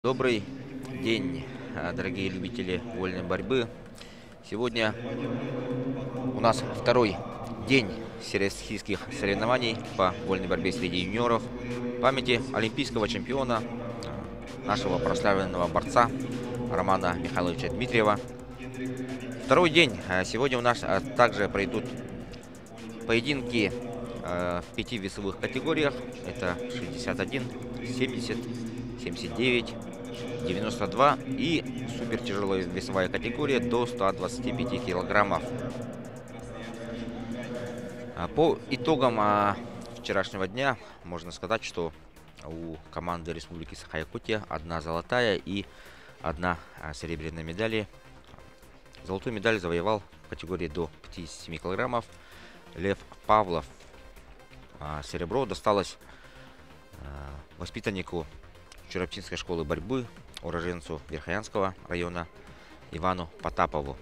Добрый день, дорогие любители вольной борьбы. Сегодня у нас второй день всероссийских соревнований по вольной борьбе среди юниоров. В памяти олимпийского чемпиона, нашего прославленного борца Романа Михайловича Дмитриева. Второй день. Сегодня у нас также пройдут поединки в 5 весовых категориях. Это 61, 70, 79, 92 и супертяжелая весовая категория до 125 килограммов. По итогам вчерашнего дня можно сказать, что у команды Республики Саха-Якутия одна золотая и одна серебряная медали. Золотую медаль завоевал в категории до 57 килограммов Лев Павлов. Серебро досталось воспитаннику Чураптинской школы борьбы, уроженцу Верхоянского района Ивану Потапову.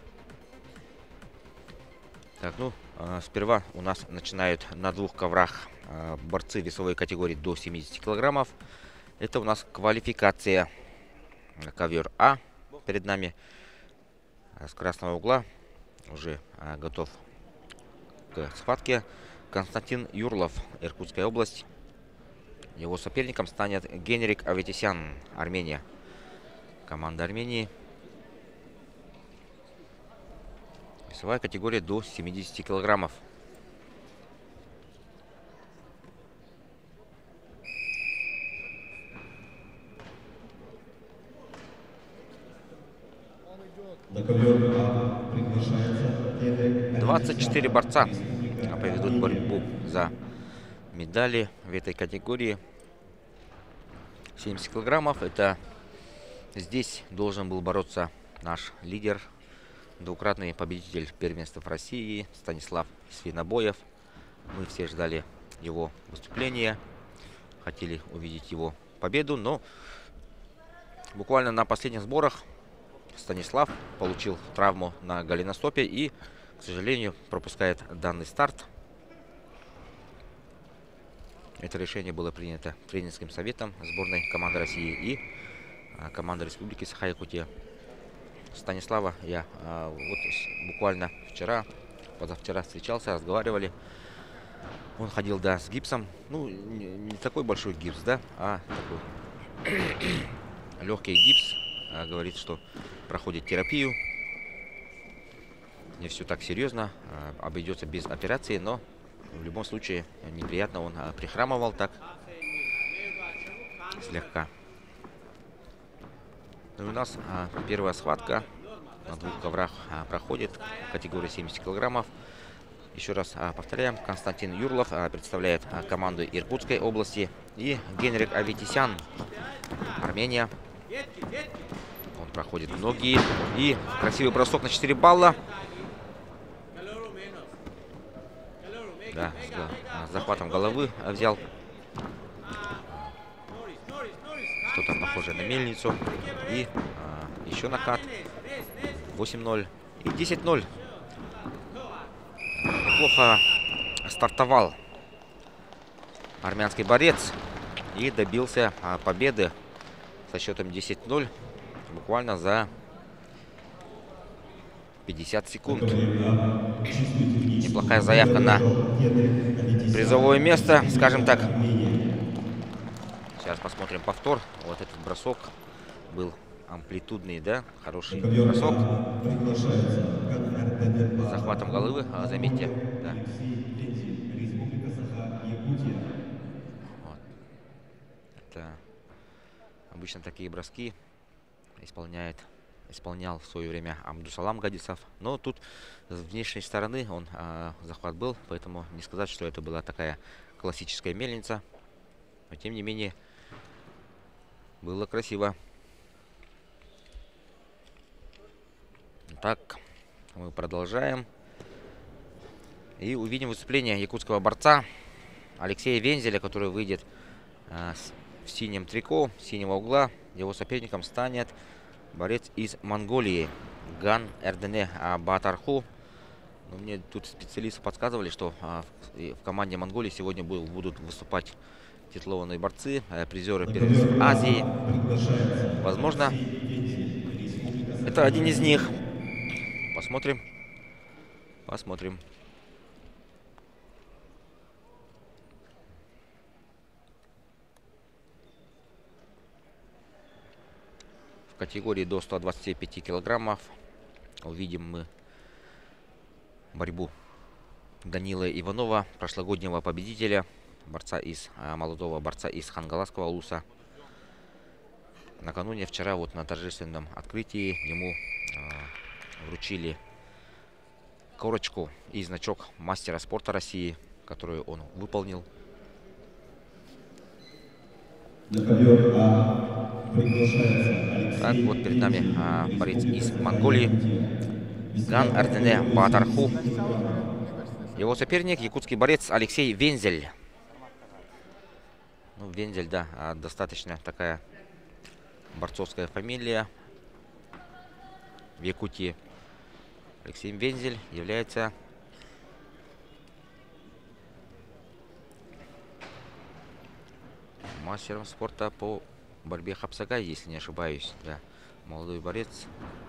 Так, сперва у нас начинают на двух коврах борцы весовой категории до 70 килограммов. Это у нас квалификация. Ковер А перед нами с красного угла уже готов к схватке. Константин Юрлов, Иркутская область. Его соперником станет Генрик Аветисян, Армения. Команда Армении. Весовая категория до 70 килограммов. На ковер приглашается 24 борца поведут борьбу за медали в этой категории. 70 килограммов. Это здесь должен был бороться наш лидер, двукратный победитель первенств России Станислав Свинобоев. Мы все ждали его выступления, хотели увидеть его победу, но буквально на последних сборах Станислав получил травму на голеностопе и, к сожалению, пропускает данный старт. Это решение было принято тренерским советом сборной команды России и команды Республики Саха-Якутия. Станислава я буквально позавчера встречался, разговаривали. Он ходил, да, с гипсом. Не такой большой гипс, да, а такой легкий гипс. Говорит, что проходит терапию. Не все так серьезно, обойдется без операции, но в любом случае неприятно, он прихрамывал так слегка. У нас первая схватка на двух коврах проходит в категории 70 килограммов. Еще раз повторяем, Константин Юрлов представляет команду Иркутской области и Генрик Аветисян, Армения. Он проходит многие и красивый бросок на 4 балла. Да, с захватом головы взял. Что-то похожее на мельницу. И еще накат. 8-0 и 10-0. Неплохо стартовал армянский борец и добился победы со счетом 10-0 буквально за 50 секунд. Неплохая заявка на призовое место, скажем так. Сейчас посмотрим повтор. Вот этот бросок был амплитудный, да, хороший бросок. С захватом головы, заметьте, да. Вот. Это обычно такие броски исполнял в свое время Абдусалам Гадисов. Но тут с внешней стороны он захват был, поэтому не сказать, что это была такая классическая мельница. Но тем не менее было красиво. Так, мы продолжаем. И увидим выступление якутского борца Алексея Вензеля, который выйдет в синем трико, синего угла. Его соперником станет борец из Монголии Ган Эрдене Батарху. Мне тут специалисты подсказывали, что в команде Монголии сегодня будут выступать титулованные борцы, призеры первенств Азии. Возможно, это один из них. Посмотрим. Посмотрим. В категории до 125 килограммов увидим мы борьбу Данила Иванова, прошлогоднего победителя, молодого борца из Хангаласского улуса. Накануне, вчера, вот на торжественном открытии ему вручили корочку и значок мастера спорта России, которую он выполнил. Так, вот перед нами борец из Монголии Ган Эрдене Батарху. Его соперник якутский борец Алексей Вензель. Ну, Вензель, да, достаточно такая борцовская фамилия в Якутии. Алексей Вензель является мастером спорта по борьбе хапсагай, если не ошибаюсь. Да, молодой борец.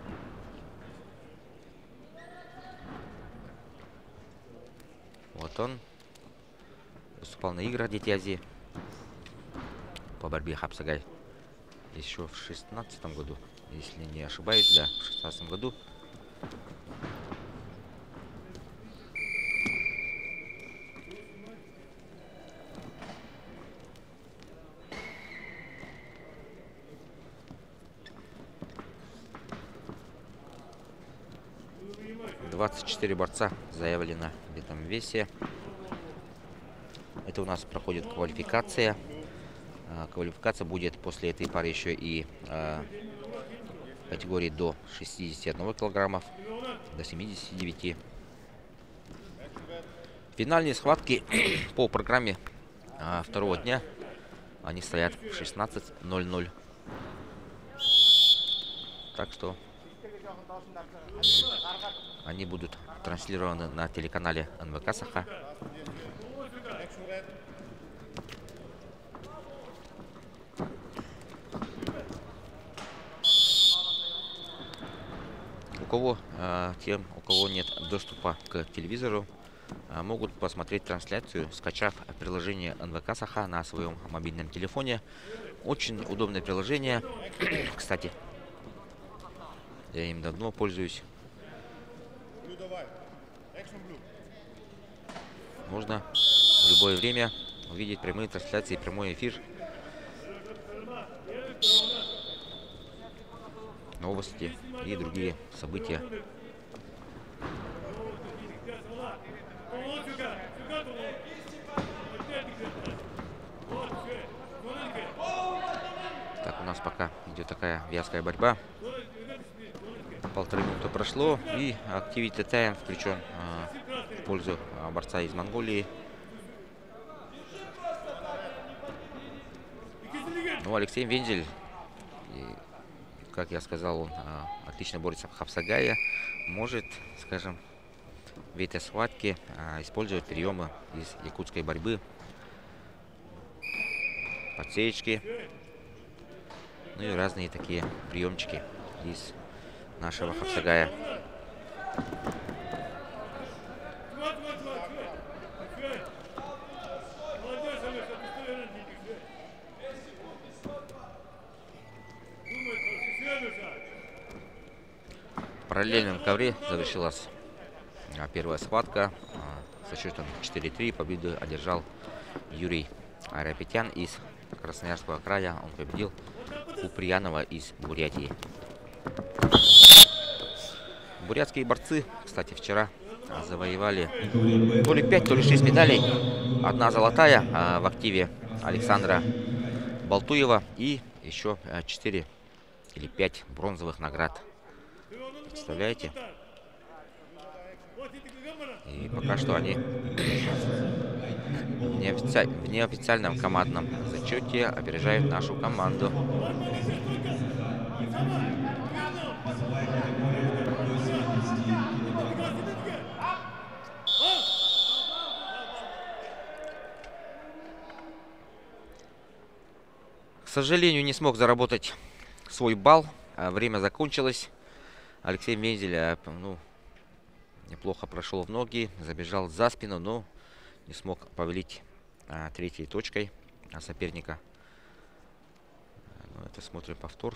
Вот он выступал на играх Дети Азии по борьбе хапсагай еще в 2016 году, если не ошибаюсь, да, в 2016 году. «24 борца заявлено в этом весе. Это у нас проходит квалификация. Квалификация будет после этой пары еще и категории до 61 килограммов, до 79. Финальные схватки по программе второго дня, они стоят в 16:00. Так что они будут транслированы на телеканале НВК Саха. Тем, у кого нет доступа к телевизору, могут посмотреть трансляцию, скачав приложение НВК Саха на своем мобильном телефоне. Очень удобное приложение. Кстати, я им давно пользуюсь. Можно в любое время увидеть прямые трансляции, прямой эфир, новости и другие события. Так, у нас пока идет такая вязкая борьба. 1,5 минуты прошло, и Activity Time включен в пользу борца из Монголии. Ну, Алексей Вензель, как я сказал, он отлично борется в хапсагае, может, скажем, в этой схватке использовать приемы из якутской борьбы, подсечки, ну и разные такие приемчики из нашего хапсагая. В параллельном ковре завершилась первая схватка. Со счетом 4-3 победу одержал Юрий Айрапетян из Красноярского края. Он победил Куприянова из Бурятии. Бурятские борцы, кстати, вчера завоевали то ли 5, то ли 6 медалей. Одна золотая в активе Александра Балтуева и еще 4 или 5 бронзовых наград. Представляете? И пока что они в неофициальном командном зачете опережают нашу команду. сожалению, не смог заработать свой балл. Время закончилось. Алексей Вензель, ну, неплохо прошел в ноги, забежал за спину, но не смог повалить третьей точкой соперника. Ну, это смотрим повтор.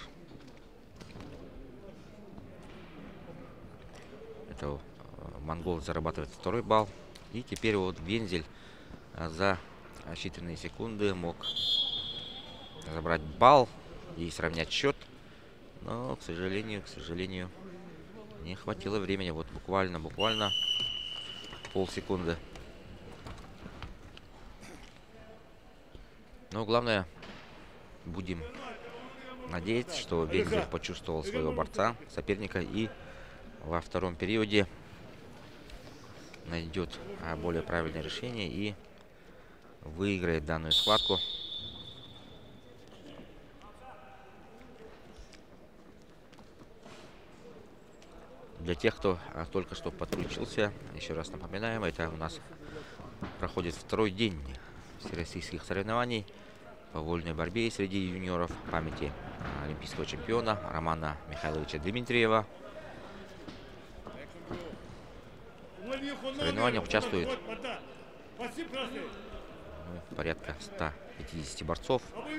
Это монгол зарабатывает второй балл. И теперь вот Вензель за считанные секунды мог забрать балл и сравнять счет. Но, к сожалению, не хватило времени. Вот буквально полсекунды. Но главное, будем надеяться, что Вензель почувствовал своего борца, соперника, и во втором периоде найдет более правильное решение и выиграет данную схватку. Для тех, кто только что подключился, еще раз напоминаем, это у нас проходит второй день всероссийских соревнований по вольной борьбе среди юниоров памяти олимпийского чемпиона Романа Михайловича Дмитриева. В соревнованиях участвует порядка 150 борцов.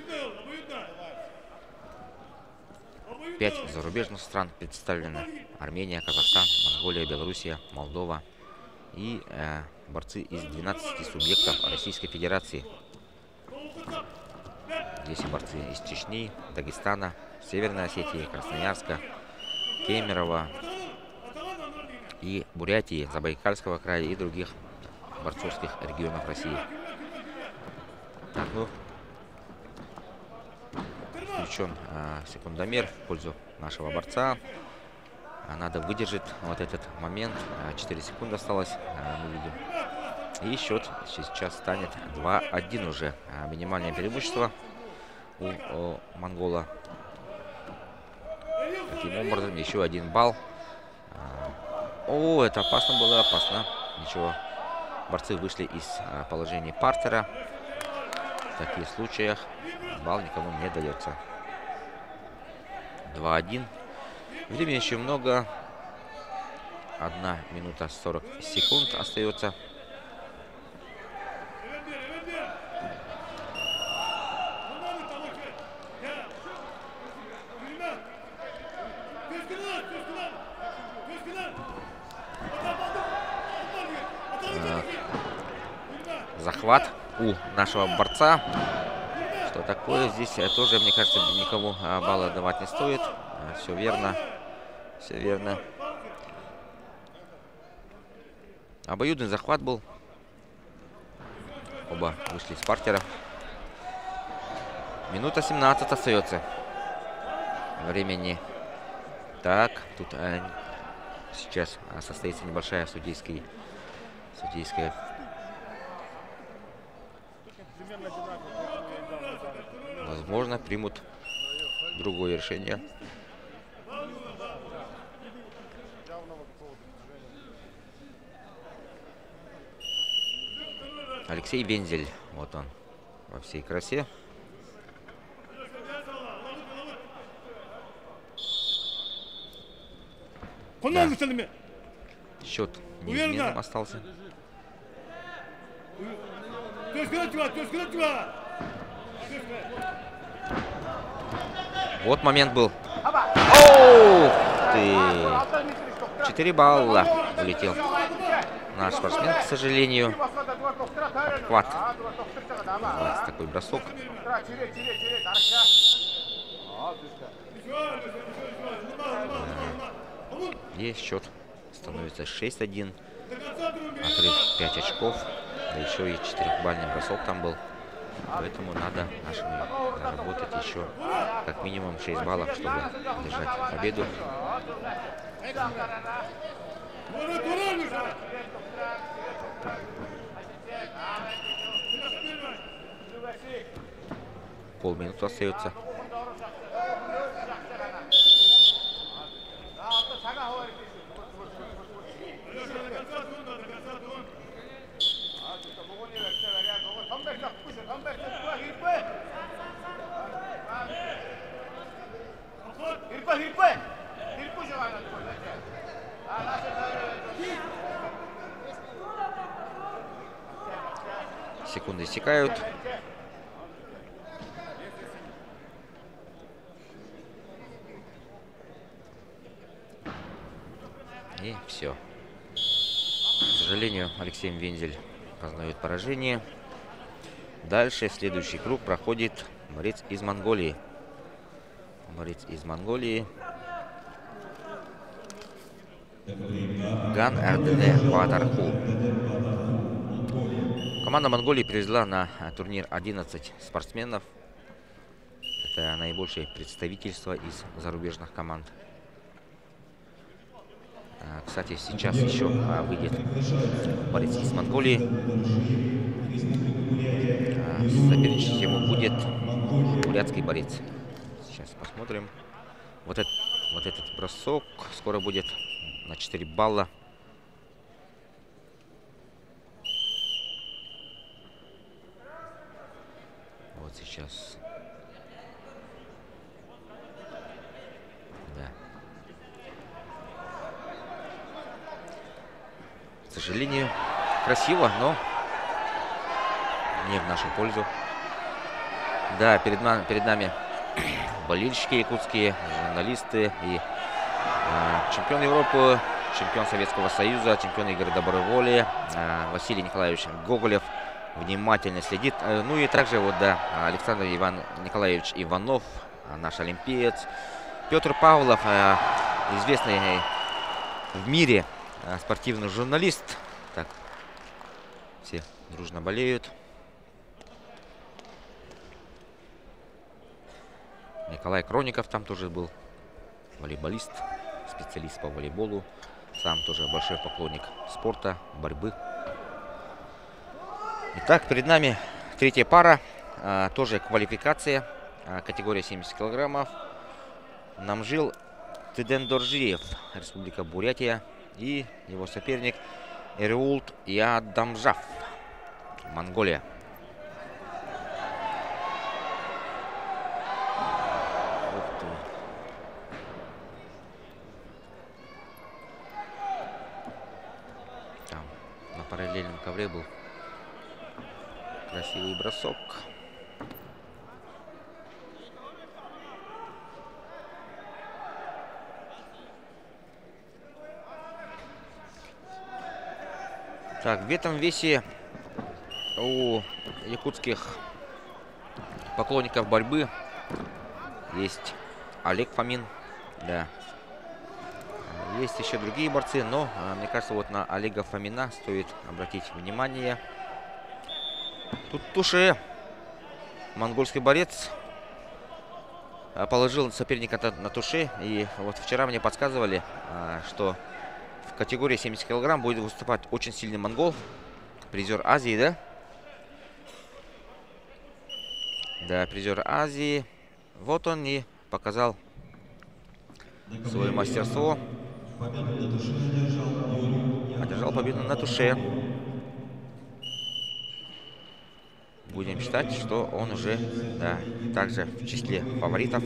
5 зарубежных стран представлены: Армения, Казахстан, Монголия, Белоруссия, Молдова и борцы из 12 субъектов Российской Федерации. Здесь и борцы из Чечни, Дагестана, Северной Осетии, Красноярска, Кемерово и Бурятии, Забайкальского края и других борцовских регионов России. Так, ну, включен секундомер в пользу нашего борца. Надо выдержать вот этот момент. 4 секунды осталось, мы видим. И счет сейчас станет 2-1 уже. Минимальное преимущество у монгола. Таким образом, еще 1 балл. О, это опасно было, опасно. Ничего. Борцы вышли из положения партера. В таких случаях балл никому не дается. 2-1. Времени еще много. 1 минута 40 секунд остается. Захват у нашего борца. Что такое? Здесь тоже, мне кажется, никому балла давать не стоит. Все верно. Все верно. Обоюдный захват был. Оба вышли из партера. Минута 17 остается времени. Так, тут сейчас состоится небольшая судейская возможно, примут другое решение. Алексей Вензель, вот он во всей красе. Да. Счет неизменным остался. Вот момент был. Оу ты! 4 балла улетел наш спортсмен, к сожалению. Обхват. Такой бросок. И счет становится 6-1. Отрыв 5 очков. Да еще и 4-бальный бросок там был. Поэтому надо нашим заработать еще как минимум 6 баллов, чтобы держать победу. Полминуты остается. Секунды истекают. И все. К сожалению, Алексей Вензель познает поражение. Дальше следующий круг проходит борец из Монголии. Борец из Монголии. Ган Эрдене Батарху. Команда Монголии привезла на турнир 11 спортсменов. Это наибольшее представительство из зарубежных команд. Кстати, сейчас еще выйдет борец из Монголии. Соперничать ему будет бурятский борец. Сейчас посмотрим. Вот этот бросок скоро будет на 4 балла. Вот сейчас. Да. К сожалению, красиво, но не в нашу пользу. Да, перед нами болельщики якутские, журналисты и чемпион Европы, чемпион Советского Союза, чемпион игр доброй воли Василий Николаевич Гоголев внимательно следит. Ну и также вот, да, Александр Николаевич Иванов, наш олимпиец. Петр Павлов, известный в мире спортивный журналист. Так, все дружно болеют. Николай Кроников там тоже был, волейболист, специалист по волейболу. Сам тоже большой поклонник спорта, борьбы. Итак, перед нами третья пара, тоже квалификация, категория 70 килограммов. Намжил Тыдендоржиев, Республика Бурятия, и его соперник Эриулт Ядамжав, Монголия. Там на параллельном ковре был красивый бросок. Так, в этом весе у якутских поклонников борьбы есть Олег Фомин, да. Есть еще другие борцы, но мне кажется, вот на Олега Фомина стоит обратить внимание. Тут Туше, монгольский борец, положил соперника на Туше. И вот вчера мне подсказывали, что в категории 70 килограмм будет выступать очень сильный монгол, призер Азии, да? Да, призер Азии. Вот он и показал свое мастерство. Одержал победу на Туше. Будем считать, что он уже, да, также в числе фаворитов.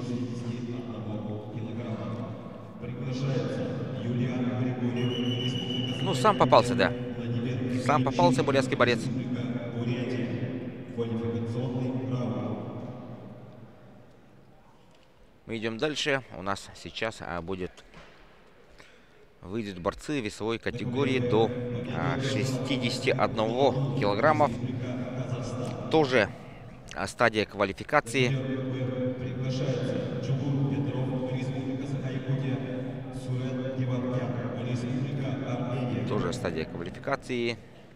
Ну, сам попался, да. Сам попался бурятский борец. Мы идем дальше. У нас сейчас выйдут борцы весовой категории до 61 килограммов. Тоже стадия квалификации. Тоже стадия квалификации.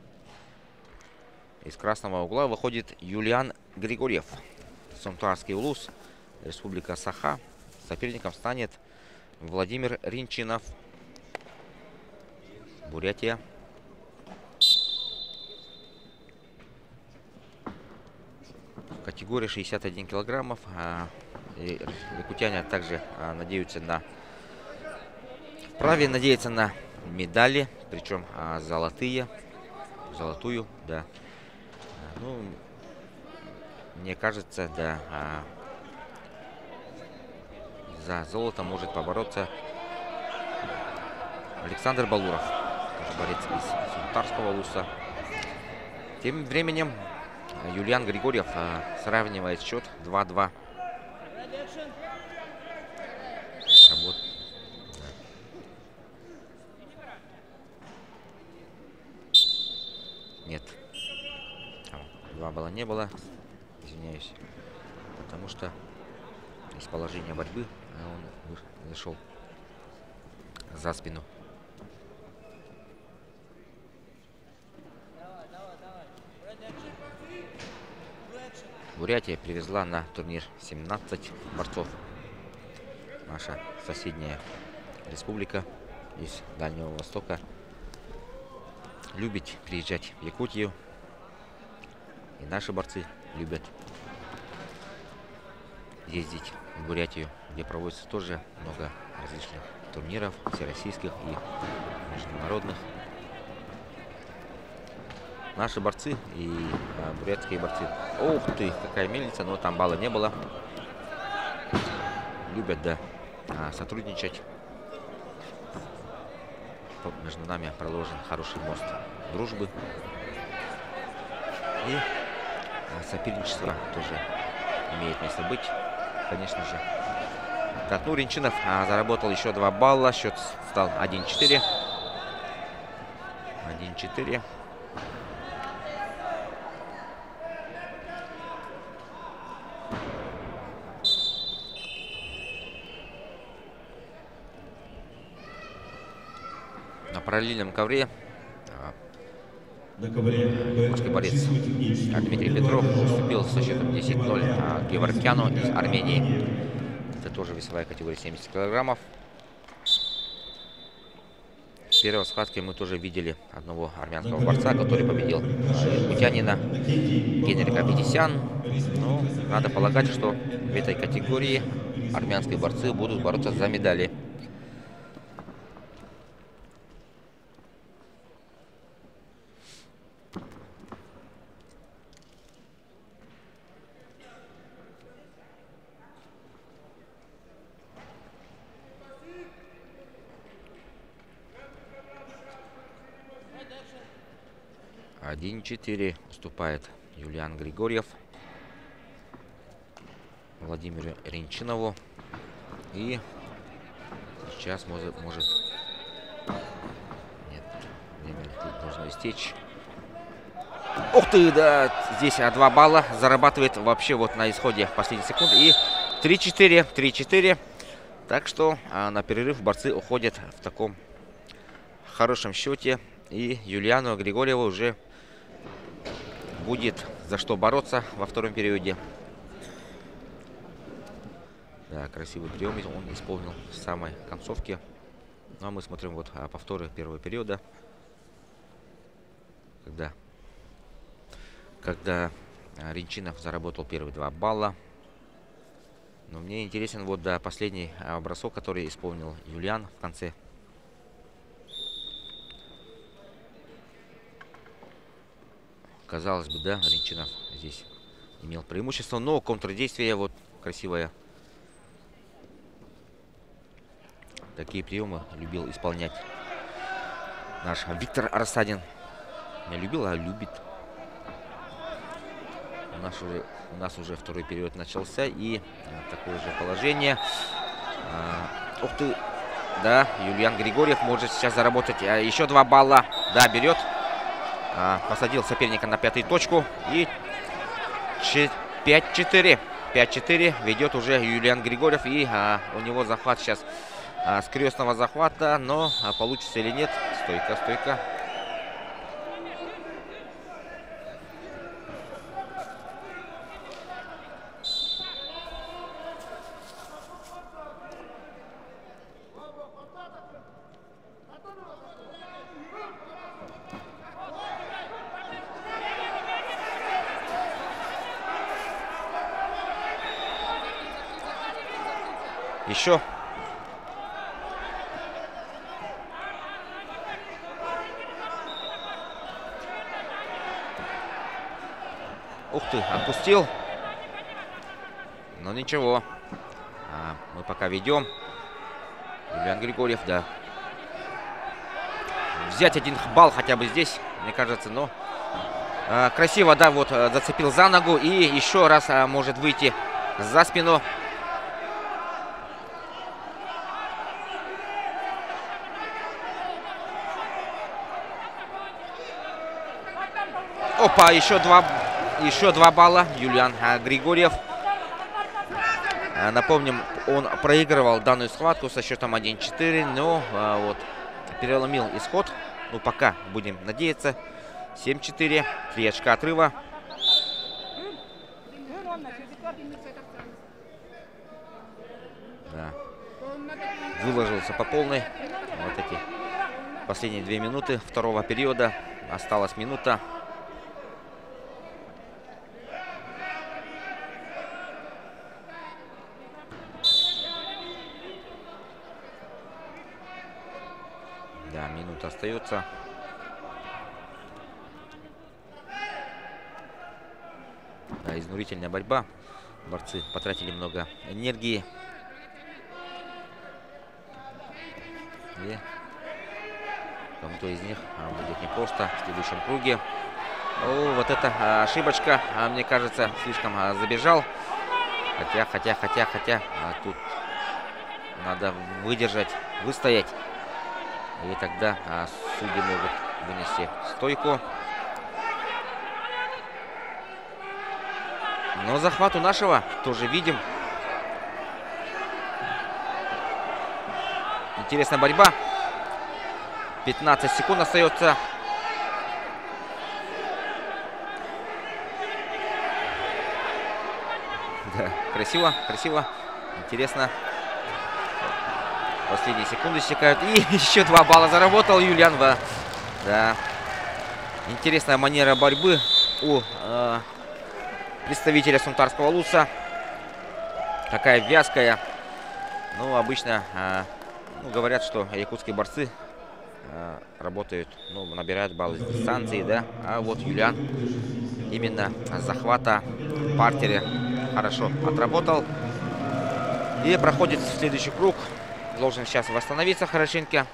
Из красного угла выходит Юлиан Григорьев, Сунтуарский улус, Республика Саха. Соперником станет Владимир Ринчинов, Бурятия. Категория 61 килограммов. Якутяне также вправе надеяться на медали, причем золотую, да. Ну, мне кажется, да, за золото может побороться Александр Балуров, тоже борец из Сунтарского Луса. Тем временем Юлиан Григорьев сравнивает счет 2-2. Нет. 2 балла не было. Извиняюсь. Потому что из положения борьбы он зашел за спину. Бурятия привезла на турнир 17 борцов. Наша соседняя республика из Дальнего Востока любит приезжать в Якутию. И наши борцы любят ездить в Бурятию, где проводится тоже много различных турниров, всероссийских и международных. Наши борцы и бурятские борцы. Ух ты, какая мельница, но там балла не было. Любят, да, сотрудничать. Между нами проложен хороший мост дружбы. И соперничество тоже имеет место быть, конечно же. Так, ну, Ренчинов заработал еще 2 балла. Счет стал 1-4. 1-4. На параллельном ковре русский борец Дмитрий Петров уступил со счетом 10-0 Геворкяну из Армении. Это тоже весовая категория 70 килограммов. В первой схватке мы тоже видели одного армянского борца, который победил якутянина Генрика Петисян. Но надо полагать, что в этой категории армянские борцы будут бороться за медали. Один 4 уступает Юлиан Григорьев Владимиру Ренчинову. И сейчас может... Нет, время должно истечь. Ух ты, да, здесь 2 балла зарабатывает вообще вот на исходе последних секунд. И 3-4, 3-4. Так что на перерыв борцы уходят в таком хорошем счете. И Юлиану Григорьеву уже будет за что бороться во втором периоде. Да, красивый прием он исполнил в самой концовке. Ну а мы смотрим вот повторы первого периода. Когда Ренчинов заработал первые 2 балла. Но мне интересен вот последний бросок, который исполнил Юлиан в конце. Казалось бы, да, Ренчинов здесь имел преимущество, но контрдействие вот красивое. Такие приемы любил исполнять наш Виктор Рассадин. Не любил, а любит. У нас уже второй период начался, и такое же положение. Ух ты, да, Юлиан Григорьев может сейчас заработать еще 2 балла. Да, берет. Посадил соперника на 5-ю точку. И 5-4. 5-4 ведет уже Юлиан Григорьев. И у него захват сейчас с крестного захвата. Но получится или нет? Стойка, стойка. Еще. Ух ты, отпустил. Но ничего. Мы пока ведем. Юлиан Григорьев, да. Взять 1 балл хотя бы здесь, мне кажется, но красиво, да, вот зацепил за ногу и еще раз может выйти за спину. Опа, еще 2 балла. Юлиан Григорьев. Напомним, он проигрывал данную схватку со счетом 1-4, но вот переломил исход. Ну, пока будем надеяться. 7-4, 3 очка отрыва. Да. Выложился по полной. Вот эти последние 2 минуты второго периода. Осталась минута. Да, минута остается. Да, изнурительная борьба. Борцы потратили много энергии. И кому-то из них будет непросто в следующем круге. О, вот эта ошибочка, мне кажется, слишком забежал. Хотя, тут надо выдержать, выстоять. И тогда судьи могут вынести стойку. Но захват у нашего тоже видим. Интересная борьба. 15 секунд остается. Да, красиво, красиво. Интересно. Последние секунды стекают. И еще 2 балла заработал Юлиан. Да. Интересная манера борьбы у представителя Сунтарского Луса. Такая вязкая. Ну, обычно говорят, что якутские борцы работают, ну, набирают баллы с дистанции, да. А вот Юлиан именно с захвата в партере хорошо отработал. И проходит в следующий круг. Должен сейчас восстановиться хорошенько.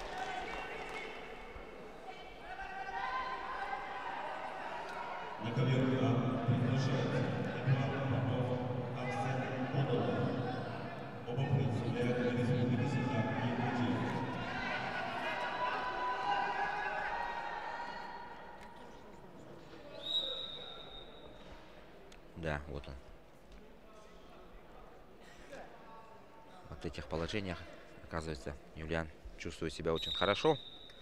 Да, вот он. В этих положениях, оказывается, Юлиан чувствует себя очень хорошо.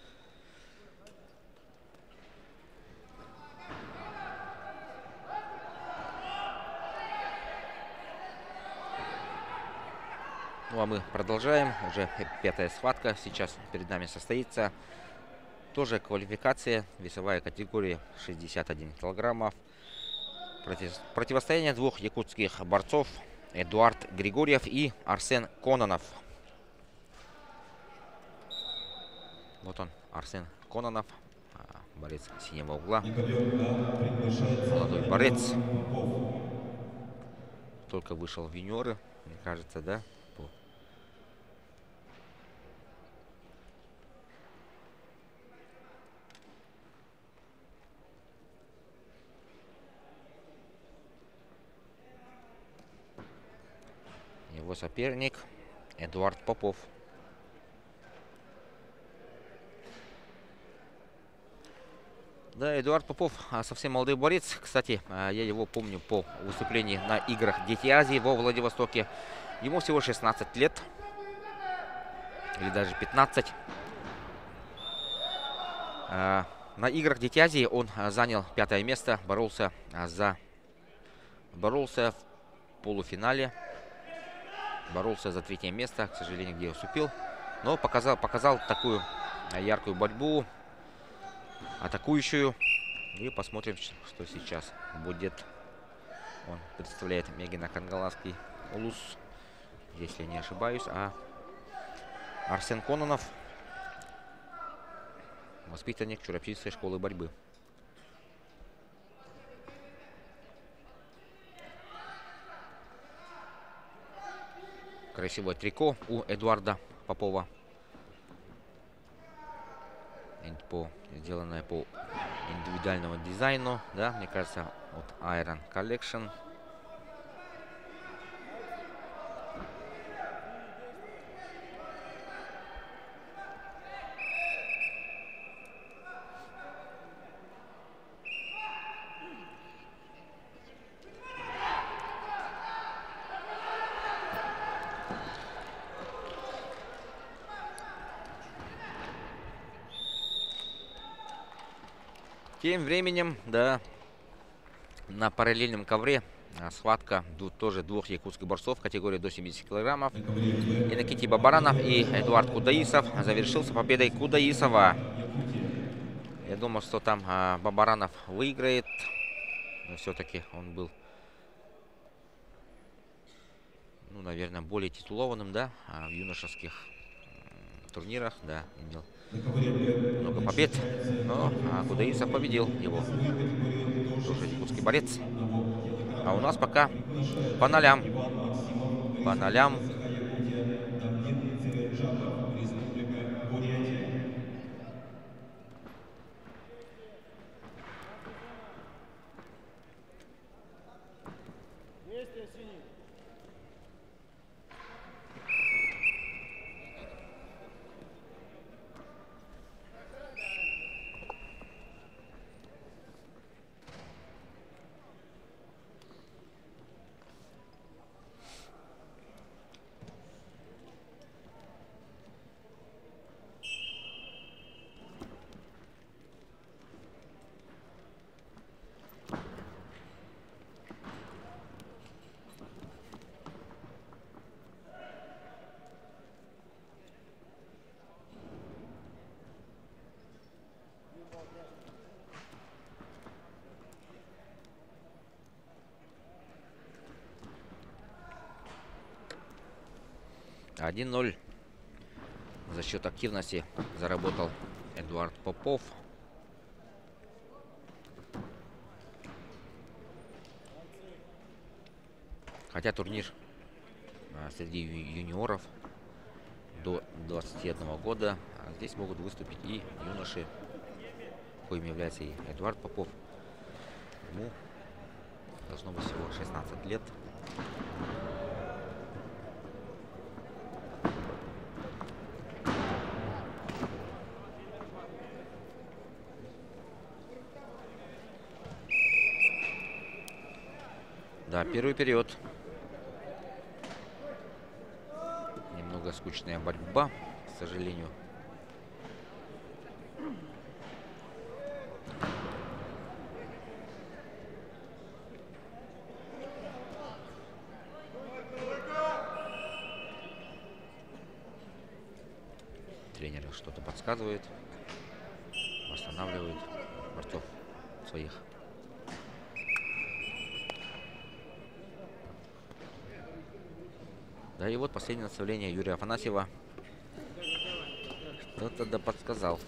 Ну, а мы продолжаем. Уже 5-я схватка сейчас перед нами состоится. Тоже квалификация, весовая категория 61 килограммов. Противостояние 2 якутских борцов. Эдуард Григорьев и Арсен Кононов. Вот он, Арсен Кононов, борец синего угла. Молодой борец. Только вышел в юниоры, мне кажется, да? Его соперник Эдуард Попов. Да, Эдуард Попов совсем молодой борец. Кстати, я его помню по выступлению на играх Дети Азии во Владивостоке. Ему всего 16 лет. Или даже 15. На играх Дети Азии он занял 5-е место. Боролся в полуфинале. Боролся за 3-е место, к сожалению, где уступил. Но показал такую яркую борьбу, атакующую. И посмотрим, что сейчас будет. Он представляет Мегина Кангаласский Улус, если не ошибаюсь. А Арсен Кононов — воспитанник Чурапчинской школы борьбы. красивое трико у Эдуарда Попова. Сделанное по индивидуальному дизайну, да, мне кажется, от Iron Collection. Тем временем, да, на параллельном ковре схватка тоже двух якутских борцов в категории до 70 килограммов. Иннокентий Бабаранов и Эдуард Кудаисов. Завершился победой Кудаисова. Я думал, что там Бабаранов выиграет, но все-таки он был, ну, наверное, более титулованным, да, в юношеских турнирах, да, имел много побед, но Кудаисов победил его, тоже якутский борец. А у нас пока по нолям. По нолям. Один 0 за счет активности заработал Эдуард Попов. Хотя турнир среди юниоров до 21 года. Здесь могут выступить и юноши, коим является и Эдуард Попов. Ему должно быть всего 16 лет. Да, первый период. Немного скучная борьба, к сожалению. Тренер что-то подсказывает, восстанавливает борцов своих. Да, и вот последнее наставление Юрия Афанасьева. Что-то да подсказал.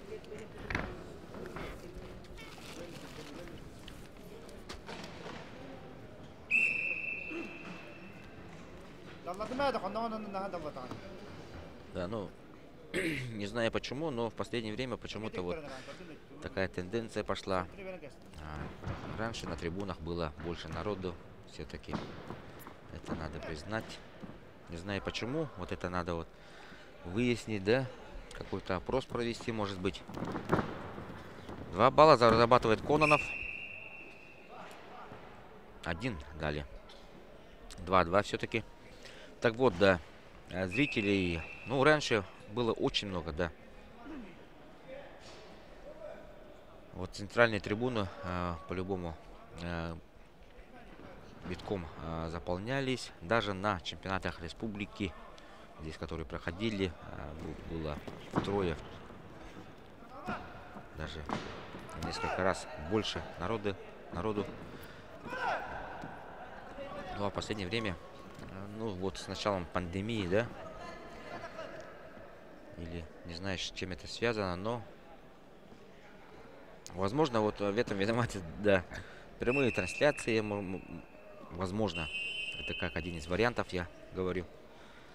Да, ну, не знаю почему, но в последнее время почему-то вот такая тенденция пошла. Раньше на трибунах было больше народу, все-таки это надо признать. Не знаю почему, вот это надо вот выяснить, да, какой-то опрос провести, может быть. 2 балла зарабатывает Кононов. 1 дали. 2-2 все-таки. Так вот, да, зрителей, ну, раньше было очень много, да. Вот центральные трибуны по-любому битком заполнялись. Даже на чемпионатах республики, здесь, которые проходили, было втрое, даже несколько раз больше народу. Ну а в последнее время, ну вот с началом пандемии, да, или не знаю, с чем это связано, но возможно вот в этом виноваты, да, прямые трансляции, возможно, это как один из вариантов, я говорю.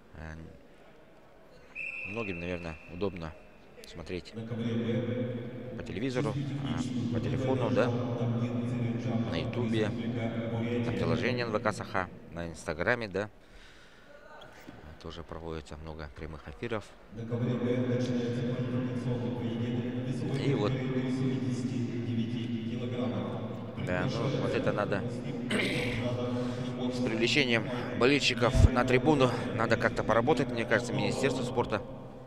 Многим, наверное, удобно смотреть по телевизору, по телефону, да, на ютубе, на приложении НВК Саха, на инстаграме, да. Тоже проводится много прямых эфиров. И вот, да, ну вот это надо с привлечением болельщиков на трибуну. Надо как-то поработать, мне кажется, Министерство спорта.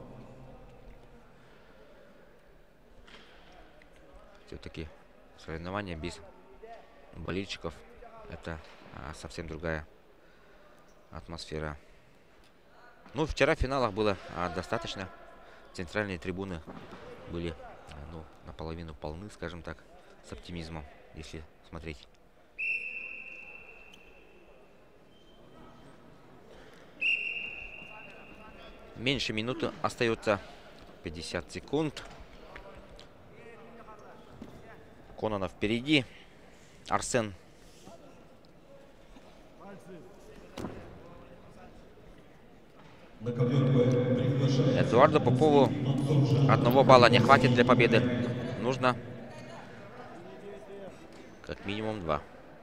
Все-таки соревнования без болельщиков — это совсем другая атмосфера. Ну, вчера в финалах было достаточно. Центральные трибуны были ну, наполовину полны, скажем так, с оптимизмом, если смотреть. Меньше минуты остается, 50 секунд. Кононов впереди. Арсен. Эдуарду Попову 1 балла не хватит для победы. Нужно как минимум 2.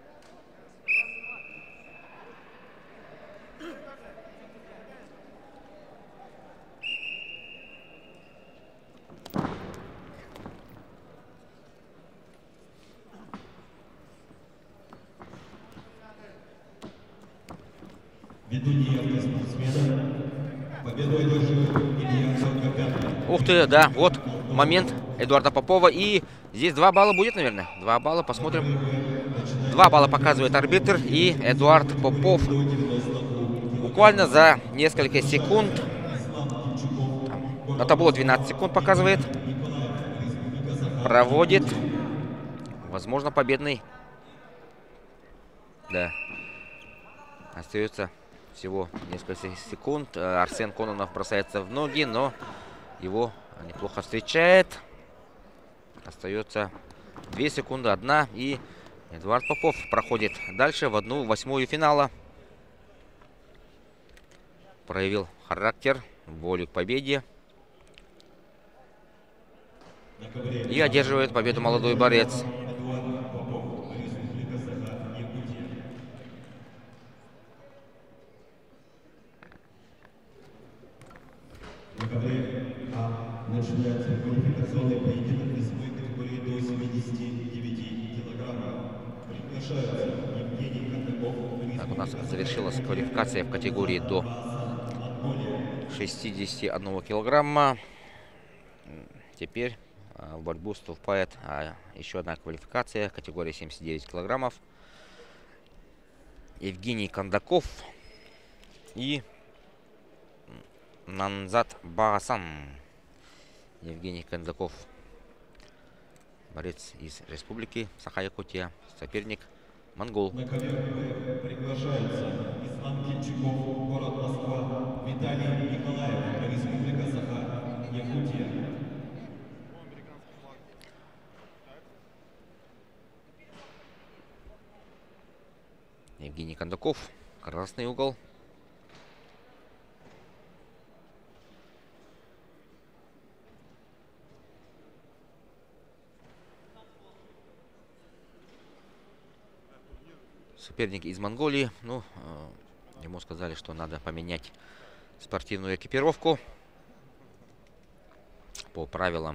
Ух ты, да, вот момент Эдуарда Попова. И здесь 2 балла будет, наверное. 2 балла, посмотрим. 2 балла показывает арбитр. И Эдуард Попов буквально за несколько секунд, на табло 12 секунд показывает, проводит, возможно, победный. Да. Остается всего несколько секунд. Арсен Кононов бросается в ноги, но его неплохо встречает. Остается 2 секунды, 1. И Эдуард Попов проходит дальше в 1/8 финала. Проявил характер, волю к победе. И одерживает победу молодой борец. Начинается квалификационный поединок весовой категории до 79 килограммов. Приглашаются Евгений Кондаков. Так, у нас завершилась квалификация в категории до 61 килограмма. Теперь в борьбу вступает еще одна квалификация, категория 79 килограммов. Евгений Кондаков и Нанзат Багасан. Евгений Кондаков, борец из республики Саха-Якутия, соперник монгол. На ковер приглашаются Ислам Кинчиков, город Москва, Виталий Николаев, республика Саха-Якутия. Евгений Кондаков, красный угол. Соперник из Монголии. Ну, ему сказали, что надо поменять спортивную экипировку по правилам.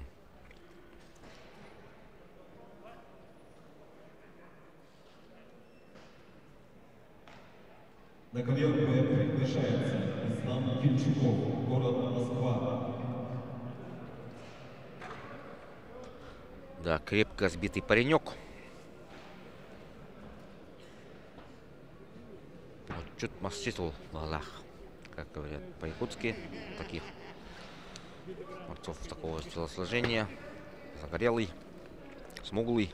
На ковер приглашается Ислам Кинчиков, город Москва. Да, крепко сбитый паренек. Чуть масчитул в глазах, как говорят по-якутски. Таких борцов такого телосложения. Загорелый, смуглый.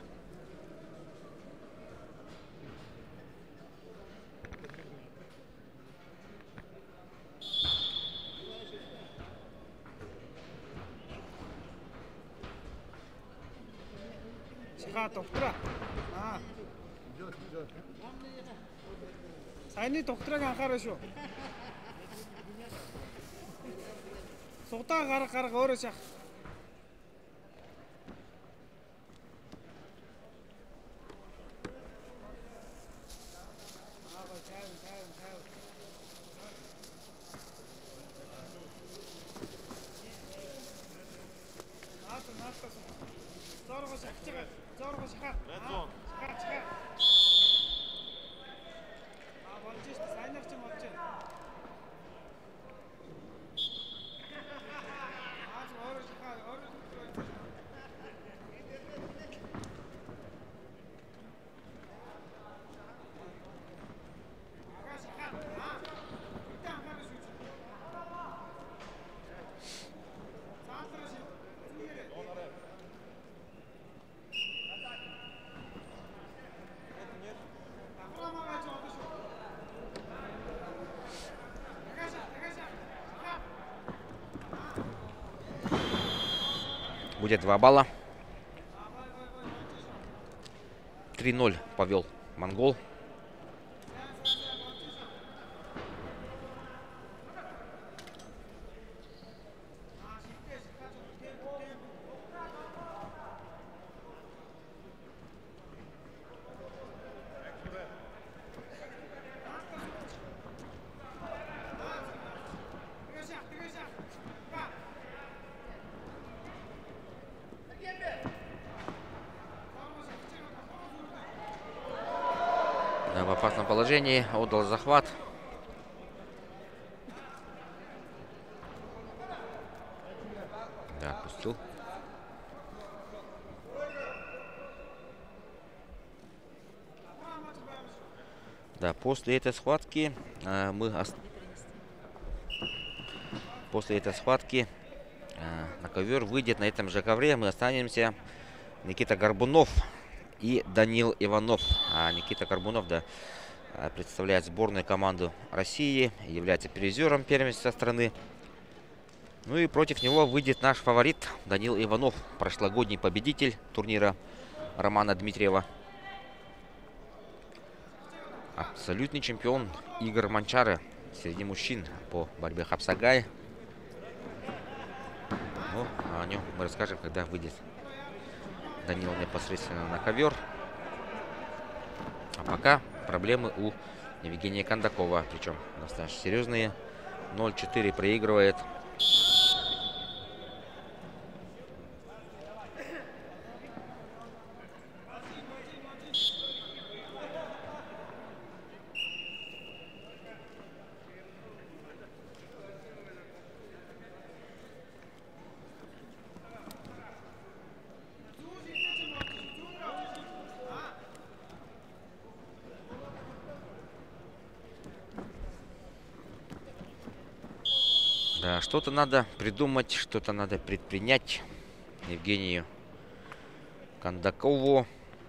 Сайны тохтраг анхаарай шүү. Сугтаа гарга өөрөө шах. Будет 2 балла. 3-0 повел монгол. Да, в опасном положении. Отдал захват. Да, отпустил. Да, после этой схватки на ковер выйдет на этом же ковре. Мы останемся Никита Горбунов и Данил Иванов. Никита Горбунов, да, представляет сборную команду России, является призером первенства страны. Ну и против него выйдет наш фаворит Данил Иванов, прошлогодний победитель турнира Романа Дмитриева. Абсолютный чемпион Игорь Манчары среди мужчин по борьбе хапсагай. Ну, о нем мы расскажем, когда выйдет Данил непосредственно на ковер. А пока проблемы у Евгения Кондакова, причем достаточно серьезные. 0-4 проигрывает. Да, что-то надо придумать, что-то надо предпринять Евгению Кондакову.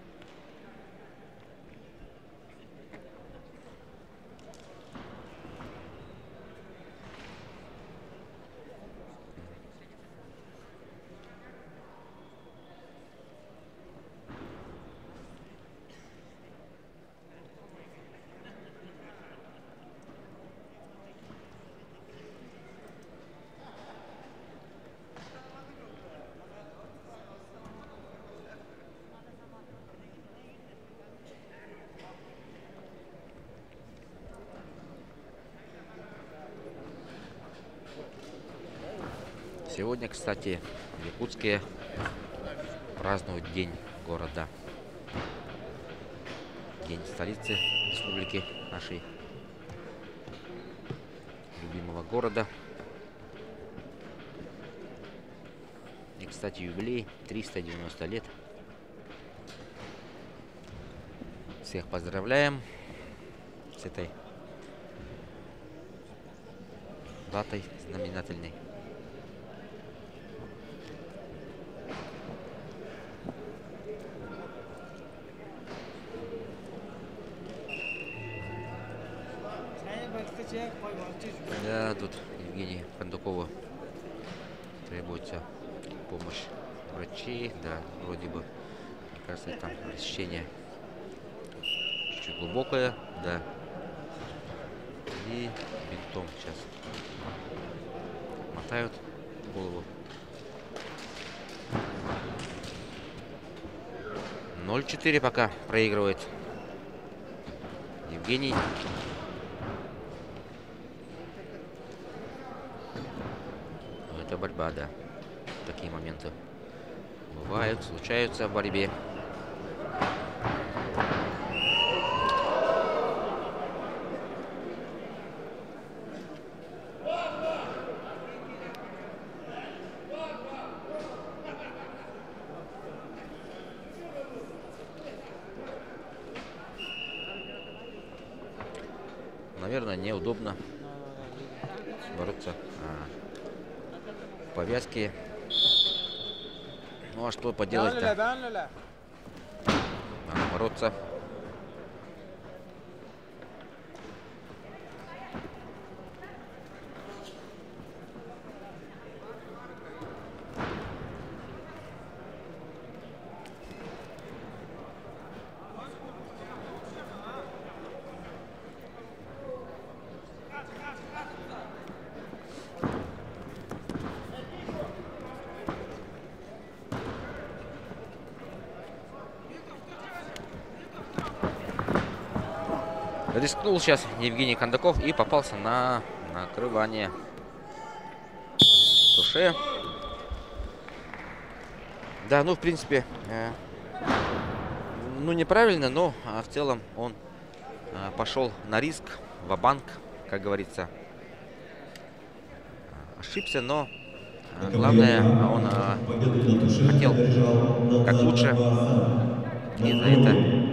Сегодня, кстати, в Якутске празднуют День города. День столицы республики нашей, любимого города. И, кстати, юбилей 390 лет. Всех поздравляем с этой датой знаменательной. Да, тут Евгению Кондакову требуется помощь врачей. Да, вроде бы, мне кажется, там рассечение чуть-чуть глубокое. Да. И бинтом сейчас мотают. голову. 0-4 пока проигрывает Евгений. Это борьба, да. Такие моменты бывают, случаются в борьбе. Наверное, неудобно бороться в повязке. Ну а что поделать-то? Надо бороться. Рискнул сейчас Евгений Кондаков и попался на накрывание. Туше. Да, ну в принципе, ну неправильно, но в целом он пошел на риск, ва-банк, как говорится. Ошибся, но главное, он хотел как лучше. И за это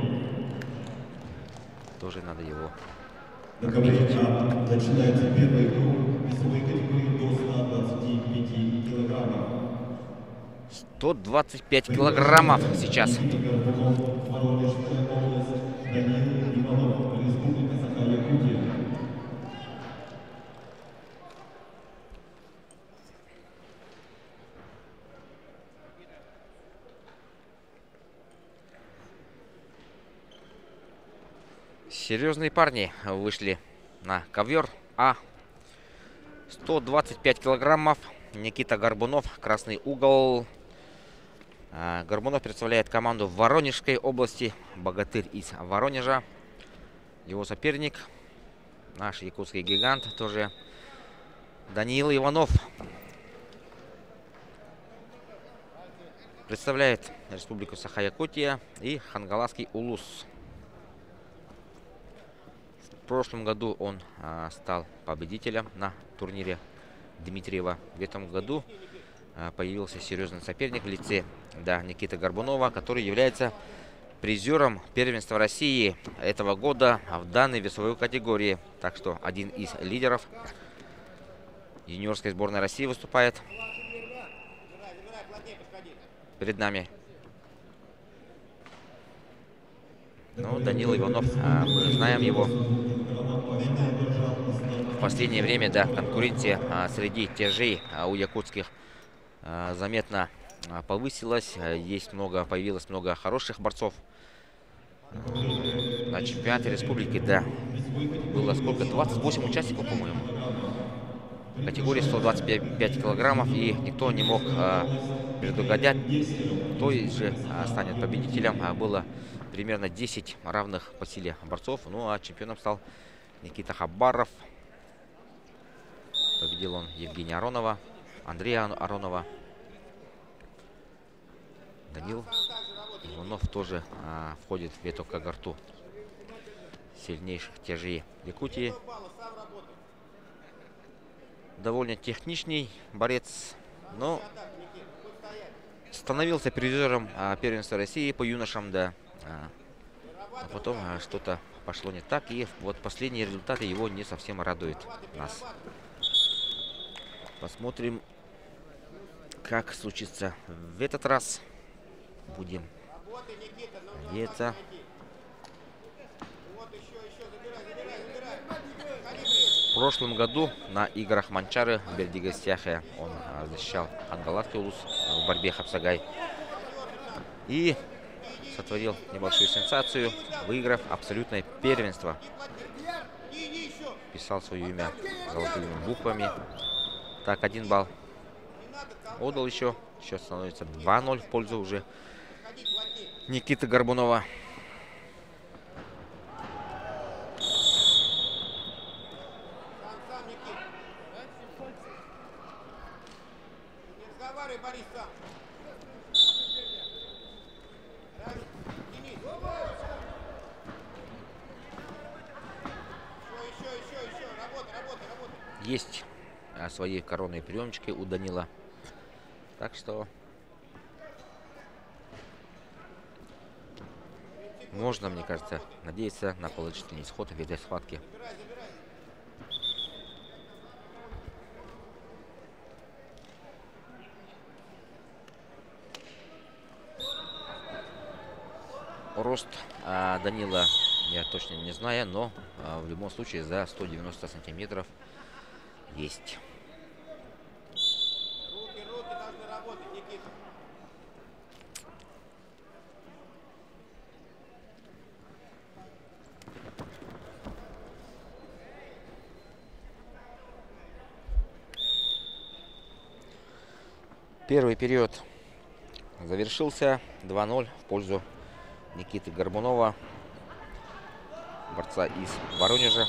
тоже надо его отметить. Начинается первая игра весовой категории до 125 килограммов. 125 килограммов сейчас. Серьезные парни вышли на ковер А. 125 килограммов. Никита Горбунов, красный угол. Горбунов представляет команду в Воронежской области. Богатырь из Воронежа. Его соперник, наш якутский гигант, тоже Даниил Иванов. Представляет Республику Саха-Якутия и Хангаласский улус. В прошлом году он стал победителем на турнире Дмитриева. В этом году появился серьезный соперник в лице Никиты Горбунова, который является призером первенства России этого года в данной весовой категории. Так что один из лидеров юниорской сборной России выступает перед нами. Ну, Даниил Иванов, мы знаем его. В последнее время, конкуренция среди тяжей у якутских заметно повысилась. Появилось много хороших борцов. На чемпионате республики, было сколько? 28 участников, по-моему. В категории 125 килограммов. И никто не мог предугадать, кто же станет победителем. Было примерно 10 равных по силе борцов. Ну а чемпионом стал Никита Хабаров. Победил он Евгения Аронова, Андрея Аронова. Данил Иванов тоже входит в эту когорту сильнейших тяжей Якутии. Довольно техничный борец, но становился призером первенства России по юношам, а потом что-то пошло не так, и вот последние результаты его не совсем радуют нас. Посмотрим, как случится в этот раз. Будем надеяться. В прошлом году на играх Манчары в Бердигастяхе он защищал Хангаласский улус в борьбе Хапсагай. И сотворил небольшую сенсацию, выиграв абсолютное первенство. Писал свое имя золотыми буквами. Так, 1 балл Отдал еще. Счет становится 2-0 в пользу уже Никиты Горбунова. Есть свои коронные приемчики у Данила. Так что можно, мне кажется, надеяться на положительный исход в этой схватке. Рост Данила я точно не знаю, но в любом случае за 190 сантиметров есть. Руки должны работать, Никита. Первый период завершился 2-0 в пользу Никиты Горбунова, борца из Воронежа.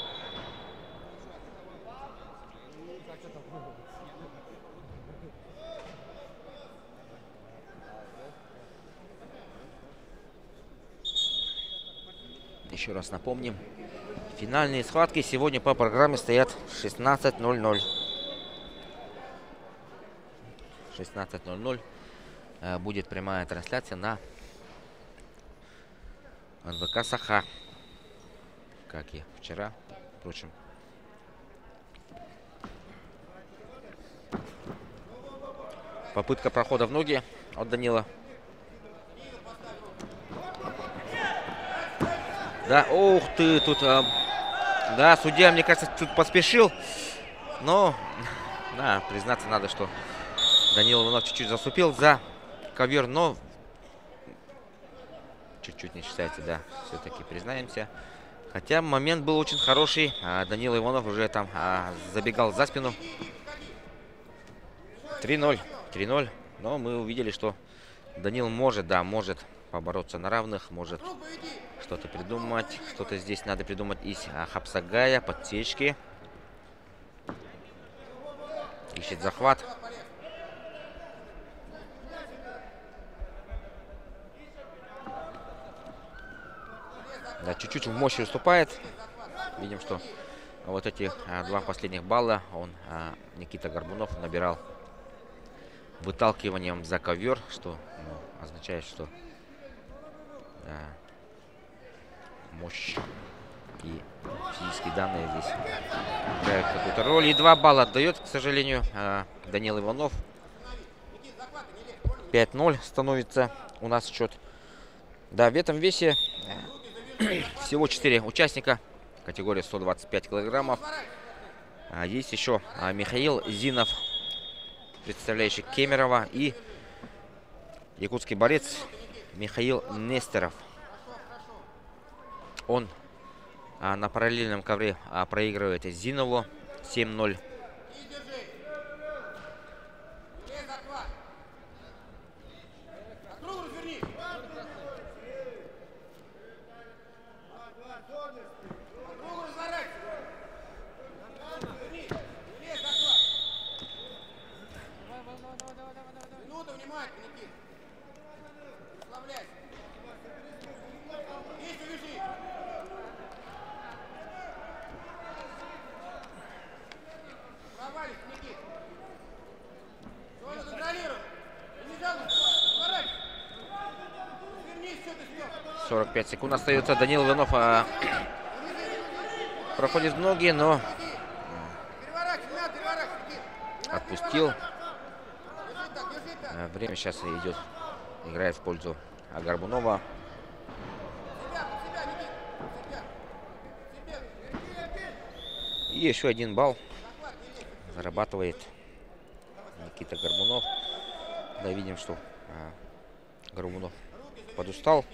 Еще раз напомним, финальные схватки сегодня по программе стоят в 16:00. 16:00 будет прямая трансляция на НВК Саха, как и вчера, впрочем. Попытка прохода в ноги от Данила. Да, ух ты, тут, да, судья, мне кажется, тут поспешил, но, да, признаться надо, что Данил Иванов чуть-чуть заступил за ковер, но чуть-чуть не считается, да, все-таки признаемся. Хотя момент был очень хороший, Данил Иванов уже там забегал за спину. 3-0, 3-0, но мы увидели, что Данил может, да, может побороться на равных, может что-то придумать. Что-то здесь надо придумать из Хапсагая, подсечки. Ищет захват. Да, чуть-чуть в мощи уступает. Видим, что вот эти два последних балла он, Никита Горбунов, набирал выталкиванием за ковер, что означает, что мощь и физические данные здесь играют какую-то роль. И 2 балла отдает, к сожалению, Данил Иванов. 5-0 становится у нас счет. Да, в этом весе всего 4 участника. Категория 125 килограммов. Есть еще Михаил Зинов, представляющий Кемерово, и якутский борец Михаил Нестеров. Он на параллельном ковре проигрывает Зинову 7-0. Пять секунд остается. Данил Иванов проходит в ноги, но отпустил. Время сейчас идет, играет в пользу Горбунова. И еще 1 балл зарабатывает Никита Горбунов. Да, видим, что Горбунов подустал.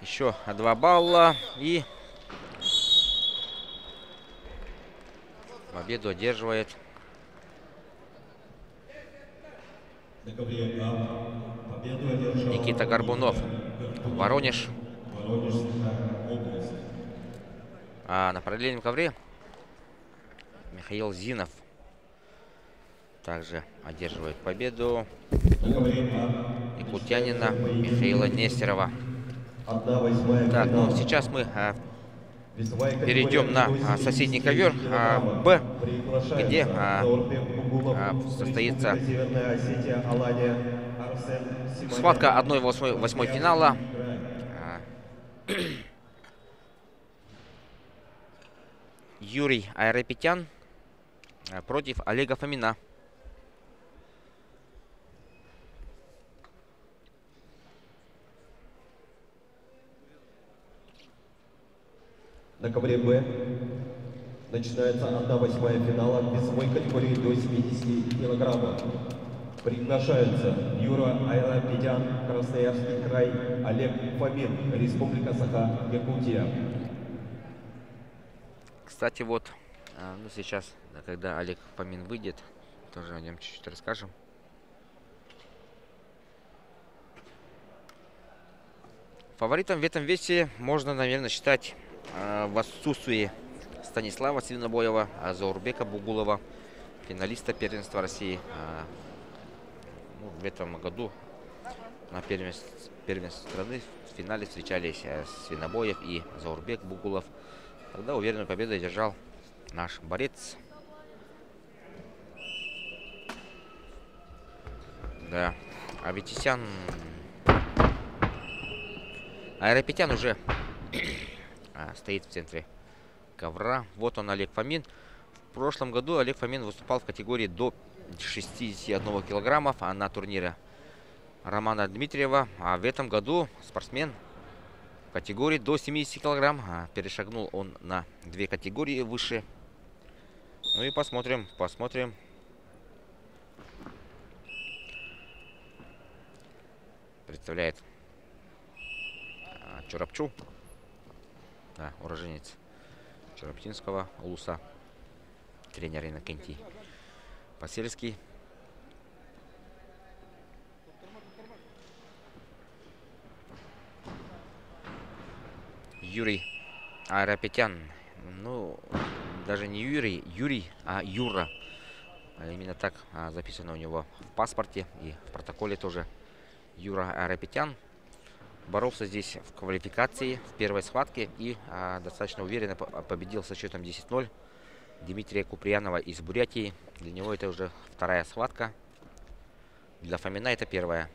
Еще 2 балла. И победу одерживает На ковре А победу одержал Никита Горбунов. Воронеж. Воронежская область. А на параллельном ковре Михаил Зинов также одерживает победу На ковре А якутянина Михаила Нестерова. 1/8 Так, ну финала. сейчас мы Весовая категория перейдем на до 70 соседний ковер килограммов. Б, где Приглашается Заурбек Бугулов, состоится Республика Северная Осетия, Алания, Арсен Симонян. схватка 1/8 финала. А, Юрий Айрапетян против Олега Фомина. На ковре Б начинается 1/8 финала в весовой категории до 70 килограммов. Приглашаются Юра Айрапетян, Красноярский край, Олег Фомин, Республика Саха-Якутия. Кстати, вот, ну сейчас, когда Олег Фомин выйдет, тоже о нем чуть-чуть расскажем. Фаворитом в этом весе можно, наверное, считать в отсутствии Станислава Свинобоева, Заурбека Бугулова, финалиста первенства России. Ну, в этом году на первенстве страны в финале встречались Свинобоев и Заурбек Бугулов. Тогда уверенную победу одержал наш борец. Да, Аветисян. Айрапетян уже стоит в центре ковра. Вот он, Олег Фомин. В прошлом году Олег Фомин выступал в категории до 61 килограммов на турнире Романа Дмитриева. А в этом году спортсмен в категории до 70 килограмм. Перешагнул он на 2 категории выше. Ну и посмотрим. Представляет Чурапчу. Да, уроженец Чураптинского улуса. Тренер Иннокентий Посельский. Юрий Айрапетян. Ну, даже не Юрий, а Юра. Именно так записано у него в паспорте и в протоколе тоже. Юра Айрапетян боролся здесь в квалификации в первой схватке и достаточно уверенно победил со счетом 10-0 Дмитрия Куприянова из Бурятии. Для него это уже вторая схватка. Для Фомина это первая.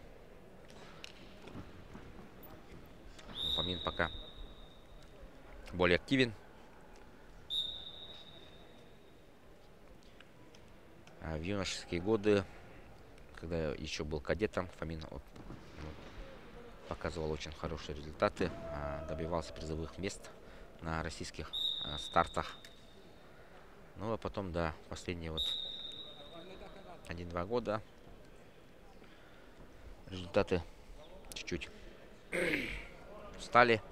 Фомин пока более активен. В юношеские годы, когда еще был кадетом, Фомин показывал очень хорошие результаты, добивался призовых мест на российских стартах. Ну а потом, да, последние вот 1-2 года результаты чуть-чуть встали.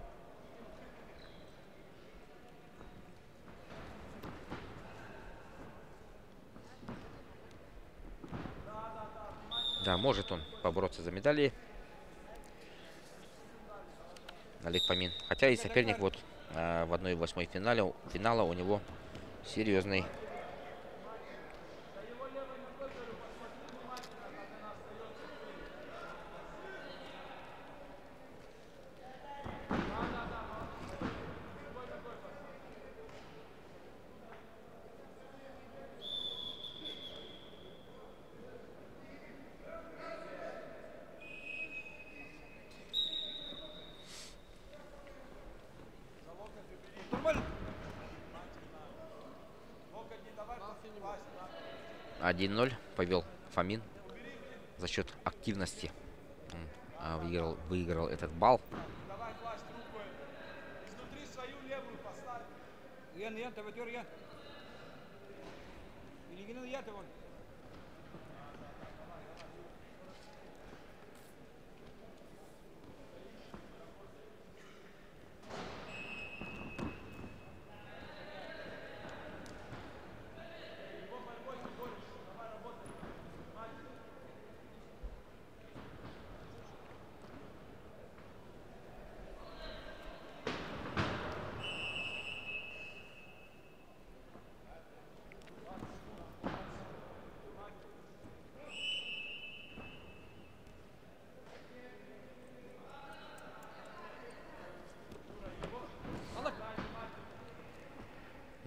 Да, может он побороться за медали, Олег Фомин. Хотя и соперник вот в 1/8 финала у него серьезный. Нормально? 1-0 повел Фомин за счет активности. Он выиграл этот балл. Давай класть руку. Изнутри свою левую поставь. Ян, ты вытер, Ян. Или я ты вон.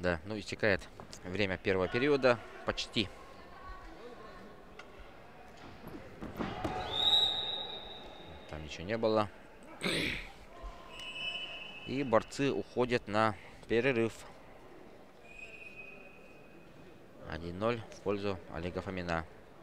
Да, ну истекает время первого периода. Почти. Там ничего не было. И борцы уходят на перерыв. 1-0 в пользу Олега Фомина.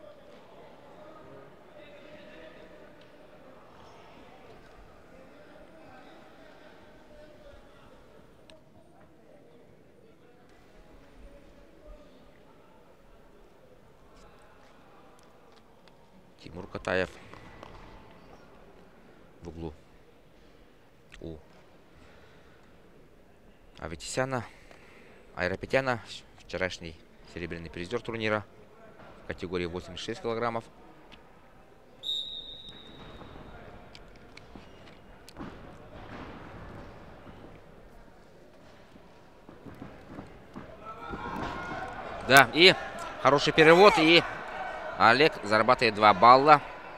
Тимур Катаев в углу у Аветисяна, Айрапетяна, вчерашний серебряный призер турнира в категории 86 килограммов. Да, и хороший перевод, и Олег зарабатывает 2 балла.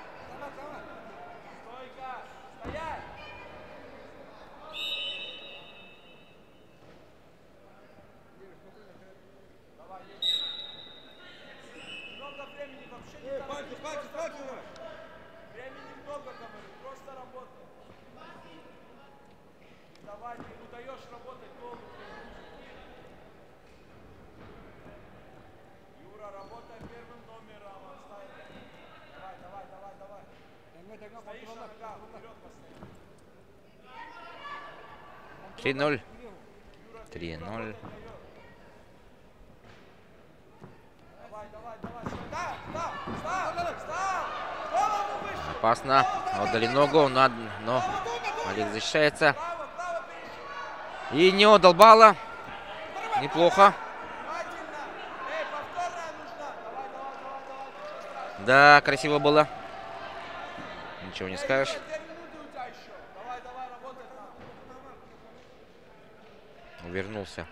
Три 0. 3-0. Опасно. Отдали ногу, но Олег защищается. И не отдал балла. Неплохо. Да, красиво было. Ничего не скажешь. Увернулся.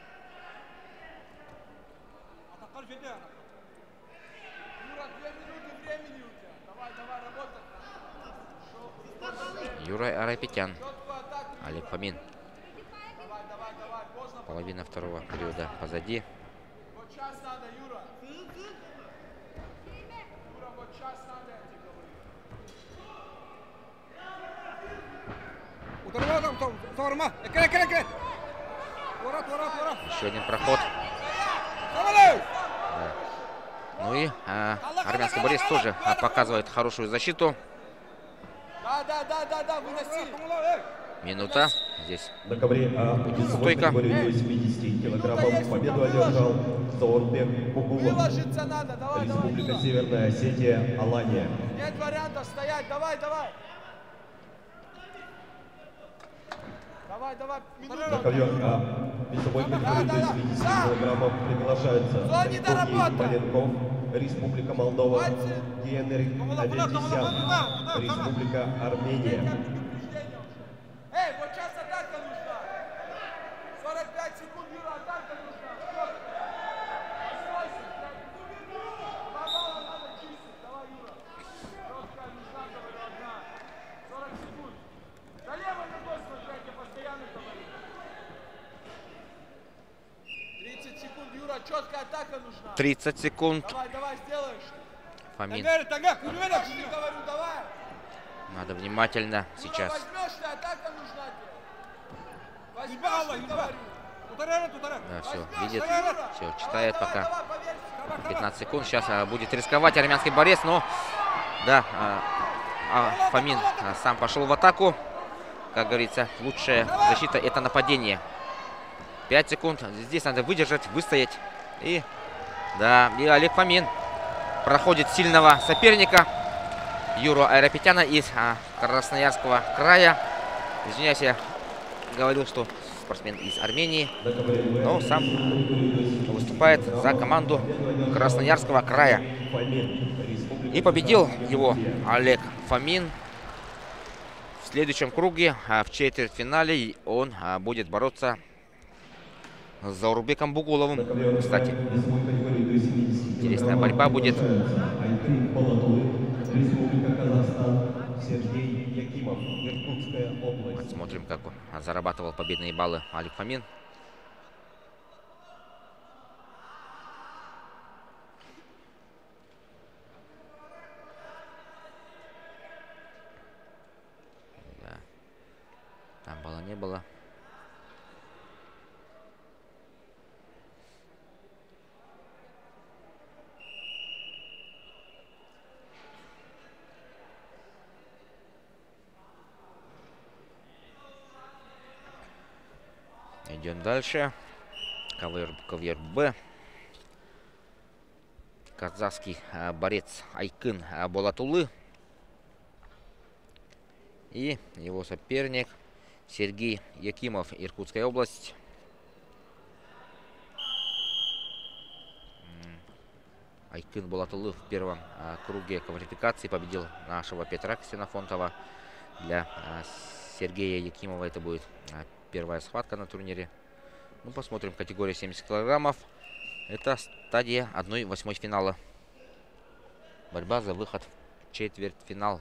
Юра Айрапетян. Олег Фомин. Половина второго периода позади. Еще один проход. Да. Ну и армянский борец тоже показывает хорошую защиту. Минута. Здесь На ковре весовой стойка. категории до 70 килограммов победу одержал Заурбек Бугулов. Республика Северная Осетия, Алания. Нет вариантов стоять, давай, давай. Давай, На ковер весовой категории до 70 килограммов приглашаются Георгий Маленков, Республика Молдова, Генрих Аветисян, Республика Армения. Эй, вот сейчас атака нужна. 45 секунд, Юра, атака нужна. Два балла надо чистить. Давай, Юра. Четкая нужна, говорю, одна. 40 секунд. За левой ногой смотреть, я постоянно говорю. 30 секунд, Юра, четкая атака нужна. 30 секунд. Давай, сделаешь. Фомин. Говорю, давай. Надо внимательно сейчас. Возьмешь, ли атака нужна тебе. Возьмешь, говорю. Да, все, видит, все, читает пока. 15 секунд. Сейчас будет рисковать армянский борец, но да, Фомин сам пошел в атаку. Как говорится, лучшая защита — это нападение. 5 секунд. Здесь надо выдержать, выстоять. И да, и Олег Фомин проходит сильного соперника Юру Айрапетяна из Красноярского края. Извиняюсь, я говорил, что спортсмен из Армении, но сам выступает за команду Красноярского края. И победил его Олег Фомин. В следующем круге, в четвертьфинале, он будет бороться с Заурбеком Бугуловым. Кстати, интересная борьба будет. Республика Казахстан, Сергей Якимов, Иркутская область. Смотрим, как зарабатывал победные баллы Олег Фомин. Балла не было. Идем дальше. Ковер Б. Казахский борец Айкын Болатулы. И его соперник Сергей Якимов, Иркутская область. Айкын Болатулы в первом круге квалификации победил нашего Петра Ксенофонтова. Для Сергея Якимова это будет первая схватка на турнире. Ну, посмотрим. Категория 70 килограммов. Это стадия 1/8 финала. Борьба за выход в четвертьфинал.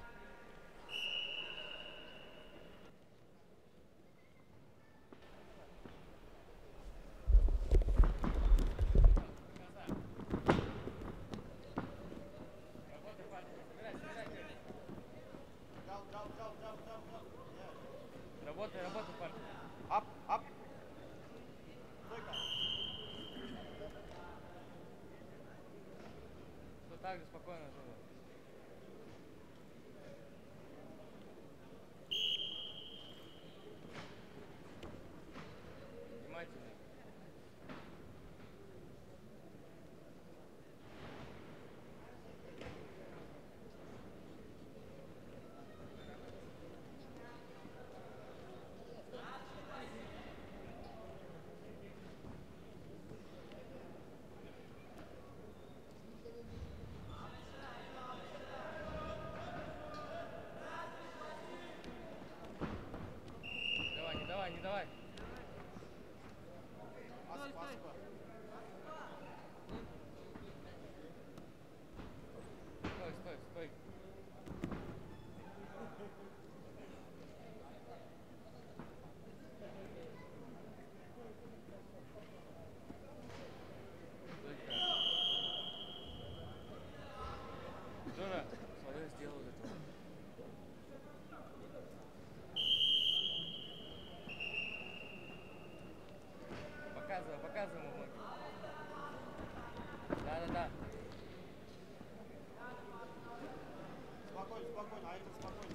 Работай, парень. Ап, ап. Все так же спокойно. Внимательно. Не давай. Стой. Жора, смотри, сделал это. Показывай ему ноги. Да. Спокойно, Айкын, спокойно.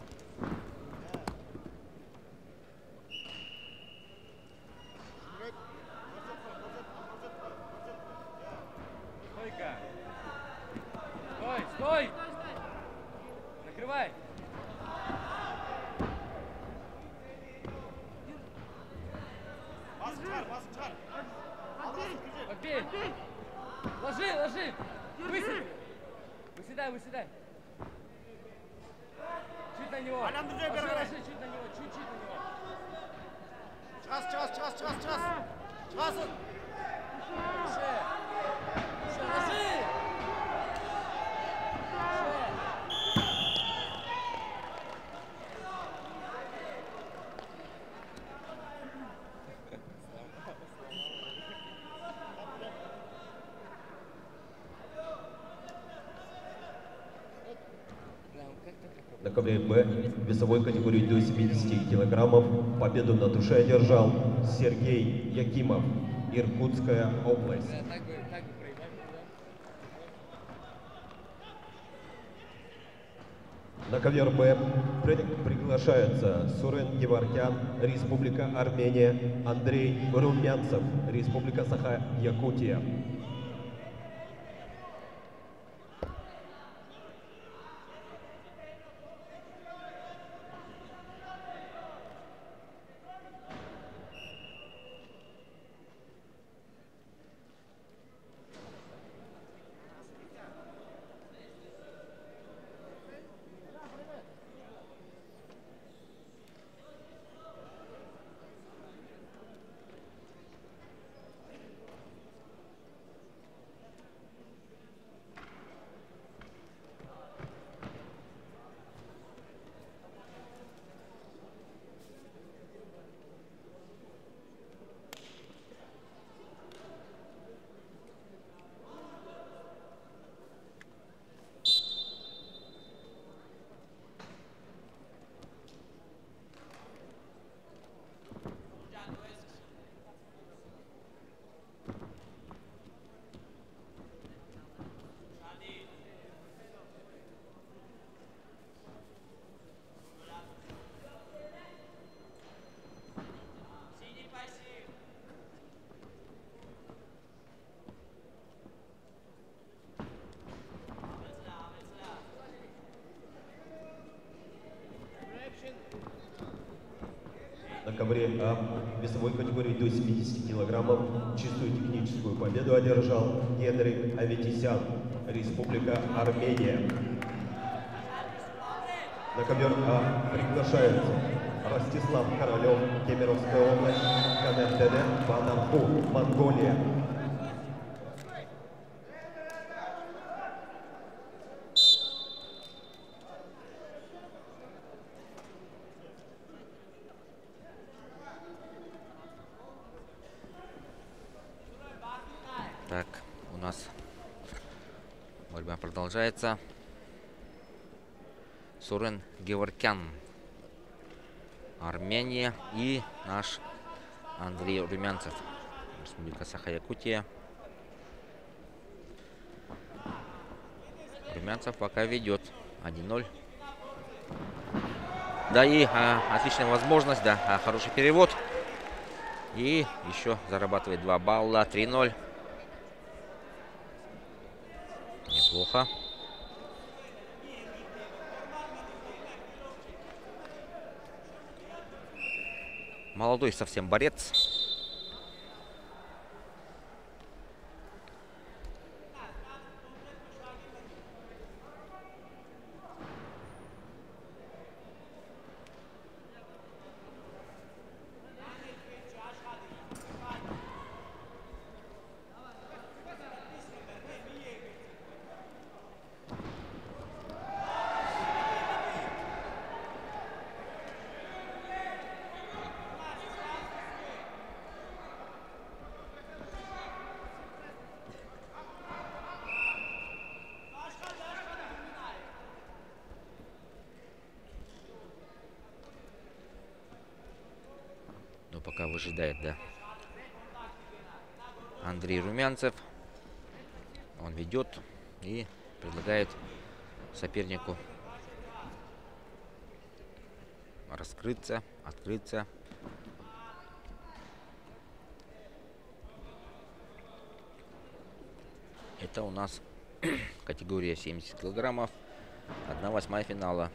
Стойка. Стой! Накрывай. Маск, Побей! Ложи! Выседай! Чуть на него! Ложи, чуть на него! Час! Ложи! На ковре Б в весовой категории до 70 килограммов победу на душе одержал Сергей Якимов, Иркутская область. На ковер Б приглашаются Сурен Геваркян, Республика Армения, Андрей Румянцев, Республика Саха-Якутия. ковре А весовой категории до 70 килограммов чистую техническую победу одержал Генрик Аветисян, Республика Армения. На ковер А приглашаются Ростислав Королев, Кемеровская область, Канертене, Банамху, Монголия. Так, у нас борьба продолжается. Сурен Геворкян, Армения, и наш Андрей Румянцев, Республика Саха-Якутия. Румянцев пока ведет 1-0. Да, и отличная возможность, да, хороший перевод. И еще зарабатывает 2 балла, 3-0. Неплохо. Молодой совсем борец. Но пока выжидает, да, Андрей Румянцев. Он ведет и предлагает сопернику раскрыться, открыться. Это у нас категория 70 килограммов, 1/8 финала.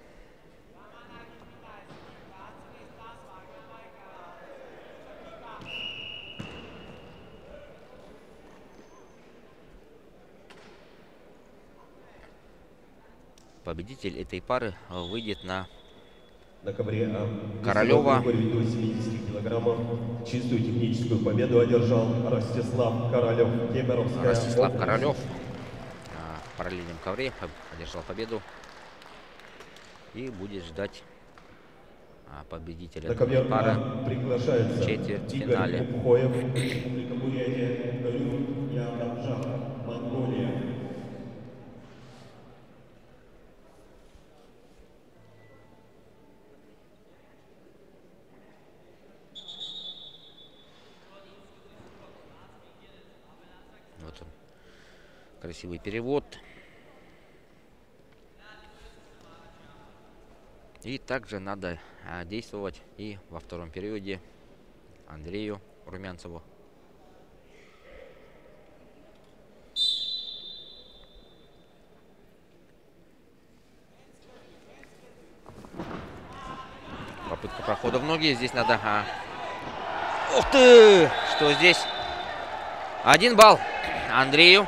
Победитель этой пары выйдет на ковре А Королева. до 70 килограммов чистую техническую победу одержал Ростислав Королев, Кемеровская Ростислав область. Королев в параллельном ковре одержал победу и будет ждать победителя На ковер этой пары А приглашается в четвертьфинале. Игорь Купхоев, Республика Бурятия, Рюд Ябаджах, Монголия. Вот он, красивый перевод. И также надо действовать и во втором периоде Андрею Румянцеву. Попытка прохода в ноги. Здесь надо... Ух ты! Что здесь? 1 балл Андрею.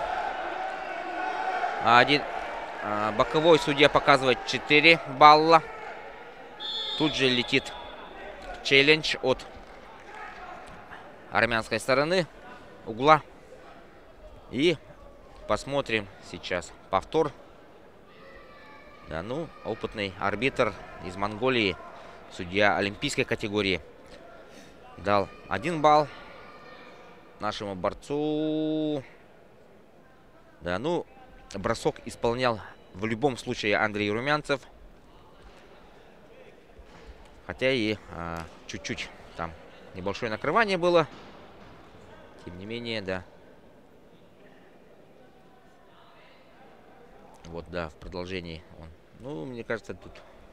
Боковой судья показывает 4 балла. Тут же летит челлендж от армянской стороны угла. И посмотрим сейчас повтор. Да, ну, опытный арбитр из Монголии, судья олимпийской категории, дал 1 балл нашему борцу. Да, ну, бросок исполнял в любом случае Андрей Румянцев. Хотя и чуть-чуть там небольшое накрывание было. Тем не менее, да. Вот, да, в продолжении он. Ну, мне кажется, тут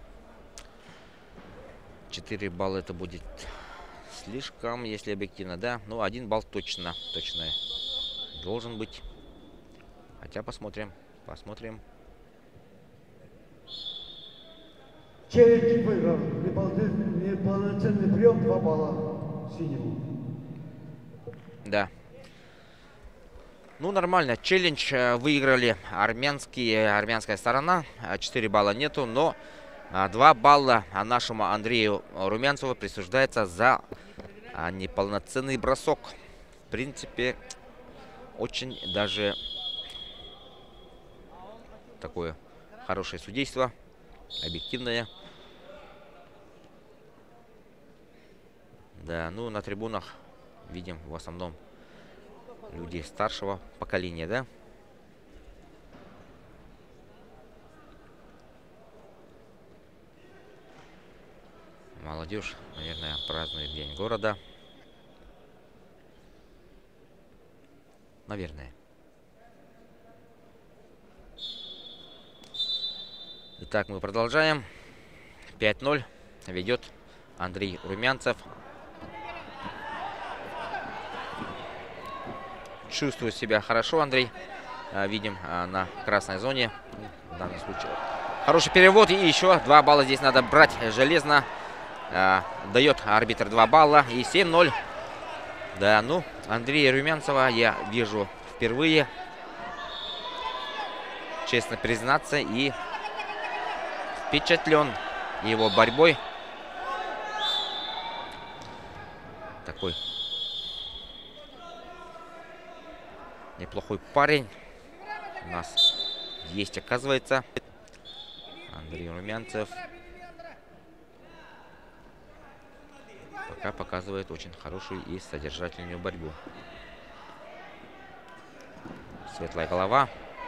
4 балла это будет слишком, если объективно, да. Ну, 1 балл точно должен быть. Хотя посмотрим. Челлендж выиграл. Неполноценный прием, 2 балла синему. Да. Ну, нормально. Челлендж выиграли армянская сторона. 4 балла нету, но 2 балла нашему Андрею Румянцеву присуждается за неполноценный бросок. В принципе, очень даже такое хорошее судейство, объективное. Да, ну на трибунах видим в основном люди старшего поколения, да? Молодежь, наверное, празднует День города. Наверное. Итак, мы продолжаем. 5-0 ведет Андрей Румянцев. Чувствует себя хорошо, Андрей. Видим на красной зоне. В данном случае хороший перевод. И еще 2 балла здесь надо брать железно. Дает арбитр 2 балла. И 7-0. Да, ну, Андрея Румянцева я вижу впервые. Честно признаться. И впечатлен его борьбой. Такой неплохой парень у нас есть, оказывается. Андрей Румянцев пока показывает очень хорошую и содержательную борьбу. Светлая голова.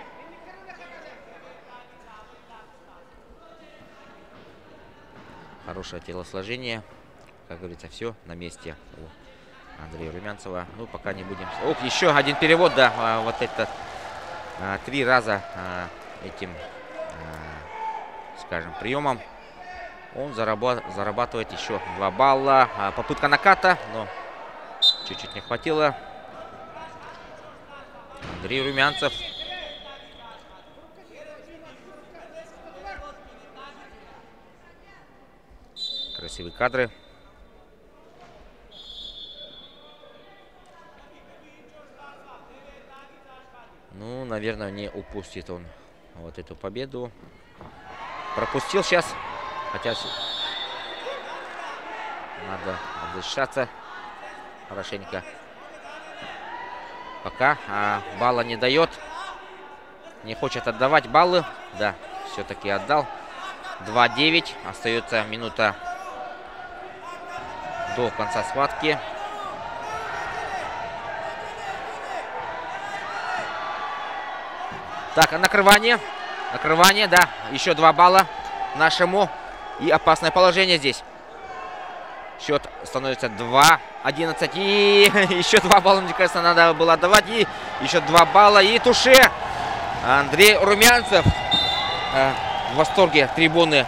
Хорошее телосложение. Как говорится, все на месте у Андрея Румянцева. Ну, пока не будем... Ох, еще один перевод, да. Вот это 3 раза этим, скажем, приемом он зарабатывает еще 2 балла. Попытка наката, но чуть-чуть не хватило. Андрей Румянцев. Красивые кадры. Ну, наверное, не упустит он вот эту победу. Пропустил сейчас. Хотя надо отдышаться хорошенько. Пока балла не дает. Не хочет отдавать баллы. Да, все-таки отдал. 2-9. Остается минута до конца схватки. Так, накрывание. Накрывание, да. Еще 2 балла нашему. И опасное положение здесь. Счет становится 2-11. И еще 2 балла, мне кажется, надо было отдавать. И еще 2 балла. И туше. Андрей Румянцев. В восторге трибуны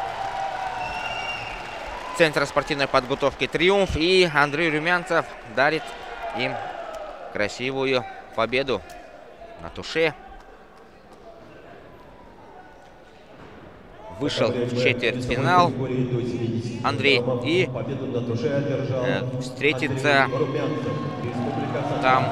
Центра спортивной подготовки «Триумф». И Андрей Румянцев дарит им красивую победу на туше. Вышел в четвертьфинал Андрей и встретится там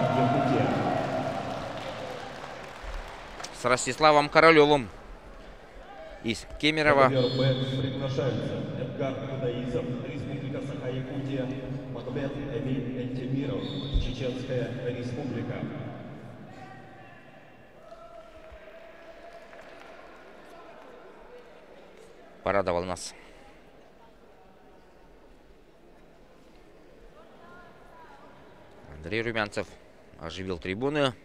с Ростиславом Королевым из Кемерово. Приглашаются Эдгар Кудаизов, Республика Саха-Якутия, Магомед Эмиль Энтемиров, Чеченская Республика. Порадовал нас Андрей Румянцев. Оживил трибуны.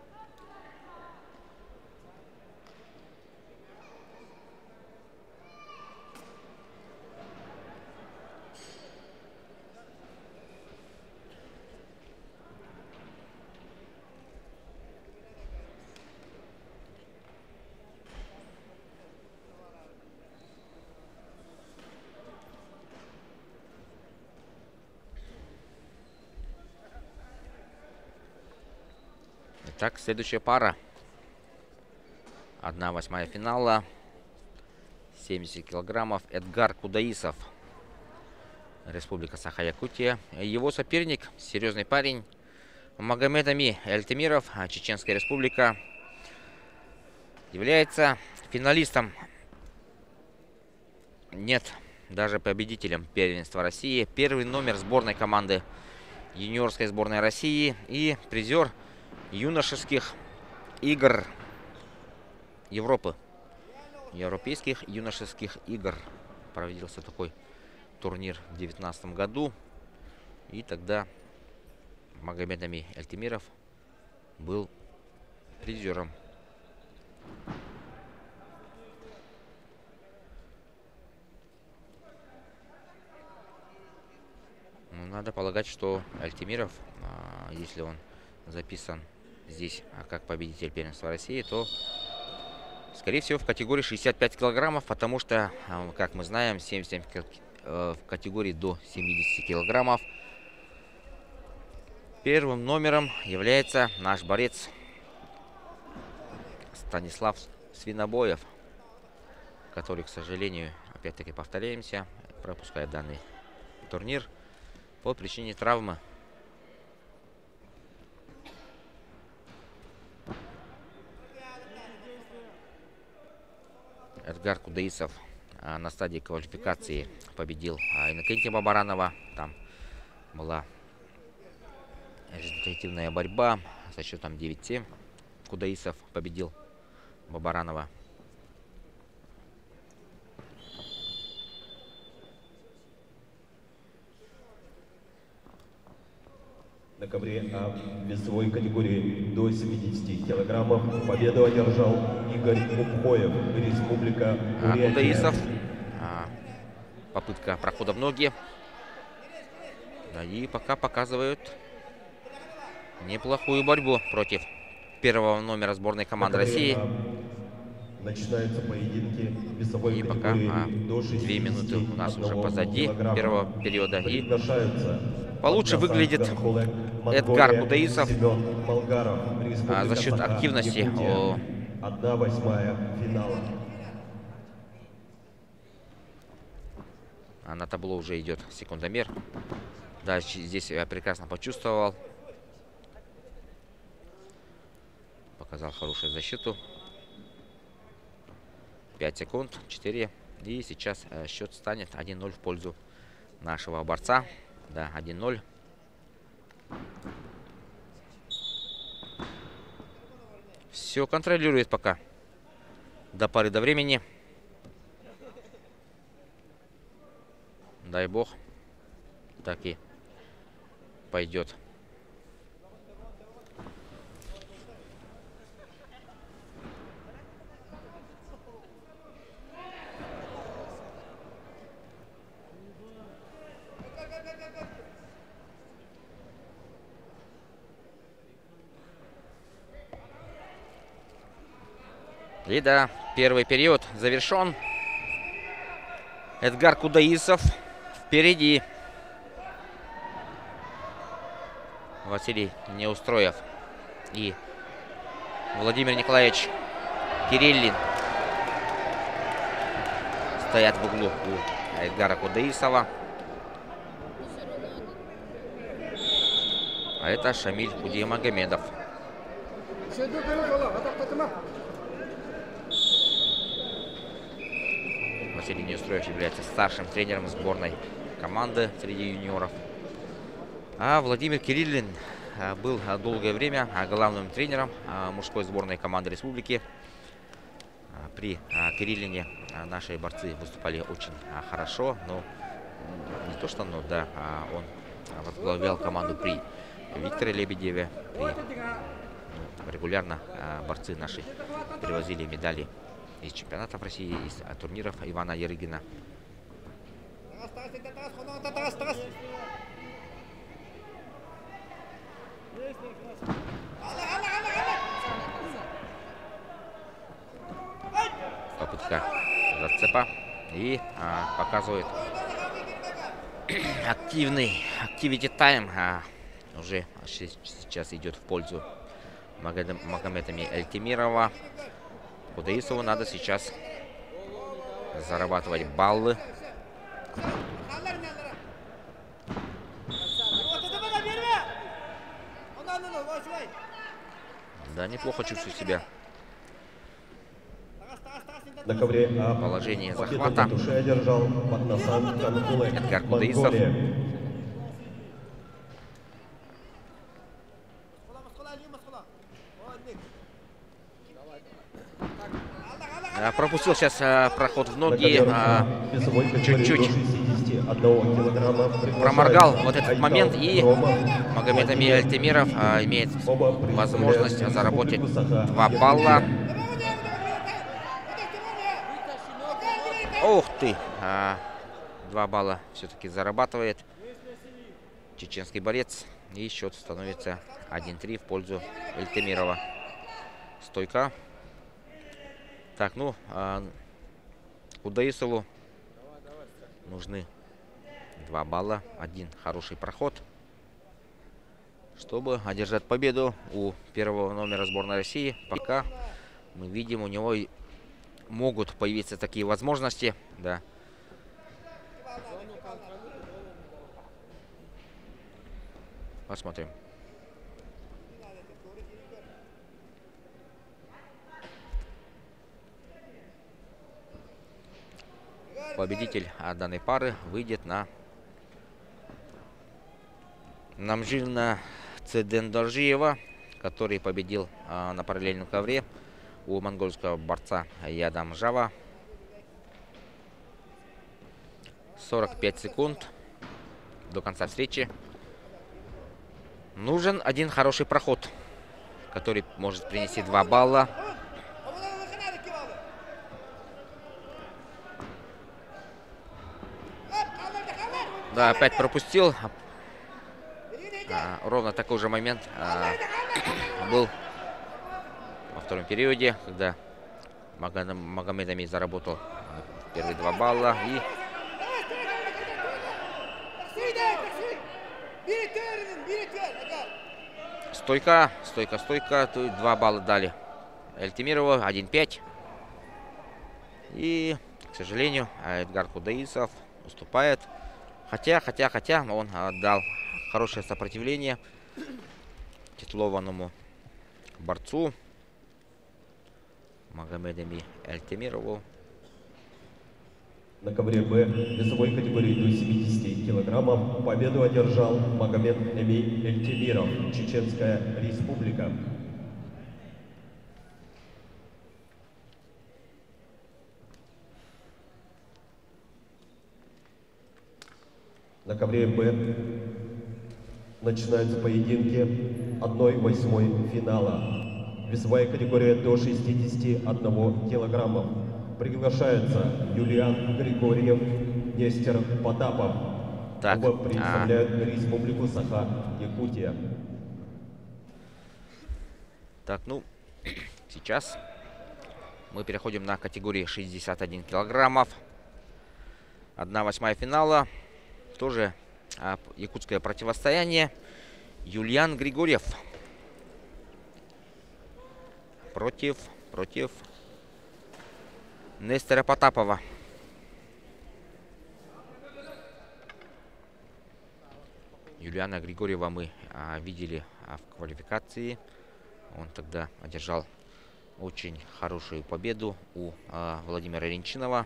Итак, следующая пара. 1/8 финала. 70 килограммов. Эдгар Кудаисов, Республика Саха-Якутия. Его соперник, серьезный парень, Магомед Ами Эльтемиров, Чеченская Республика, является финалистом, нет, даже победителем первенства России. Первый номер сборной команды юниорской сборной России и призер юношеских игр Европы. Европейских юношеских игр. Проводился такой турнир в 2019 году. И тогда Магомед Ами Эльтемиров был призером. Надо полагать, что Эльтемиров, если он записан здесь как победитель первенства России, то, скорее всего, в категории 65 килограммов, потому что, как мы знаем, 77 в категории до 70 килограммов первым номером является наш борец Станислав Свинобоев, который, к сожалению, опять-таки повторяемся, пропускает данный турнир по причине травмы. Эдгар Кудаисов на стадии квалификации победил Иннокентия Бабаранова. Там была результативная борьба со счетом 9-7. Кудаисов победил Бабаранова. На ковре А в весовой категории до 70 килограммов победу одержал Игорь Купхоев, Республика Бурятия. Кудаисов. Попытка прохода в ноги. Да, и пока показывают неплохую борьбу против первого номера сборной команды России. Начинаются поединки весовой И пока категории до 2 минуты у нас уже 61 позади килограмма. первого периода. И Приглашаются получше выглядит Эдгар Кудаисов за счет активности. 1/8 финала. На табло уже идет секундомер. Да, здесь я прекрасно почувствовал. Показал хорошую защиту. 5 секунд, 4. И сейчас счет станет 1-0 в пользу нашего борца. Да, 1-0. Все контролирует пока. До поры до времени. Дай бог, так и пойдет. И да, первый период завершен. Эдгар Кудаисов впереди. Василий Неустроев и Владимир Николаевич Кириллин стоят в углу у Эдгара Кудаисова. А это Шамиль Кудимагомедов. Василий Неустроев является старшим тренером сборной команды среди юниоров. А Владимир Кириллин был долгое время главным тренером мужской сборной команды республики. При Кириллине наши борцы выступали очень хорошо, но не то что, но да, он возглавлял команду при Викторе Лебедеве. Регулярно борцы наши привозили медали из чемпионатов России, из турниров Ивана Ярыгина. Попытка зацепа. И показывает activity time. Уже сейчас идет в пользу Магомеда Эльтемирова. Кудаисову надо сейчас зарабатывать баллы. Да, неплохо чувствую себя. На ковре А Положение победу захвата. на душе одержал Батнасан Канкуле, Эдгар Кудаисов. Монголия. Пропустил сейчас проход в На ноги. ковер А весовой категории чуть-чуть до 61 килограмма приглашается проморгал вот этот Айтал момент, и Рома, Магомед Владимир. Альтемиров имеет Оба возможность представляют заработать Республику Саха, 2 балла. Якутия. Ух ты! 2 балла все-таки зарабатывает чеченский борец. И счет становится 1-3 в пользу Альтемирова. Стойка. Так, ну, Кудаисову нужны 2 балла. Один хороший проход, чтобы одержать победу у первого номера сборной России. Пока мы видим, у него могут появиться такие возможности. Да. Посмотрим. Победитель данной пары выйдет на Намжильна Цедендаржиева, который победил на параллельном ковре у монгольского борца Ядамжава. 45 секунд до конца встречи. Нужен один хороший проход, который может принести 2 балла. Да, опять пропустил. Ровно такой же момент был во втором периоде, когда Магомед Амин заработал первые 2 балла. И стойка. 2 балла дали Альтемирову, 1-5. И, к сожалению, Эдгар Кудаисов уступает. Хотя он дал хорошее сопротивление титулованному борцу Магомеду Альтемирову. На ковре Б весовой категории до 70 килограммов победу одержал Магомед Эмиль Эльтемиров, Чеченская Республика. На ковре Б начинаются поединки 1/8 финала. Весовая категория до 61 килограммов. Приглашается Юлиан Григорьев, Нестер Потапов. Так, Оба представляют Республику Саха, Якутия. Так, ну, сейчас мы переходим на категории 61 килограммов. 1/8 финала. Тоже якутское противостояние. Юлиан Григорьев против Нестера Потапова. Юлиана Григорьева мы видели в квалификации. Он тогда одержал очень хорошую победу у Владимира Ренчинова.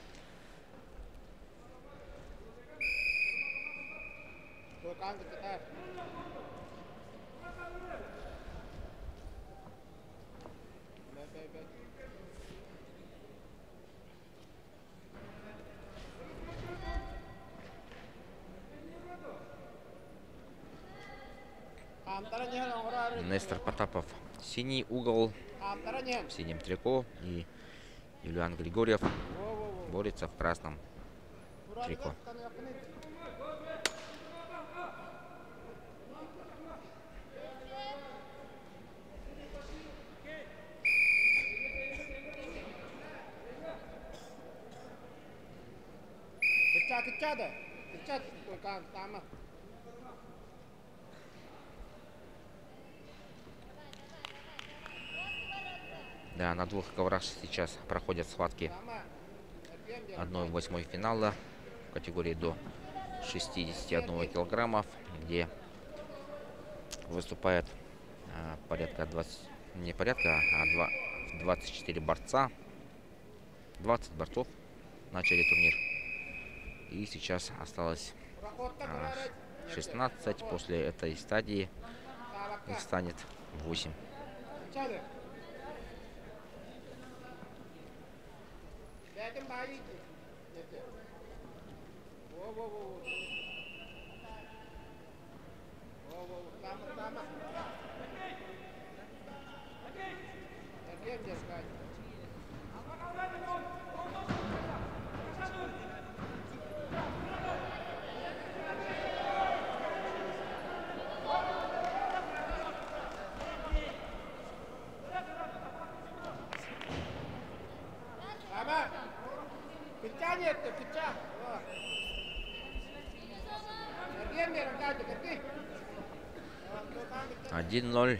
Нестор Потапов синий угол, в синем трико, и Юлиан Григорьев борется в красном трико. Да, на 2 коврах сейчас проходят схватки 1/8 финала в категории до 61 килограммов, где выступает порядка 20, не порядка, а 24 борца. 20 борцов начали турнир. И сейчас осталось 16. После этой стадии их станет 8. Нет, печать. 1-0.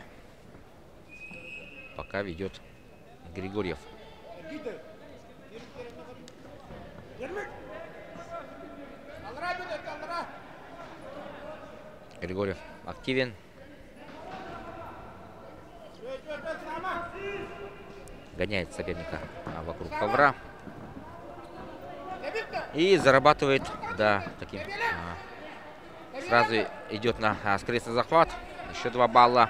Пока ведет Григорьев. Григорьев активен. Гоняет соперника вокруг ковра. И зарабатывает, да, таким. Сразу идет на скрытный захват. Еще 2 балла.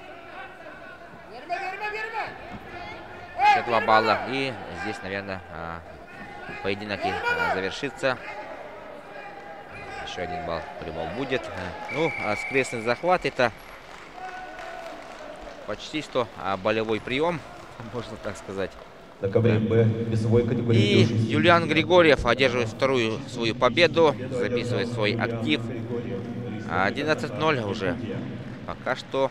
Еще 2 балла. И здесь, наверное, поединок и завершится. Еще 1 балл прибыл будет. Ну, скрестный захват — это почти что болевой прием, можно так сказать. На ковре Б весовой категории И до 60 Юлиан Григорьев одерживает вторую свою победу, записывает свой актив. 11-0 уже. Пока что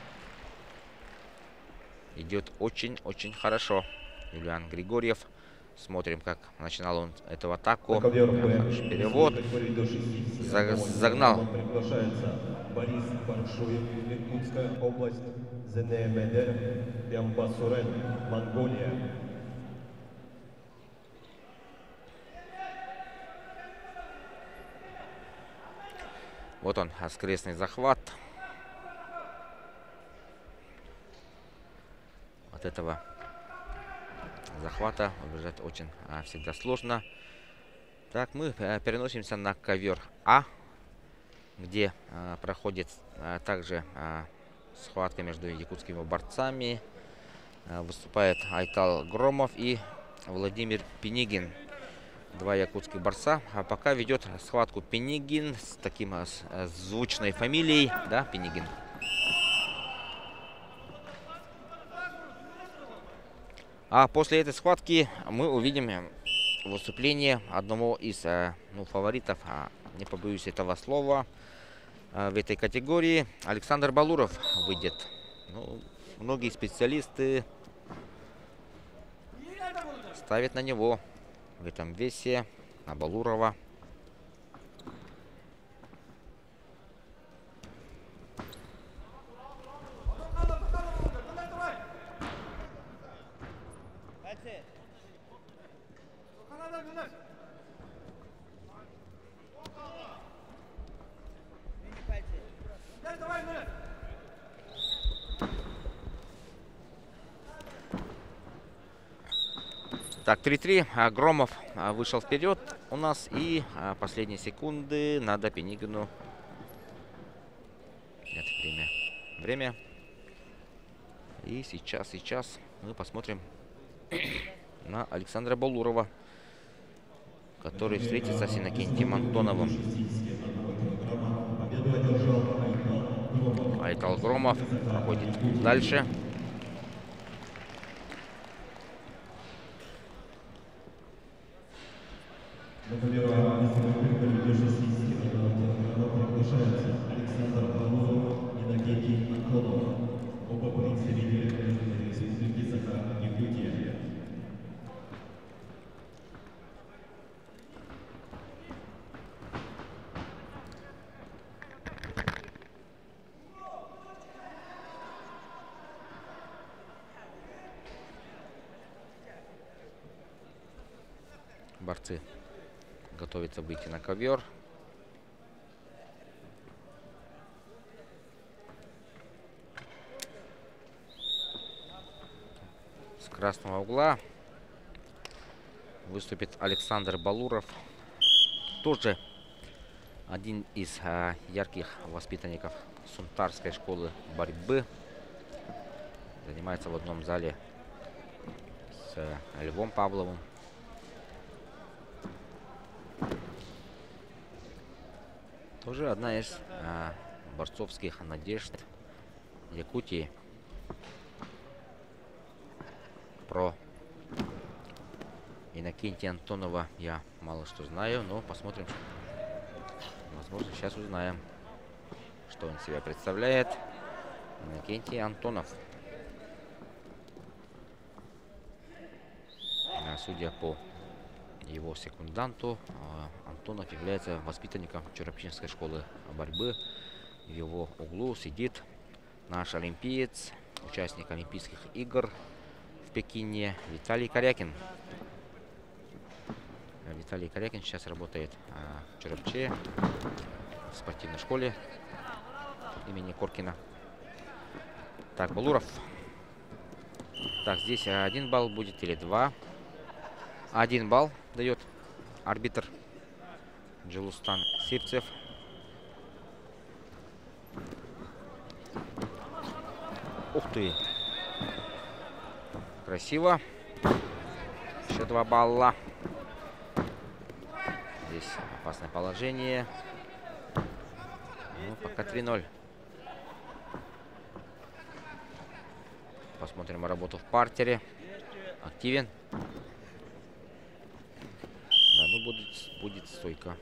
идет очень-очень хорошо Юлиан Григорьев. Смотрим, как начинал он эту атаку. На ковер Б Хороший перевод. весовой категории до 60 Загнал. Приглашается Борис Паршуев, Иркутская область, Зене Медер, Бямбасурен, Монголия. Вот он, скрестный захват. От этого захвата убежать очень всегда сложно. Так, мы переносимся на ковер А, где проходит также схватка между якутскими борцами. Выступает Айтал Громов и Владимир Пенигин. 2 якутских борца. А пока ведет схватку Пенигин с таким звучной фамилией, да, Пенигин. А после этой схватки мы увидим выступление одного из фаворитов, не побоюсь этого слова, в этой категории. Александр Балуров выйдет. Ну, многие специалисты ставят на него в этом весе, на Балурова. Так, 3-3. Громов вышел вперед у нас. И последние секунды надо Пенигину. Нет, время. И сейчас мы посмотрим на Александра Балурова, который встретится с Иннокентием Антоновым. Айтал Громов проходит дальше. На ковер А весовой категории до 60 приглашается Александр Балуров и Иннокентий Антонов. Оба представители Республики Саха-Якутия. борцы готовятся выйти на ковер. С красного угла выступит Александр Балуров. Тоже один из ярких воспитанников Сунтарской школы борьбы. Занимается в одном зале с Львом Павловым. Тоже одна из борцовских надежд Якутии. Про Иннокентия Антонова я мало что знаю, но посмотрим. Возможно, сейчас узнаем, что он себя представляет. Иннокентий Антонов. Судя по его секунданту, Антонов является воспитанником Черепчинской школы борьбы. В его углу сидит наш олимпиец, участник Олимпийских игр в Пекине Виталий Корякин. Виталий Корякин сейчас работает в Черепче, в спортивной школе имени Коркина. Так, Балуров. Так, здесь 1 балл будет или 2. 1 балл дает арбитр Джилустан Сивцев. Ух ты! Красиво. Еще 2 балла. Здесь опасное положение. Ну, пока 3-0. Посмотрим работу в партере. Активен. Да, ну будет стойка.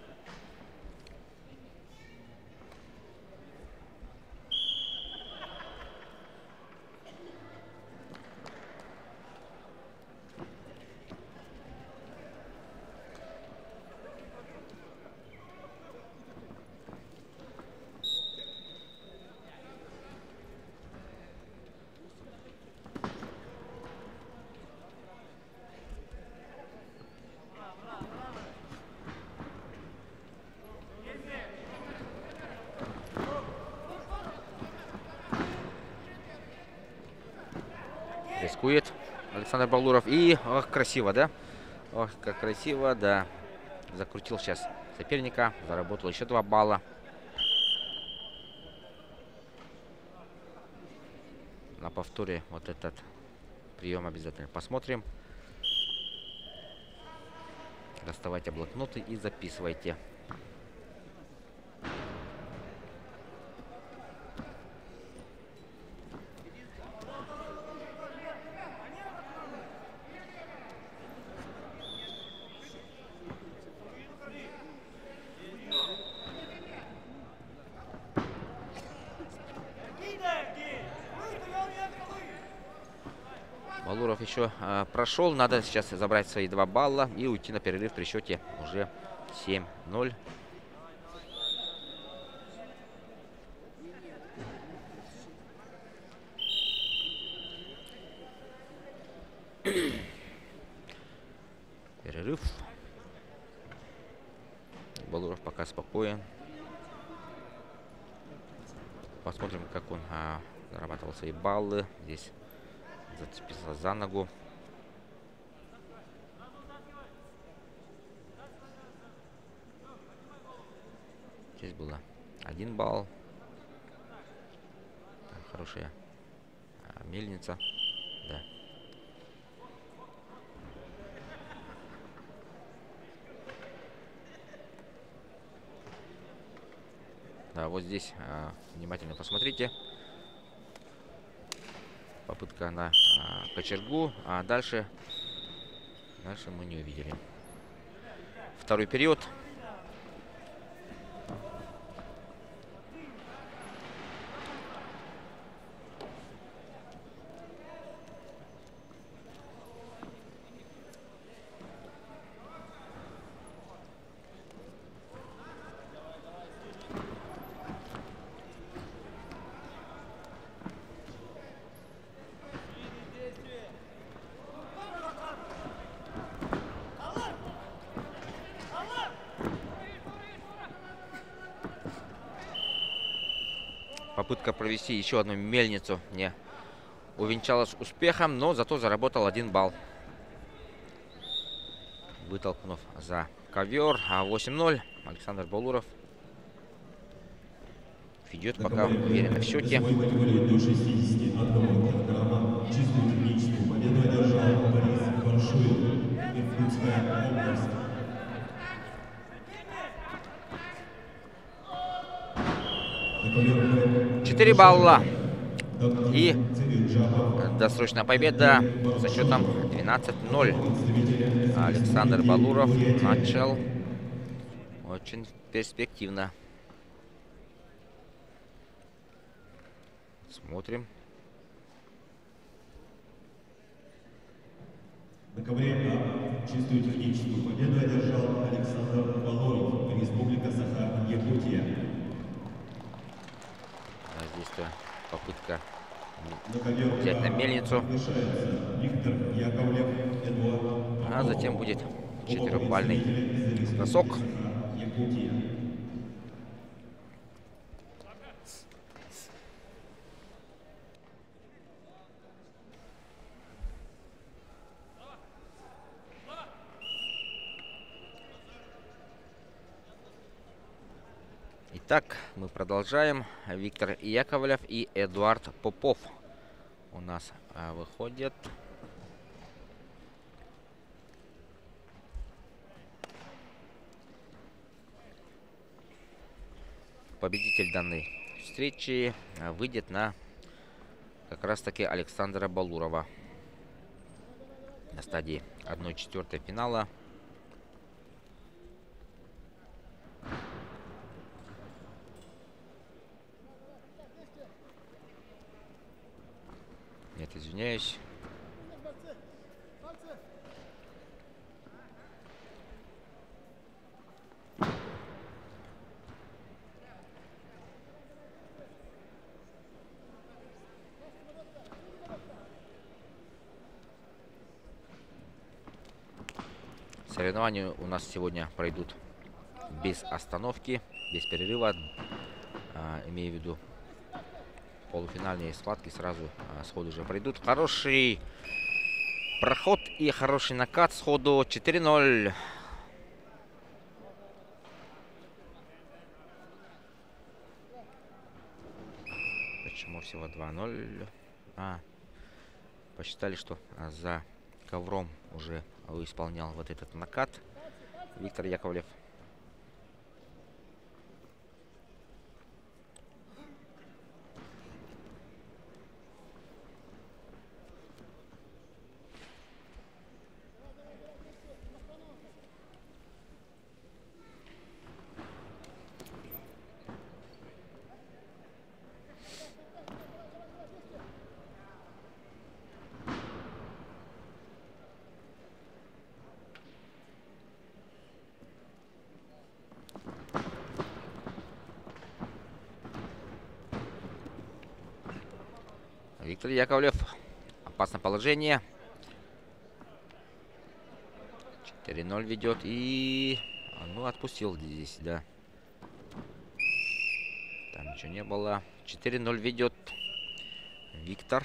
Рискует Александр Балуров. И, ох, красиво, да? Ох, как красиво, да. Закрутил сейчас соперника. Заработал еще 2 балла. На повторе вот этот прием обязательно посмотрим. Доставайте блокноты и записывайте. Балуров еще прошел. Надо сейчас забрать свои 2 балла и уйти на перерыв при счете уже 7-0. Перерыв. Балуров пока спокоен. Посмотрим, как он зарабатывал свои баллы. Здесь зацепился за ногу. Здесь было 1 балл. Хорошая мельница. Да. Да, вот здесь внимательно посмотрите. Попытка на кочергу, а дальше мы не увидели. Второй период. Попытка провести еще одну мельницу не увенчалась успехом, но зато заработал 1 балл. Вытолкнув за ковер. 8-0. Александр Балуров ведет пока уверенно в счете. Весовой категории до 61 килограмма. Чистую техническую победу одержал Борис Паршуев, Иркутская область. На ковер Б 4 балла. И Цивиджапов. досрочная победа со счетом 12-0. Александр Балуров начал очень перспективно. Смотрим. На ковре А чистую техническую победу одержал Александр Балуров, Республика Саха-Якутия. Здесь попытка На ковер взять на мельницу. приглашается Виктор Яковлев, Эдуард. А затем будет 4-бальный бросок. Якутия. Итак, мы продолжаем. Виктор Яковлев и Эдуард Попов у нас выходят. Победитель данной встречи выйдет на как раз таки Александра Балурова на стадии 1/4 финала. Нет, извиняюсь. Соревнования у нас сегодня пройдут без остановки, без перерыва. Имею в виду, полуфинальные схватки сразу сходу же пройдут. Хороший проход и хороший накат сходу. 4-0. Почему всего 2-0? Посчитали, что за ковром уже исполнял вот этот накат Виктор Яковлев. Виктор Яковлев. Опасное положение. 4-0 ведет. И... ну, отпустил здесь, да. Там ничего не было. 4-0 ведет Виктор.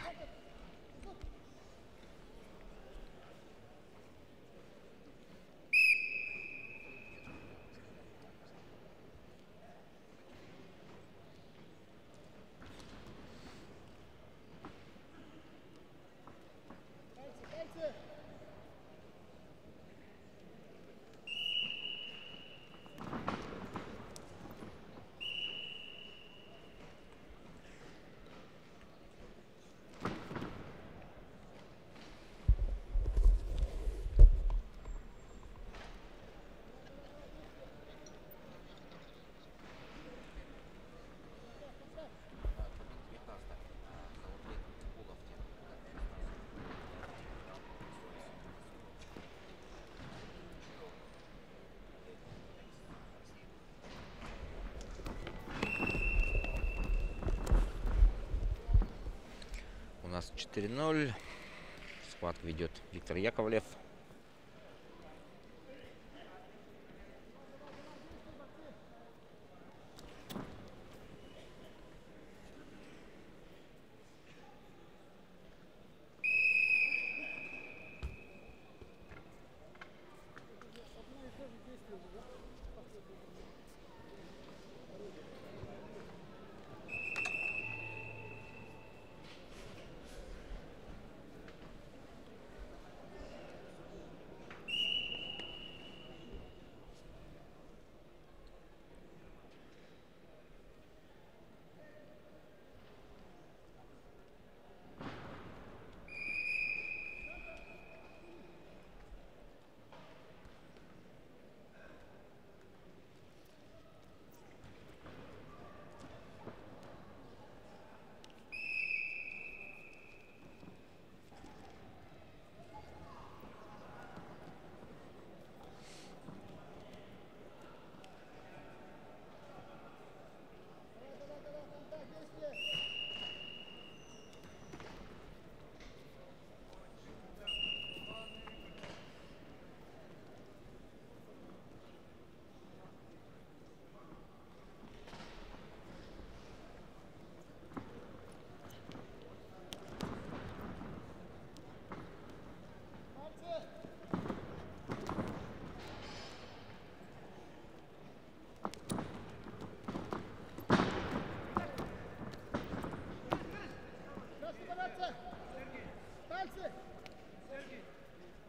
У нас 4-0. Схватку ведет Виктор Яковлев.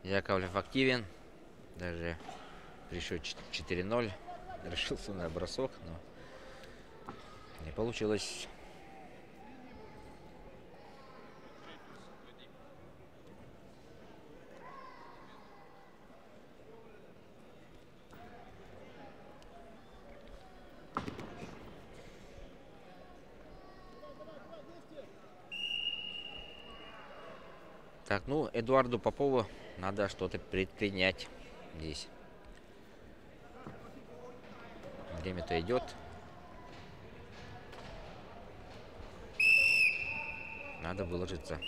Яковлев активен. Даже при счете 4-0 решился на бросок, но не получилось. Так, ну, Эдуарду Попову надо что-то предпринять здесь. Время-то идет. Надо выложиться.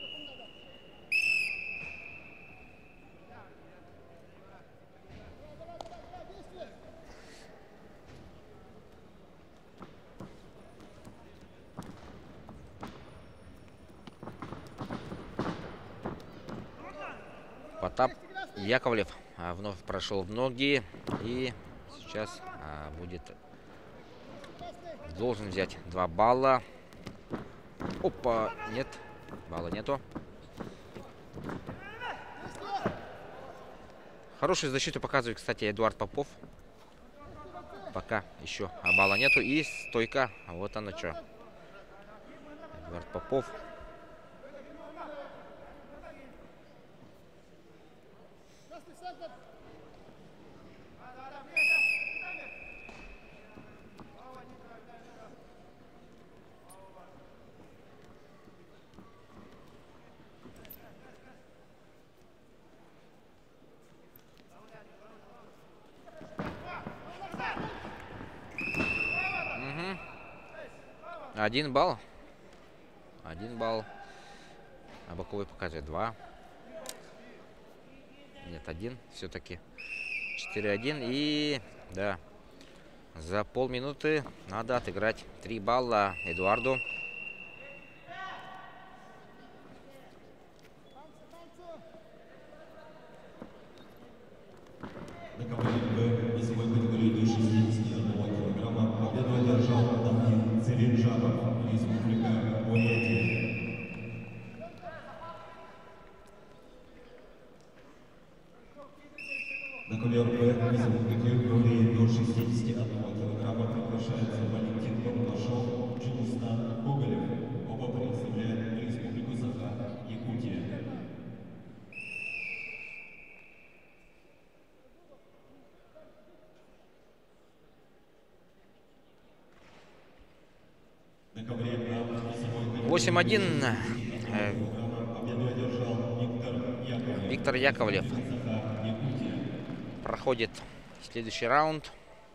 Потап Яковлев вновь прошел в ноги и сейчас должен взять 2 балла. Опа, нет, балла нету. Хорошую защиту показывает, кстати, Эдуард Попов. Пока еще балла нету. И стойка. Вот оно что. Эдуард Попов. Один балл. 1 балл. А боковой показывает 2. Нет, 1 все-таки. 4-1. И да, за полминуты надо отыграть 3 балла Эдуарду. На КВР весовой категории до 61 килограмма победу одержал Давид Целинджапов, Республика Бурятия. На КВР весовой категории до 61 килограмма приглашается Валентин Бурнашов, Джилстан Гоголев. Оба представляют Республику Саха, Якутия. На ковре 8-1. Виктор Яковлев проходит следующий раунд.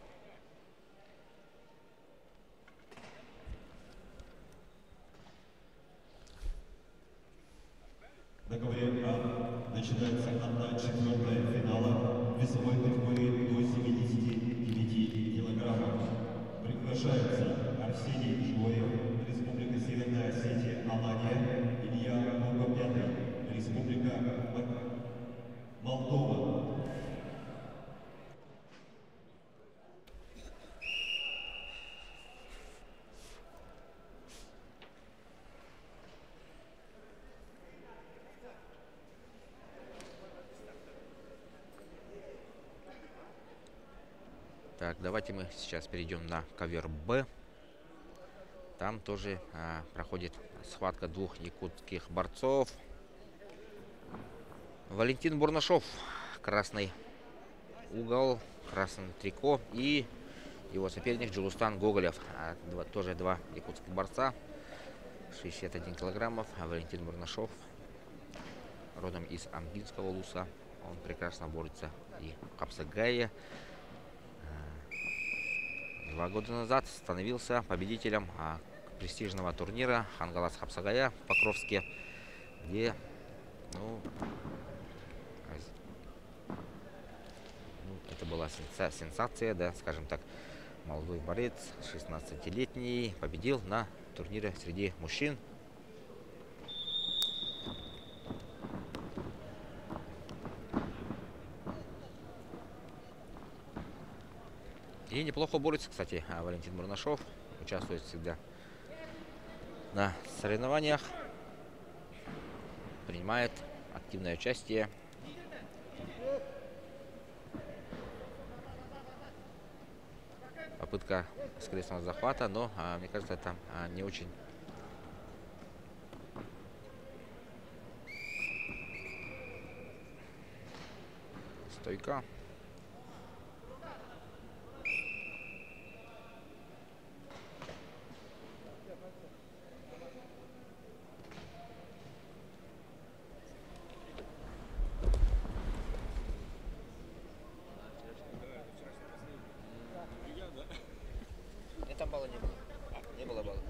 На ковре начинается 1/4 финала весовой категории до 79 килограммов. Приглашаются Арсений Жгоев, Республика Северная Осетия, Алания, Илья Богопятый, Республика Молдова. Так, давайте мы сейчас перейдем на ковер Б. Там тоже проходит схватка 2 якутских борцов. Валентин Бурнашов, красный угол, красный трико, и его соперник Джилстан Гоголев. Тоже 2 якутских борца, 61 килограммов. Валентин Бурнашов родом из Амгинского улуса. Он прекрасно борется и в Хапсагае. 2 года назад становился победителем престижного турнира Хангалас Хапсагая в Покровске, где это была сенсация, да, скажем так. Молодой борец, 16-летний, победил на турнире среди мужчин. И неплохо борется, кстати, Валентин Бурнашов. Участвует всегда на соревнованиях. Принимает активное участие. Попытка скрестного захвата, но мне кажется, это не очень. Стойка. Нет, там балла не было. Не было балла.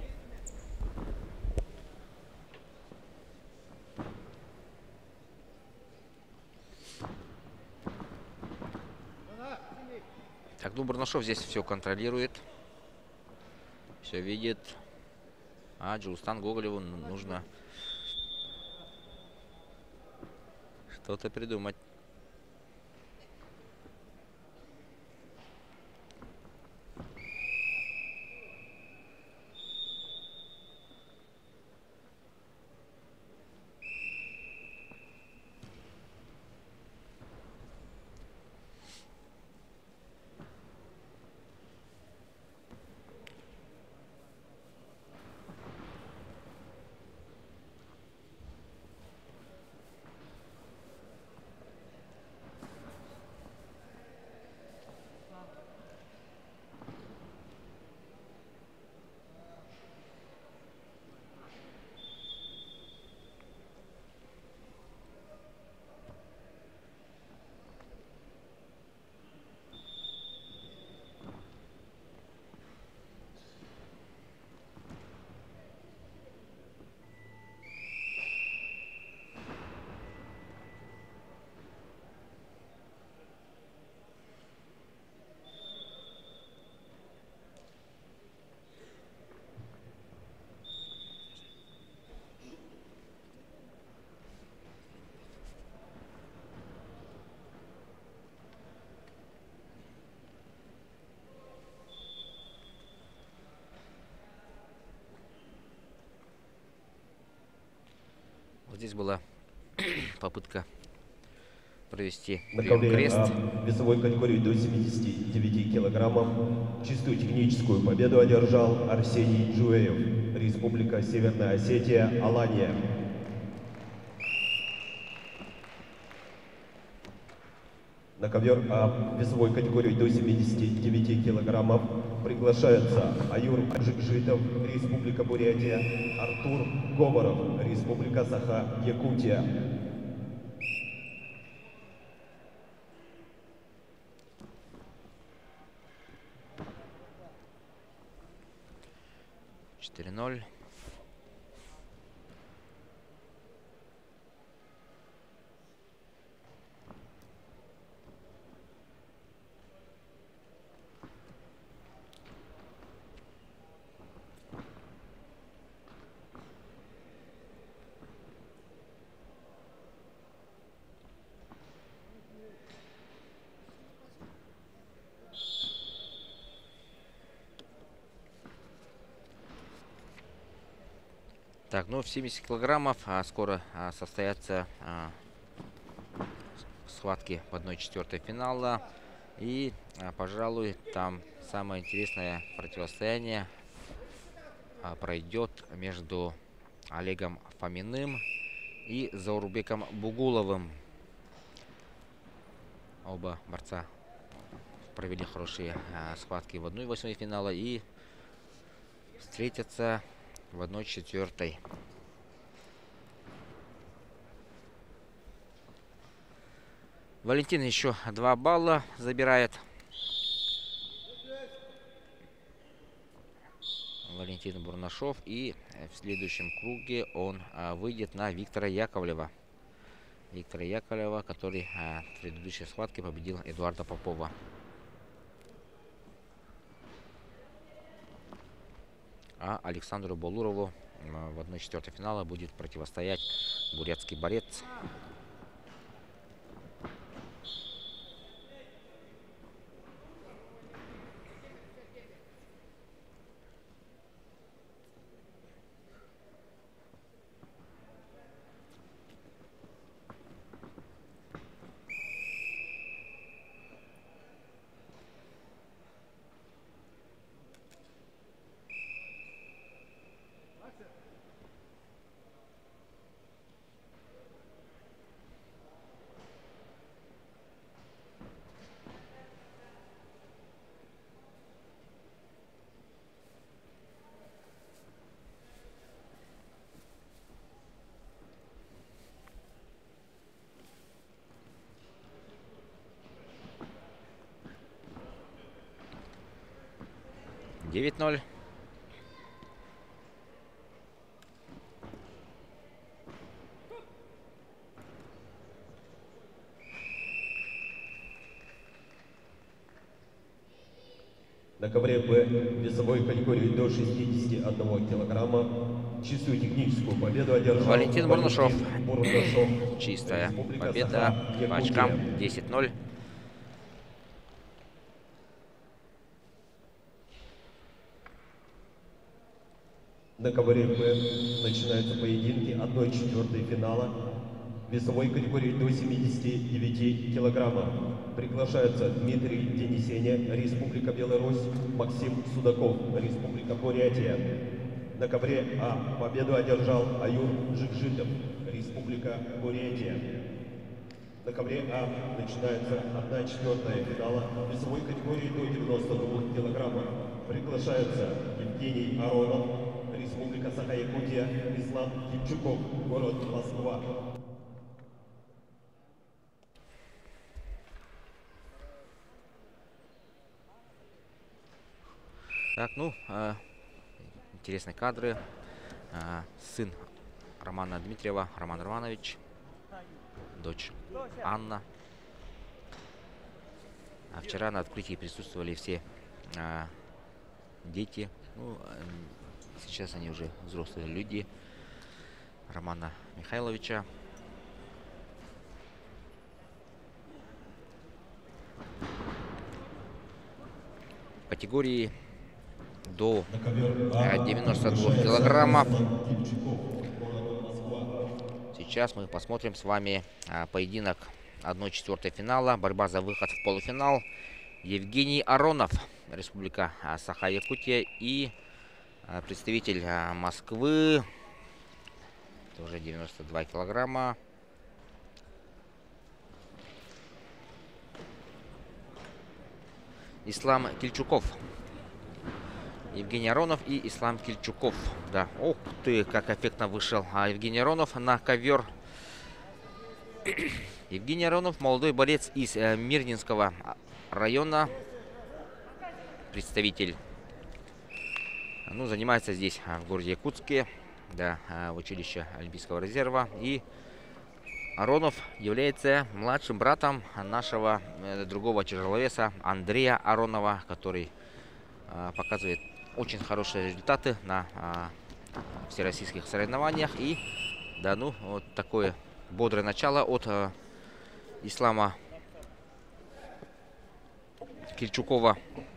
Так, ну Бурнашов здесь все контролирует. Все видит. А Джилстан Гоголеву нужно что-то придумать. Вот здесь была попытка провести прием крест. Весовой категории до 79 килограммов. Чистую техническую победу одержал Арсений Джуэев, Республика Северная Осетия, Алания. На ковер весовой категории до 79 килограммов приглашаются Аюр Жикжитов, Республика Бурятия, Артур Говоров, Республика Саха, Якутия. Четыре-ноль. Так, ну в 70 килограммов скоро состоятся схватки в 1/4 финала. И, пожалуй, там самое интересное противостояние пройдет между Олегом Фоминым и Заурбеком Бугуловым. Оба борца провели хорошие схватки в 1/8 финала и встретятся в 1/4. Валентин еще 2 балла забирает. Валентин Бурнашов. И в следующем круге он выйдет на Виктора Яковлева. Виктора Яковлева, который в предыдущей схватке победил Эдуарда Попова. А Александру Болурову в 1/4 финала будет противостоять бурятский борец. 9-0. На ковре Б весовой категории до 61 килограмма чистую техническую победу одержал Валентин Бурнушов. Бурнушов. Чистая Республика победа Саха, по очкам. Якутия. 10-0. На ковре Б начинаются поединки 1/4 финала весовой категории до 79 килограммов. Приглашаются Дмитрий Денисеня, Республика Беларусь, Максим Судаков, Республика Бурятия. На ковре А победу одержал Аюр Жикжитов, Республика Бурятия. На ковре А начинается 1/4 финала весовой категории до 92 килограммов. Приглашаются Евгений Аронов, Республика Саха-Якутия, Ислам Кипчуков, город Москва. Так, ну, интересные кадры. Сын Романа Дмитриева, Роман Романович, дочь Анна. А вчера на открытии присутствовали все дети. Ну, сейчас они уже взрослые люди Романа Михайловича. Категории до 92 килограммов. Сейчас мы посмотрим с вами поединок 1/4 финала. Борьба за выход в полуфинал. Евгений Аронов, Республика Саха-Якутия, и представитель Москвы, тоже 92 килограмма. Ислам Кильчуков. Евгений Аронов и Ислам Кильчуков. Да, ух ты, как эффектно вышел Евгений Аронов на ковер. Евгений Аронов, молодой борец из Мирнинского района. Представитель. Ну, занимается здесь, в городе Якутске. Да, в училище Олимпийского резерва. И Аронов является младшим братом нашего другого тяжеловеса Андрея Аронова, который показывает очень хорошие результаты на всероссийских соревнованиях. И да, ну, вот такое бодрое начало от Ислама Кильчукова.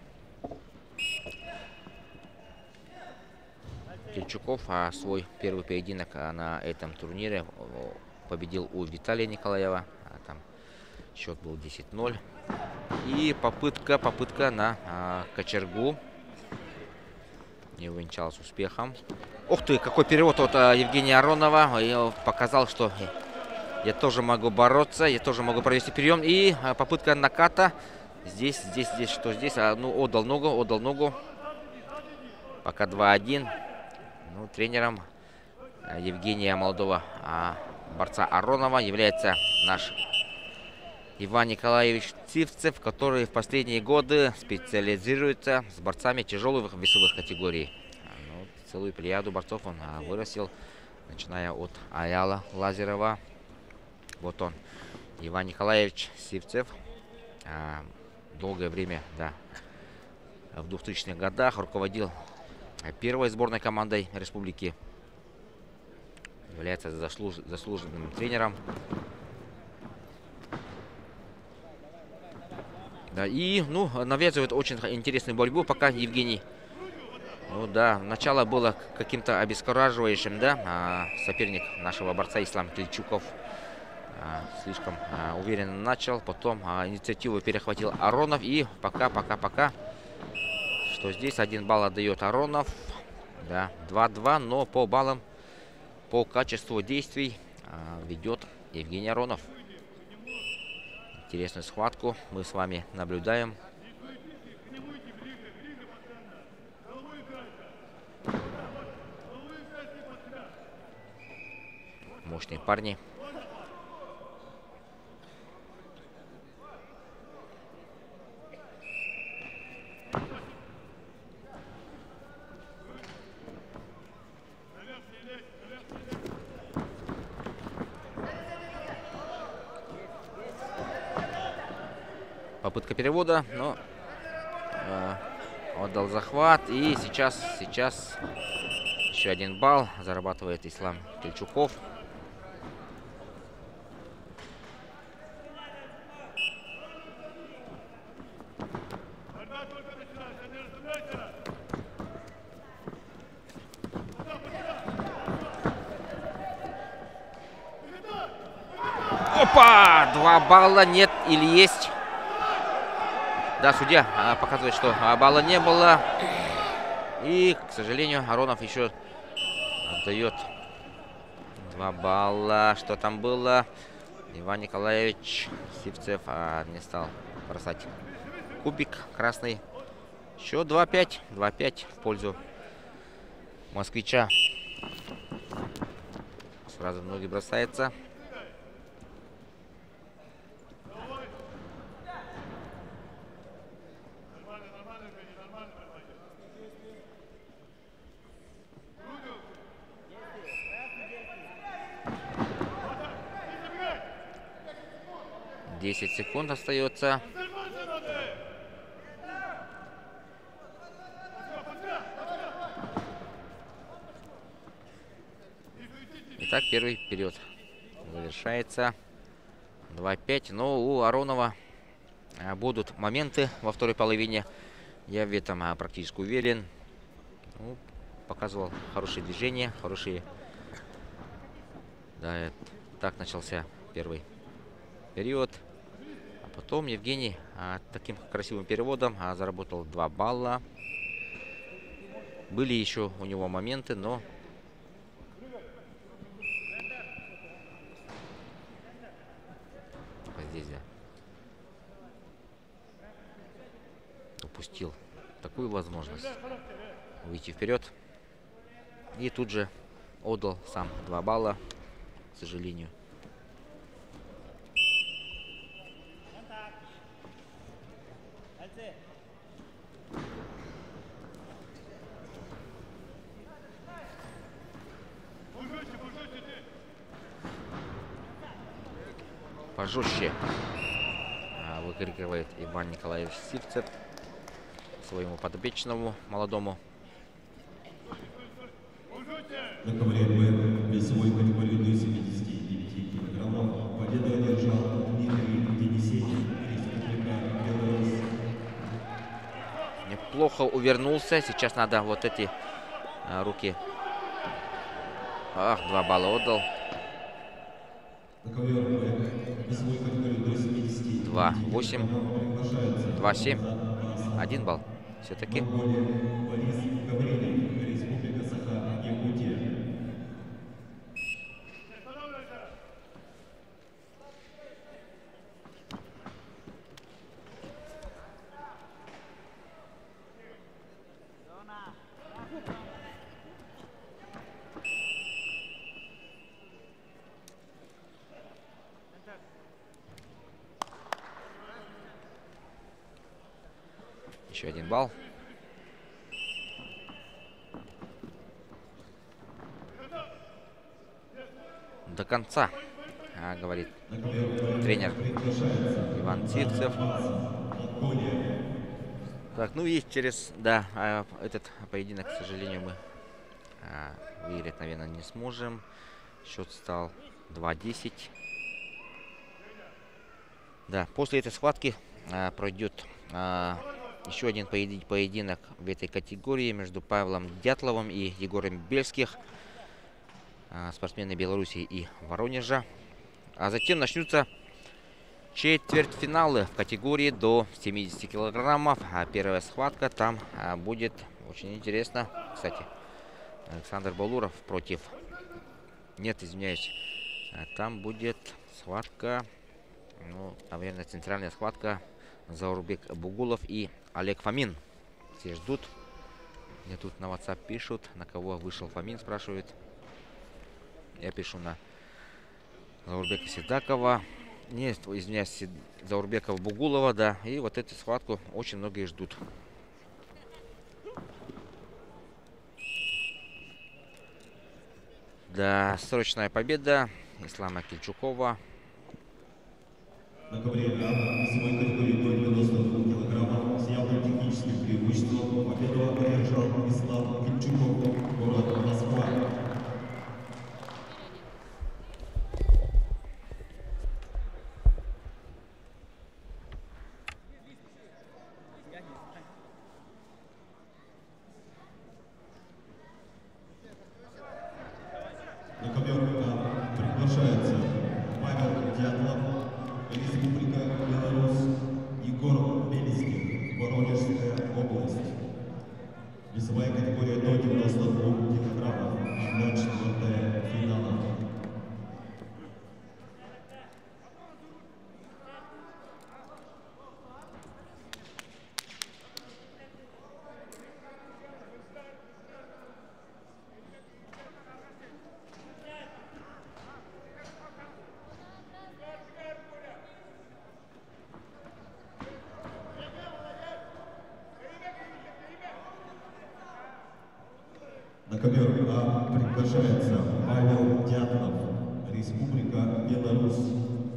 Кильчуков свой первый поединок на этом турнире победил у Виталия Николаева. Там счет был 10-0. И попытка на кочергу не увенчалась успехом. Ух ты, какой перевод от Евгения Аронова. И показал, что я тоже могу бороться, я тоже могу провести прием. И попытка наката. Здесь, что здесь? Ну, отдал ногу. Пока 2-1. Ну, тренером Евгения молодого борца Аронова является наш Иван Николаевич Цивцев, который в последние годы специализируется с борцами тяжелых весовых категорий. Ну, целую плеяду борцов он вырастил, начиная от Аяла Лазерова. Вот он, Иван Николаевич Цивцев. Долгое время, да, в 2000-х годах руководил первой сборной командой республики. Является заслуженным тренером. Да, и, ну, навязывает очень интересную борьбу пока Евгений. Ну да, начало было каким-то обескураживающим, да. Соперник нашего борца Ислам Кильчуков слишком уверенно начал. Потом инициативу перехватил Аронов. И пока. Что здесь 1 балл отдает Аронов. Да, 2-2, но по баллам, по качеству действий ведет Евгений Аронов. Интересную схватку мы с вами наблюдаем. Мощные парни. попытка перевода, но отдал захват. И сейчас еще 1 балл зарабатывает Ислам Кельчуков. Опа! 2 балла нет или есть? Да, судья показывает, что балла не было. И, к сожалению, Аронов еще отдает 2 балла. Что там было? Иван Николаевич Сивцев не стал бросать кубик красный. Еще 2-5. 2-5 в пользу москвича. Сразу в ноги бросается. Десять секунд остается. Итак, первый период завершается. 2-5. Но у Аронова будут моменты во второй половине. Я в этом практически уверен. Ну, показывал хорошие движения, хорошие. Да, так начался первый период. А потом Евгений таким красивым переводом заработал 2 балла. Были еще у него моменты, но здесь упустил такую возможность выйти вперед. И тут же отдал сам 2 балла, к сожалению. Пожестче выкрикивает Иван Николаевич Сивцев своему подопечному молодому. На ковре Б весовой категории до 79 килограммов победу одержал Дмитрий Денисенин, Республика Беларусь. Неплохо увернулся. Сейчас надо вот эти руки. 2 балла отдал. На ковер Б весовой категории до 70 2-8. 2-7. 1 балл. Все-таки. Борис Гаврилов, Республика Саха-Якутия. Еще 1 балл. До конца, говорит тренер Иван Сивцев. Так, ну и через, этот поединок, к сожалению, мы выиграть, наверное, не сможем. Счет стал 2-10. Да, после этой схватки пройдет еще один поединок в этой категории между Павлом Дятловым и Егором Бельских, спортсмены Беларуси и Воронежа. А затем начнутся четвертьфиналы в категории до 70 килограммов. Первая схватка там будет очень интересно. Кстати, Александр Балуров против... Нет, извиняюсь. Там будет схватка, ну, наверное, центральная схватка. Заурбек Бугулов и Олег Фомин. Все ждут. Мне тут на WhatsApp пишут, на кого вышел Фомин, спрашивают. Я пишу на Заурбека Седакова. Нет, извиняюсь, Заурбекова Бугулова, да. И вот эту схватку очень многие ждут. Да, срочная победа Ислама Кельчукова. На ковре А весовой категории до 90 Ислам Кипчуков, город Москва. На ковер приглашается Павел Дятлов, Республика Беларусь, Егор Белискин, Воронежская область. Весовая категория до 92 килограммов, 1/4 финала. На ковер приглашается Павел Дятлов, Республика Беларусь.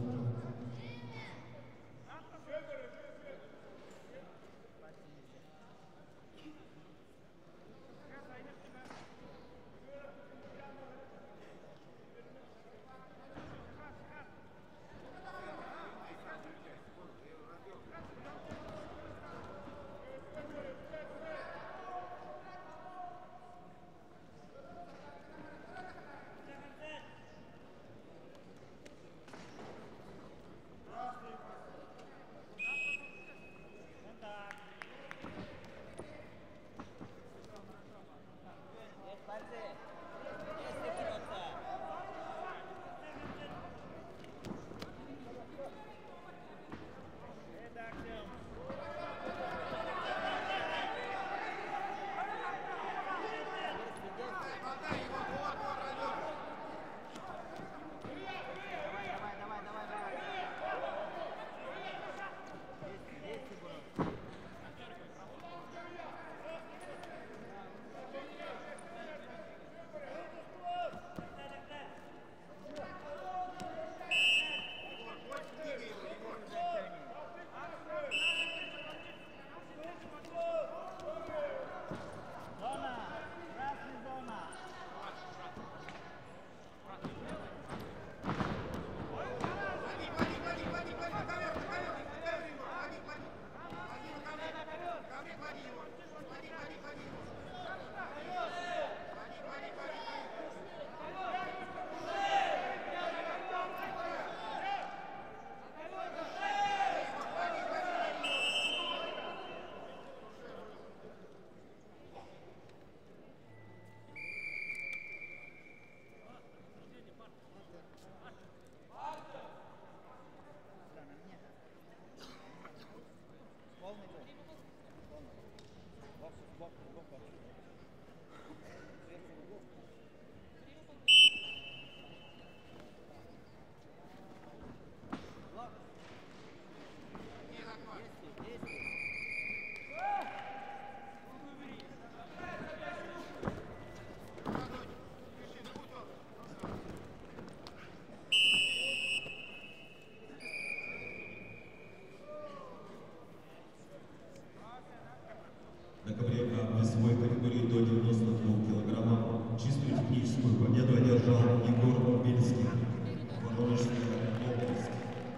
На ковре весовой категории до 92 килограммов чистую техническую победу одержал Егор Бельский, Воронежская область.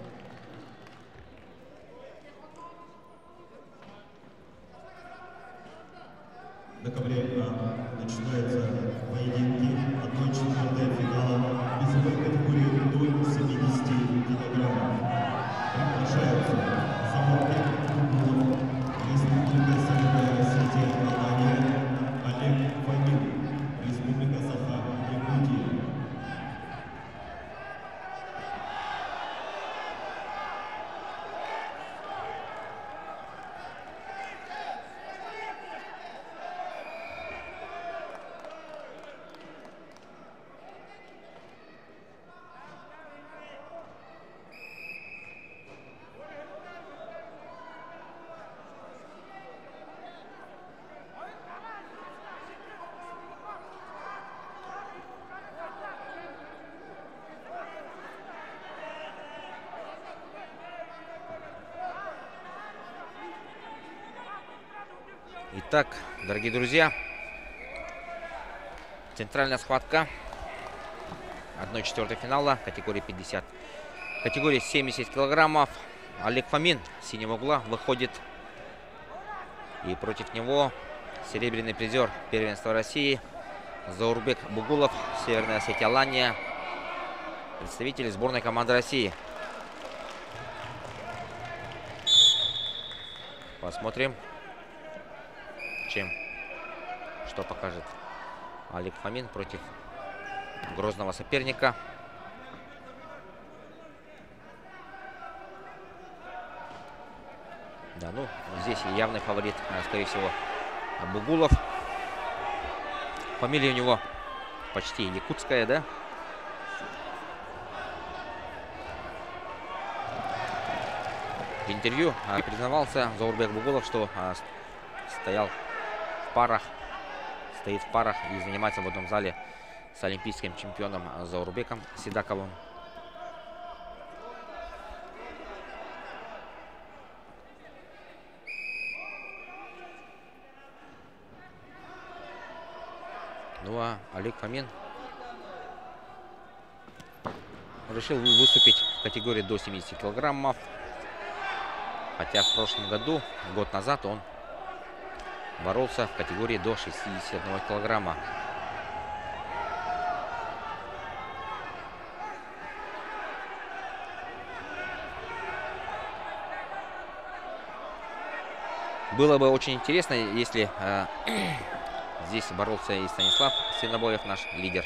На ковре начинаются поединки 1/4 финала весовой категории до 70 килограммов. Приглашаются Заморский Кугулов, Республика Советское развитие Алания, Олег Фомин, Республика Саха-Якутия. Итак, дорогие друзья, Центральная схватка 1/4 финала категории 50. Категории 70 килограммов. Олег Фомин с синего угла выходит. И против него серебряный призер первенства России Заурбек Бугулов, Северная Осетия, Алания. Представители сборной команды России. Посмотрим, что покажет Олег Фомин против грозного соперника. Да, ну, здесь явный фаворит, скорее всего, Бугулов. Фамилия у него почти якутская, да? В интервью признавался Заурбек Бугулов, что стоит в парах и занимается в одном зале с олимпийским чемпионом Заурбеком Седаковым. Ну а Олег Фомин решил выступить в категории до 70 килограммов. Хотя в прошлом году, год назад, он боролся в категории до 61 килограмма. Было бы очень интересно, если здесь боролся и Станислав Свинобоев, наш лидер.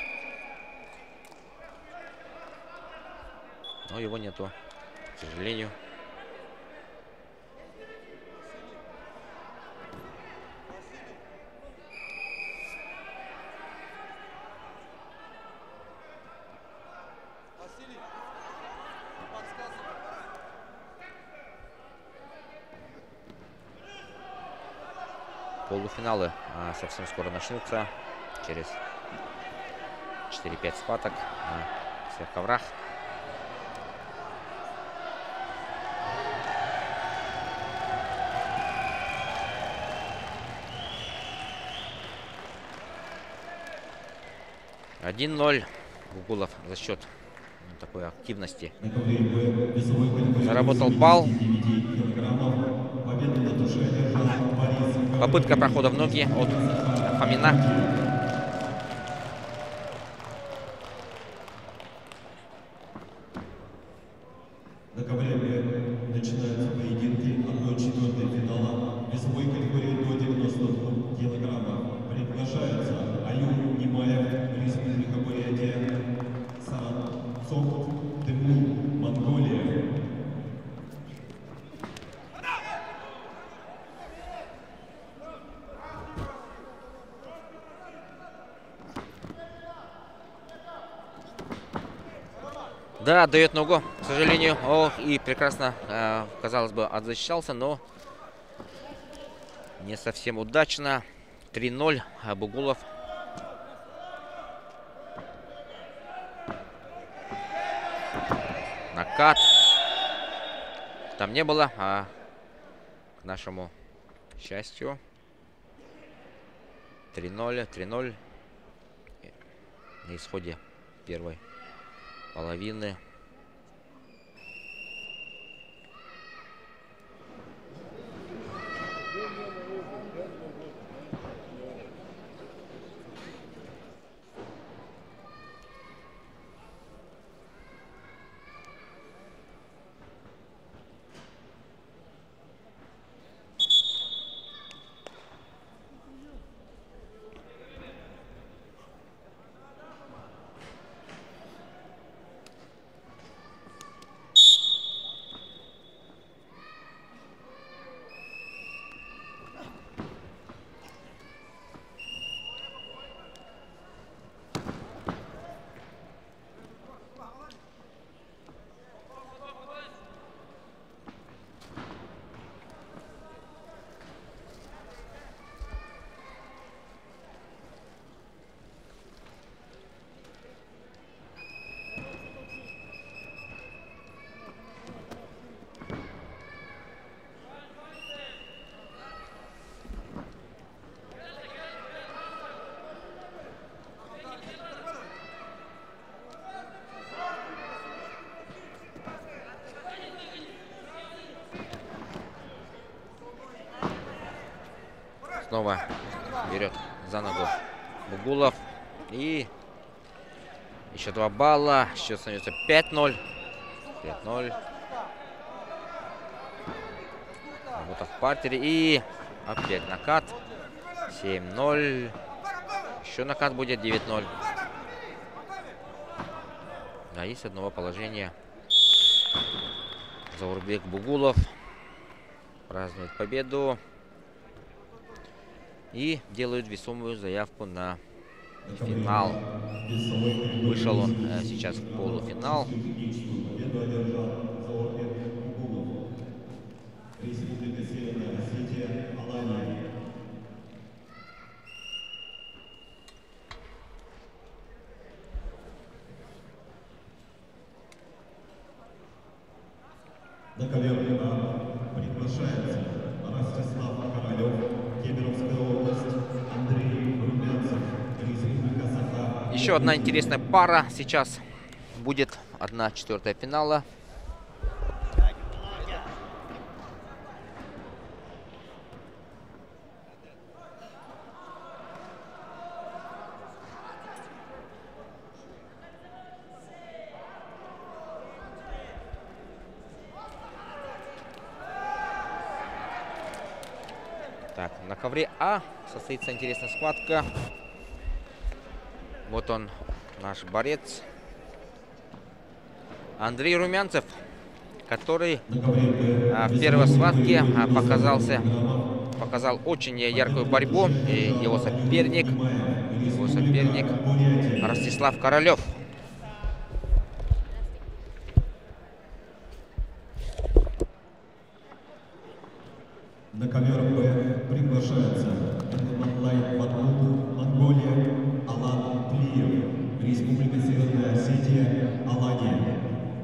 Но его нету, к сожалению. Полуфиналы совсем скоро начнутся. Через 4-5 схваток на всех коврах. (1-0) Бугулов за счет такой активности заработал балл. Попытка прохода в ноги от Фомина. На ковре начинаются поединки 1/4 финала весовой категории до 92 килограммов. Приглашаются Аюб Немаев, Республика Бурятия, Сарацов Тимур, Монголия. Да, дает ногу, к сожалению. Ох, и прекрасно, казалось бы, отзащищался, но не совсем удачно. 3-0, Бугулов. Накат. Там не было, а к нашему счастью 3-0, 3-0 на исходе первой половины. снова берет за ногу Бугулов. И еще 2 балла. Счет становится 5-0. 5-0. Работа в партере. И опять накат. 7-0. Еще накат будет. 9-0. Да, и с одного положения Заурбек Бугулов празднует победу. И делают весомую заявку на финал. Вышел он сейчас в полуфинал. Победу одержал Заурбек Бугулов. Республика Северная Осетия, Алания. На ковер приглашается Ростислав Королев, Кемеровская область, Андрей Румянцев, Республика Саха. Еще одна интересная пара сейчас будет. 1/4 финала. Так, на ковре А состоится интересная схватка. Вот он, наш борец Андрей Румянцев, который в первой схватке показал очень яркую борьбу. И его соперник Ростислав Королев. На ковер Б приглашается онлайн Батмут, Монголия, Алан Плиев, Республика Северная Осетия, Алания.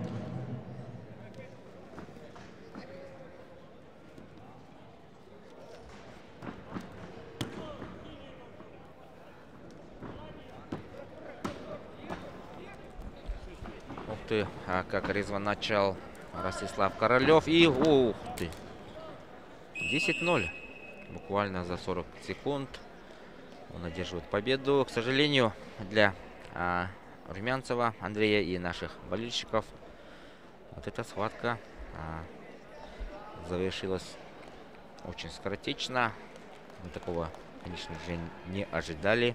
Ух ты, как резво начал Ростислав Королев. И ух ты, 10-0. Буквально за 40 секунд он одерживает победу. К сожалению, для Румянцева Андрея и наших болельщиков вот эта схватка завершилась очень скоротечно. Мы такого, конечно же, не ожидали.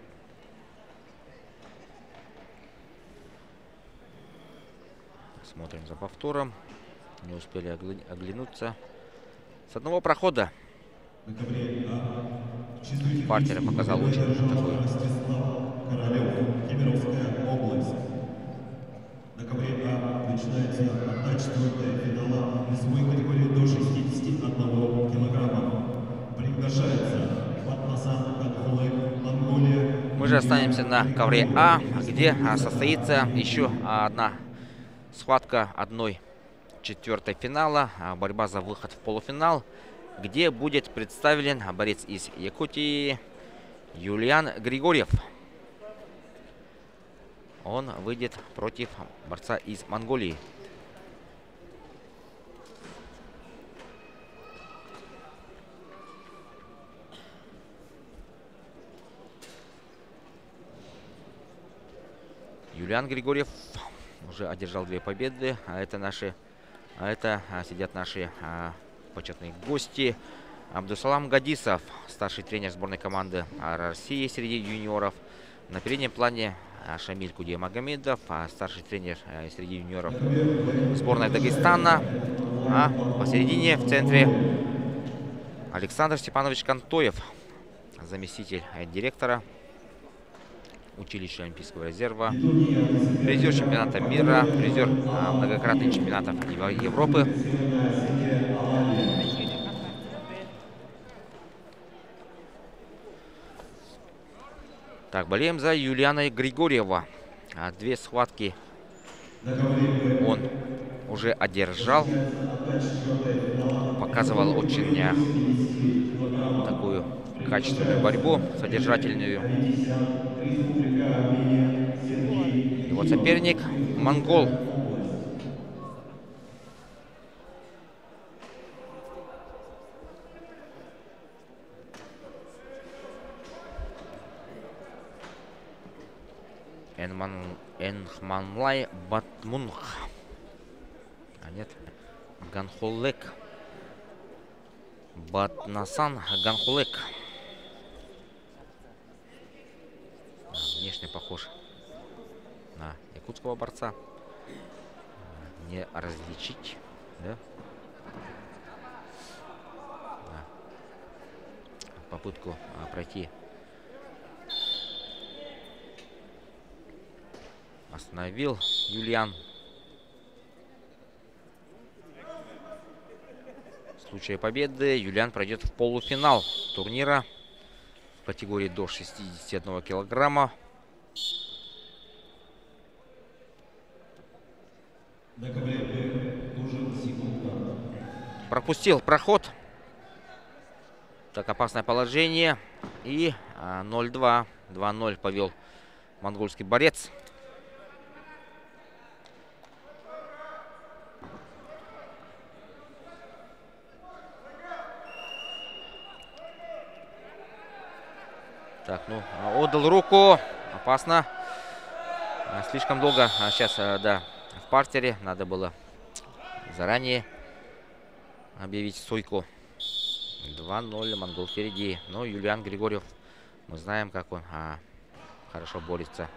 Смотрим за повтором. Не успели оглянуться. С одного прохода партер показал очень такой. Королев, Кемеровская область. На ковре А начинается 1/4 финала весовой категории до 61 килограмма. Приглашается Батмасан Катхулы, Монголия. Мы же останемся на ковре А, где состоится еще одна схватка 1/4 финала. Борьба за выход в полуфинал, где будет представлен борец из Якутии Юлиан Григорьев. Он выйдет против борца из Монголии. Юлиан Григорьев уже одержал 2 победы. Сидят наши почетные гости. Абдусалам Гадисов, старший тренер сборной команды России среди юниоров. На переднем плане Шамиль Кудиямагомедов, старший тренер среди юниоров сборной Дагестана. А посередине, в центре, Александр Степанович Кантоев, заместитель директора училища Олимпийского резерва, призер чемпионата мира, призер многократных чемпионатов Европы. Так, болеем за Юлиана Григорьева. 2 схватки он уже одержал. Показывал очень такую качественную борьбу, содержательную. И вот соперник монгол. Энхманлай Батмунх. А нет, Ганхулек. Батнасан Ганхулек. Внешне похож на якутского борца. Не различить, да? Да. Попытку пройти остановил Юлиан. В случае победы Юлиан пройдет в полуфинал турнира в категории до 61 килограмма. Пропустил проход. Так, опасное положение. И 0-2. 2-0 повел монгольский борец. Так, ну, отдал руку. Опасно. Слишком долго сейчас, да, в партере. Надо было заранее объявить стойку. 2-0, монгол впереди. Но Юлиан Григорьев, мы знаем, как он хорошо борется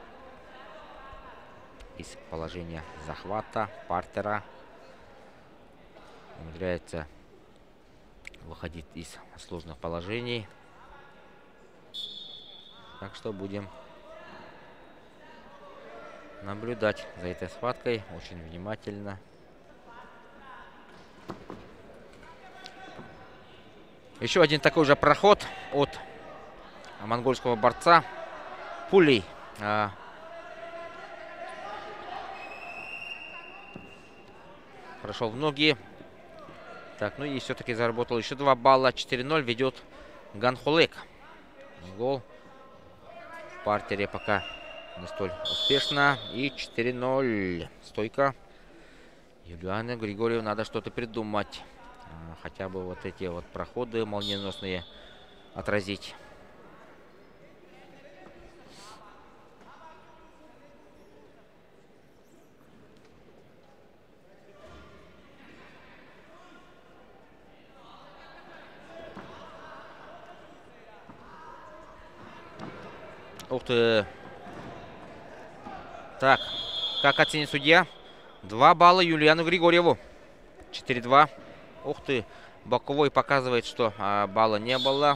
из положения захвата, партера. Умудряется выходить из сложных положений. Так что будем наблюдать за этой схваткой очень внимательно. Еще один такой же проход от монгольского борца. Пулей прошел в ноги. Так, ну и все-таки заработал еще 2 балла. 4-0 ведет Ганхулек. Гол в партере пока не столь успешно. И 4-0. Стойка. Юлиану Григорьеву надо что-то придумать. Хотя бы вот эти вот проходы молниеносные отразить. Ух ты. Так, как оценит судья? 2 балла Юлиану Григорьеву. 4-2. Ух ты. Боковой показывает, что балла не было.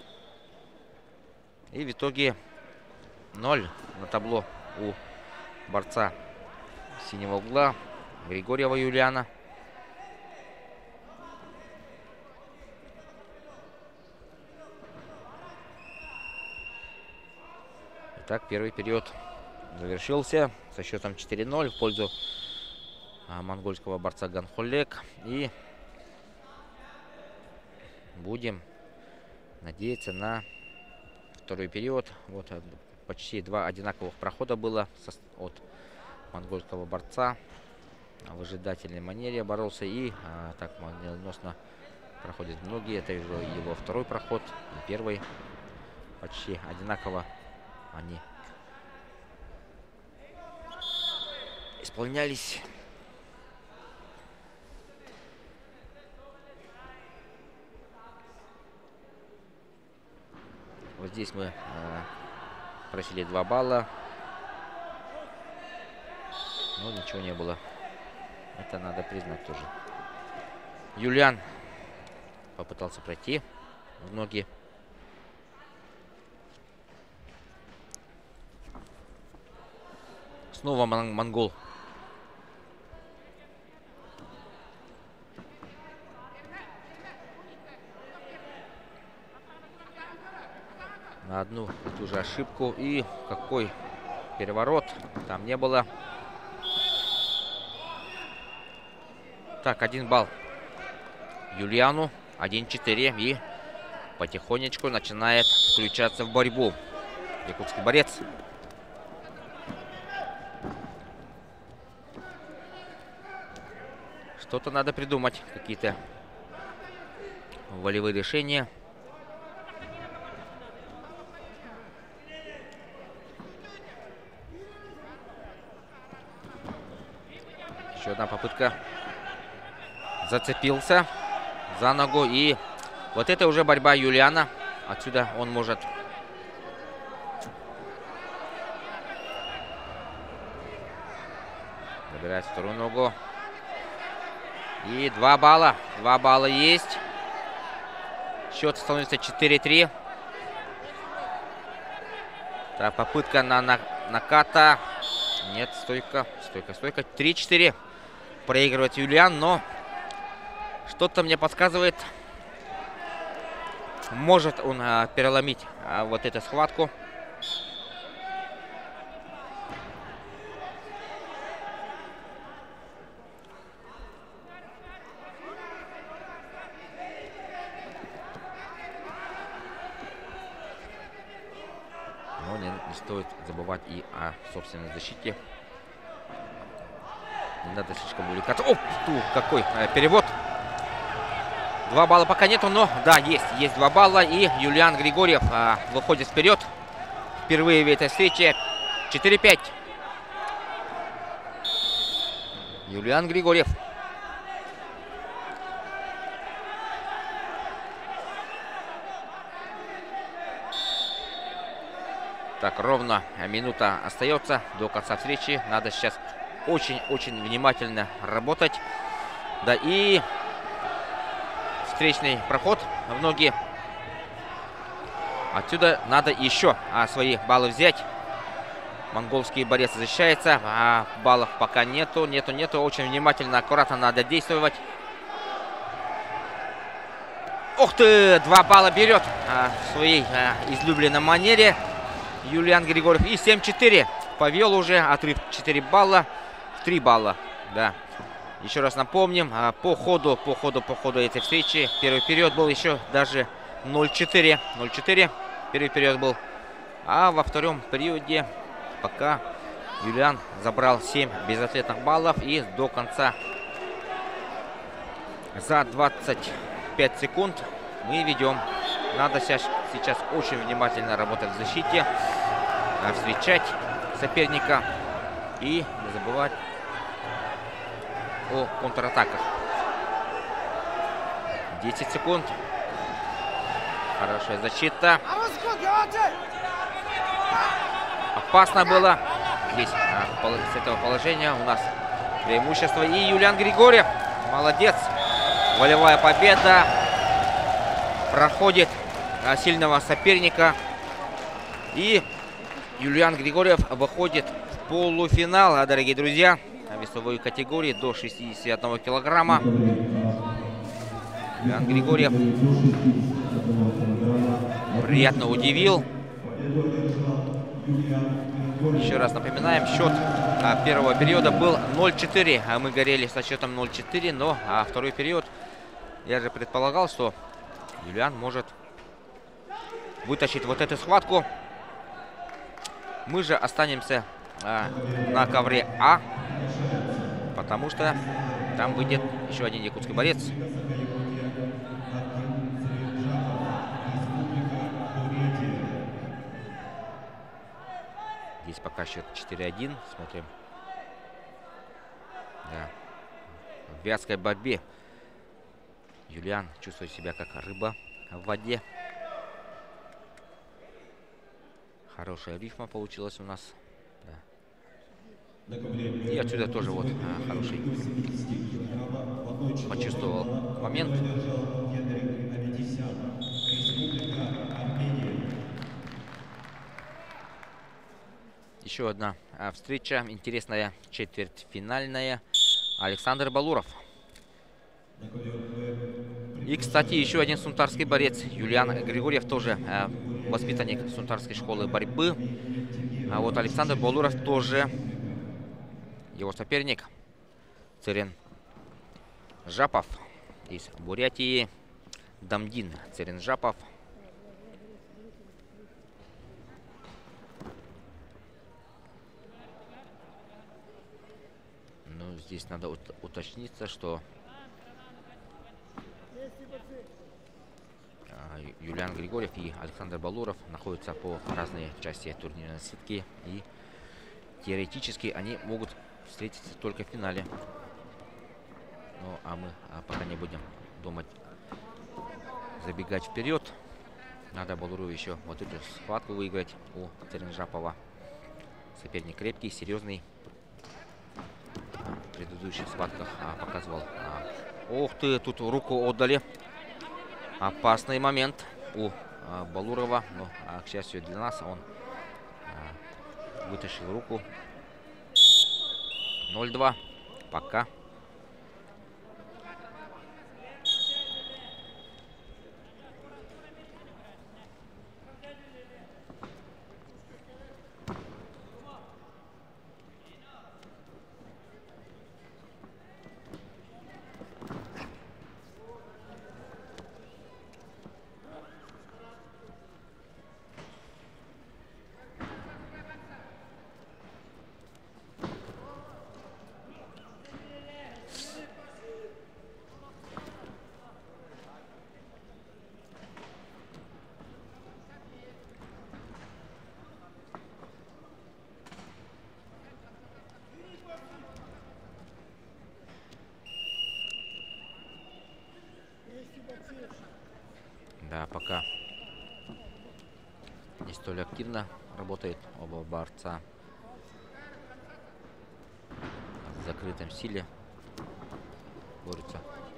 И в итоге 0 на табло у борца синего угла Григорьева Юлиана. Итак, первый период завершился со счетом 4-0 в пользу монгольского борца Ганхулек. И будем надеяться на второй период. Вот почти 2 одинаковых прохода было от монгольского борца. В ожидательной манере боролся и так молниеносно проходит многие. Это его второй проход. И первый почти одинаково они исполнялись. Вот здесь мы просили 2 балла. Но ничего не было. Это надо признать тоже. Юлиан попытался пройти в ноги. Снова монгол. На одну и ту же ошибку. И какой переворот. Там не было. Так, 1 балл Юлиану. 1-4. И потихонечку начинает включаться в борьбу якутский борец. Что-то надо придумать. Какие-то волевые решения. Еще одна попытка. Зацепился за ногу. И вот это уже борьба Юлиана. Отсюда он может... Забирает вторую ногу. И 2 балла. 2 балла есть. Счет становится 4-3. Так, попытка на наката. Нет, стойка. 3-4. Проигрывает Юлиан, но что-то мне подсказывает, может он переломить вот эту схватку. Но не стоит забывать и о собственной защите. Не надо слишком увлекаться. О, какой перевод. 2 балла пока нету, но да, есть 2 балла. И Юлиан Григорьев выходит вперед. Впервые в этой встрече. 4-5. Юлиан Григорьев. Так, ровно минута остается до конца встречи. Надо сейчас очень-очень внимательно работать. Да, и встречный проход в ноги. Отсюда надо еще свои баллы взять. Монгольский борец защищается. А баллов пока нету. Очень внимательно, аккуратно надо действовать. Ух ты! 2 балла берет в своей излюбленной манере Юлиан Григорьев. И 7-4. Повел уже. Отрыв 4 балла. 3 балла. Да. Еще раз напомним. По ходу этой встречи. Первый период был еще даже 0-4. 0-4. Первый период был. А во втором периоде пока Юлиан забрал 7 безответных баллов. И до конца за 25 секунд мы ведем. Надо сейчас очень внимательно работать в защите. Встречать соперника. И не забывать о контратаках. 10 секунд. Хорошая защита. Опасно было. Здесь с этого положения у нас преимущество. И Юлиан Григорьев. Молодец. Волевая победа. Проходит сильного соперника. И Юлиан Григорьев выходит в полуфинал, дорогие друзья. Весовой категории до 61 килограмма. Юлиан Григорьев приятно удивил. Еще раз напоминаем, счет первого периода был 0-4. Мы горели со счетом 0-4, но второй период я же предполагал, что Юлиан может вытащить вот эту схватку. Мы же останемся на ковре А, потому что там выйдет еще один якутский борец. Здесь пока счет 4-1. Смотрим. Да. В вязкой борьбе Юлиан чувствует себя как рыба в воде. Хорошая рифма получилась у нас. Да. И отсюда тоже вот хороший. Почувствовал момент. Еще одна встреча. Интересная, четвертьфинальная. Александр Балуров. И, кстати, еще один сунтарский борец. Юлиан Григорьев тоже воспитанник сунтарской школы борьбы. А вот Александр Балуров тоже его соперник. Церен Жапов из Бурятии. Дамдин Церен Жапов. Ну, здесь надо уточниться, что Юлиан Григорьев и Александр Балуров находятся по разные части турнирной сетки. И теоретически они могут встретиться только в финале. Ну, а мы пока не будем думать забегать вперед. Надо Балурову еще вот эту схватку выиграть у Церенжапова. Соперник крепкий, серьезный. В предыдущих схватках показывал. Ух ты, тут руку отдали. Опасный момент у Балурова. Но, к счастью для нас, он вытащил руку. 0-2. Пока. Да, пока не столь активно работает оба борца. В закрытом стиле борются.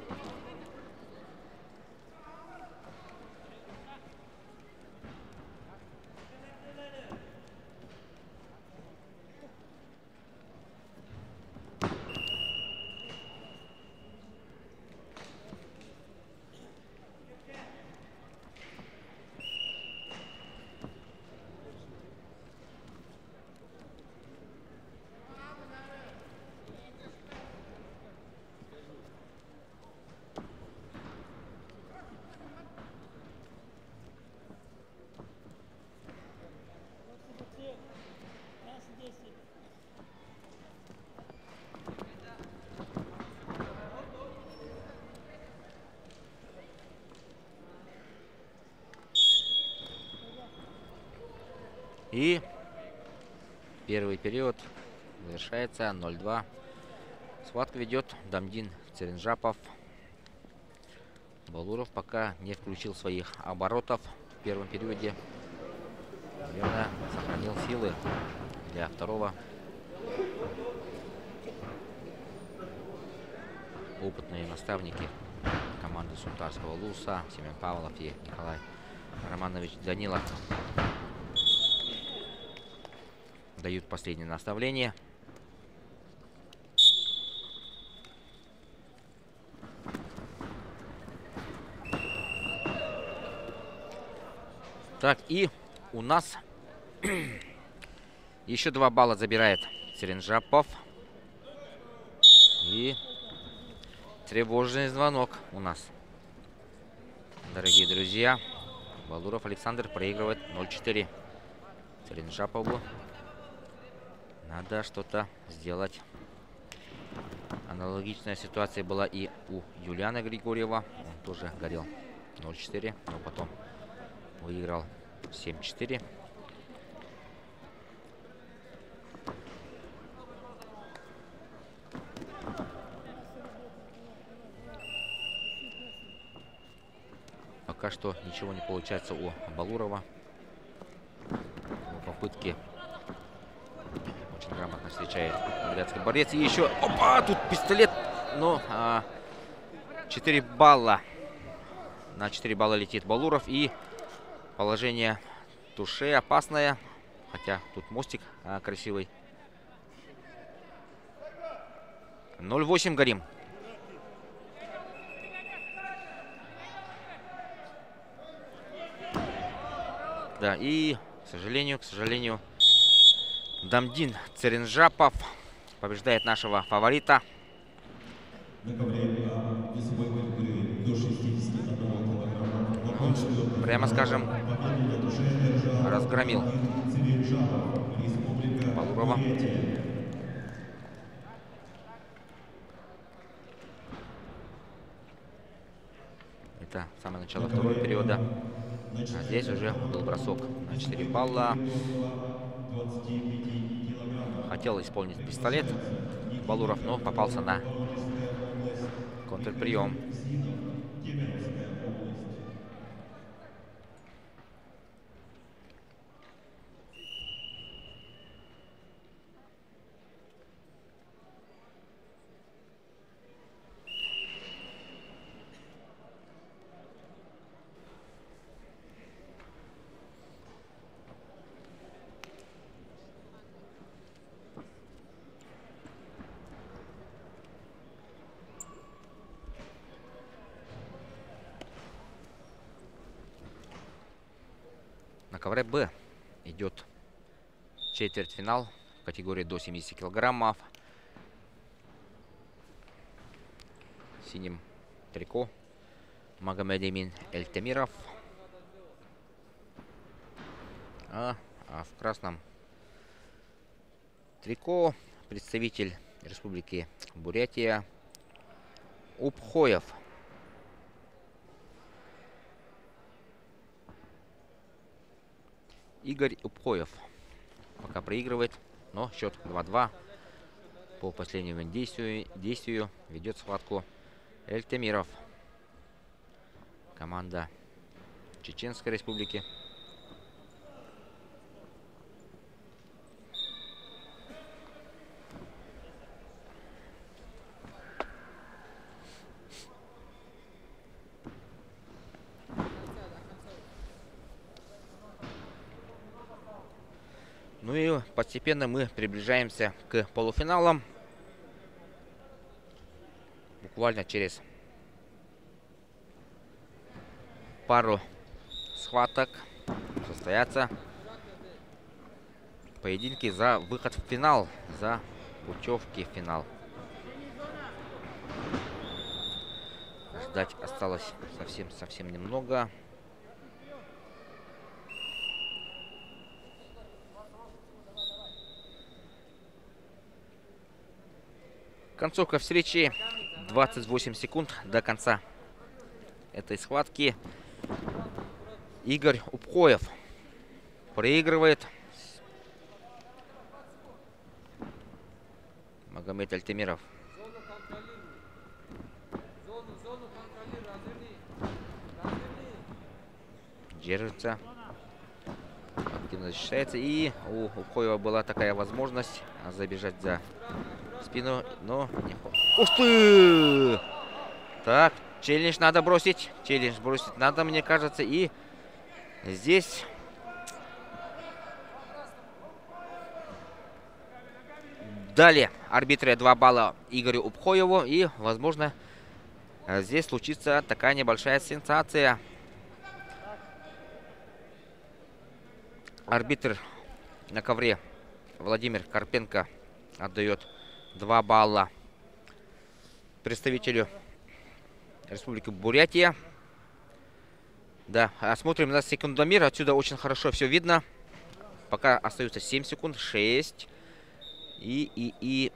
И первый период завершается 0-2. Схватку ведет Дамдин Церенжапов. Балуров пока не включил своих оборотов в первом периоде. Наверное, сохранил силы для второго. Опытные наставники команды Сунтарского Луса Семен Павлов и Николай Романович Данилов дают последнее наставление. Так, и у нас еще 2 балла забирает Церенжапов. И тревожный звонок у нас. Дорогие друзья, Балуров Александр проигрывает 0-4 Церенжапову. Надо что-то сделать. Аналогичная ситуация была и у Юлиана Григорьева. Он тоже горел 0-4, но потом выиграл 7-4. Пока что ничего не получается у Балурова. Попытки очень грамотно встречает бурятский борец. И еще, опа, тут пистолет. Но 4 балла. На 4 балла летит Балуров. И положение туше опасное. Хотя тут мостик красивый. 0-8 горим. Да, и, к сожалению, Дамдин Церенжапов побеждает нашего фаворита. Прямо скажем, разгромил Балурова. Это самое начало второго периода. А здесь уже был бросок на 4 балла. Хотел исполнить пистолет Балуров, но попался на Контрприем. Кемеровская область. На ковре Б идет четвертьфинал в категории до 70 килограммов. В синем трико Магомед-Эмин Эльтемиров. А в красном трико представитель Республики Бурятия Упхоев. Игорь Упхоев пока проигрывает, но счет 2-2. По последнему действию ведет схватку Эльтемиров. Команда Чеченской Республики. Ну и постепенно мы приближаемся к полуфиналам. Буквально через пару схваток состоятся поединки за выход в финал, за путевки в финал. Ждать осталось совсем немного. Концовка встречи. 28 секунд до конца этой схватки. Игорь Упхоев проигрывает. Магомед Эльтемиров. Держится. Активно защищается. И у Упхоева была такая возможность забежать за спину, но не... Ух ты! Так, челлендж надо бросить. Челлендж бросить надо, мне кажется. И здесь дали арбитры 2 балла Игорю Упхоеву. И, возможно, здесь случится такая небольшая сенсация. Арбитр на ковре Владимир Карпенко отдает 2 балла представителю Республики Бурятия. Да, смотрим на секундомер. Отсюда очень хорошо все видно. Пока остается 7 секунд. 6. И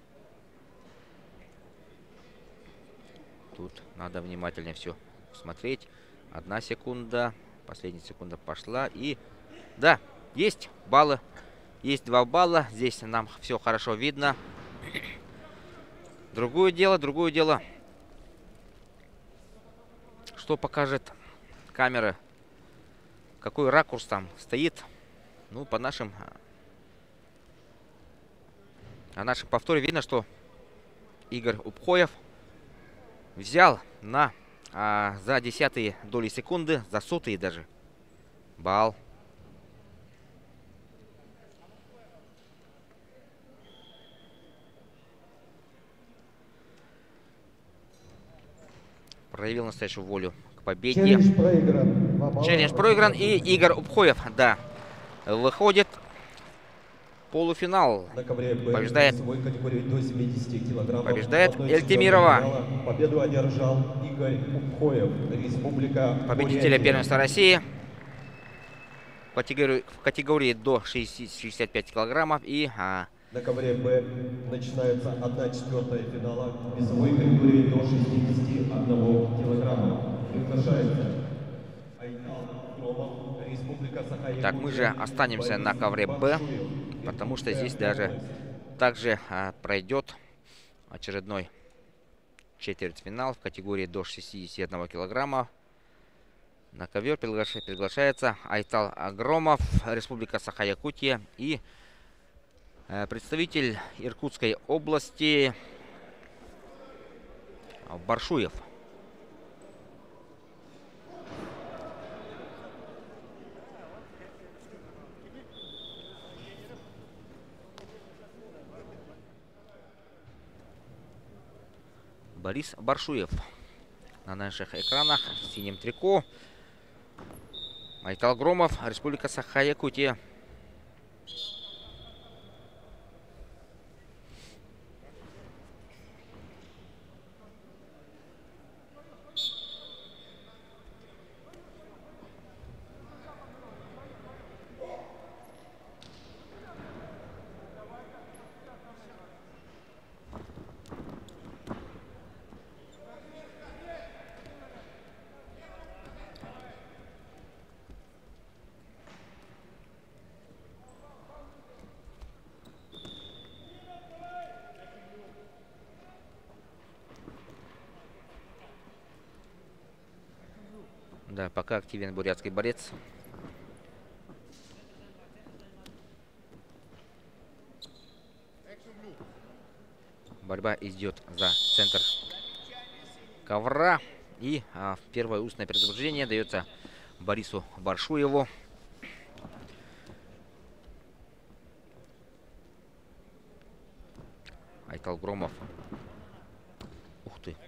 тут надо внимательно все смотреть. 1 секунда. Последняя секунда пошла. И да, есть баллы. Есть 2 балла. Здесь нам все хорошо видно. Другое дело, что покажет камера, какой ракурс там стоит. Ну, по нашим повторе видно, что Игорь Упхоев взял за десятые доли секунды, за сотые даже балл. Проявил настоящую волю к победе. Челлендж проигран. Челлендж проигран. И Игорь Упхоев, да, выходит в полуфинал. Побеждает Эльтемирова. Победу одержал Игорь Упхоев, Республика Победителя Бурятия. первенства России в категории до 65 килограммов. И На ковре Б начинается 1/4 финала весовой категории до 61 килограмма. Приглашается Айтал Громов, Республика Саха-Якутия. так, мы же останемся на ковре Б, потому что здесь даже также пройдет очередной четвертьфинал в категории до 61 килограмма. На ковер приглашается Айтал Агромов, Республика Саха-Якутия, и представитель Иркутской области Баршуев. Борис Баршуев на наших экранах в синем трико. Айтал Громов, Республика Саха-Якутия. Да, пока активен бурятский борец. Борьба идет за центр ковра. И первое устное предупреждение дается Борису Баршуеву. Айтал Громов. Ух ты.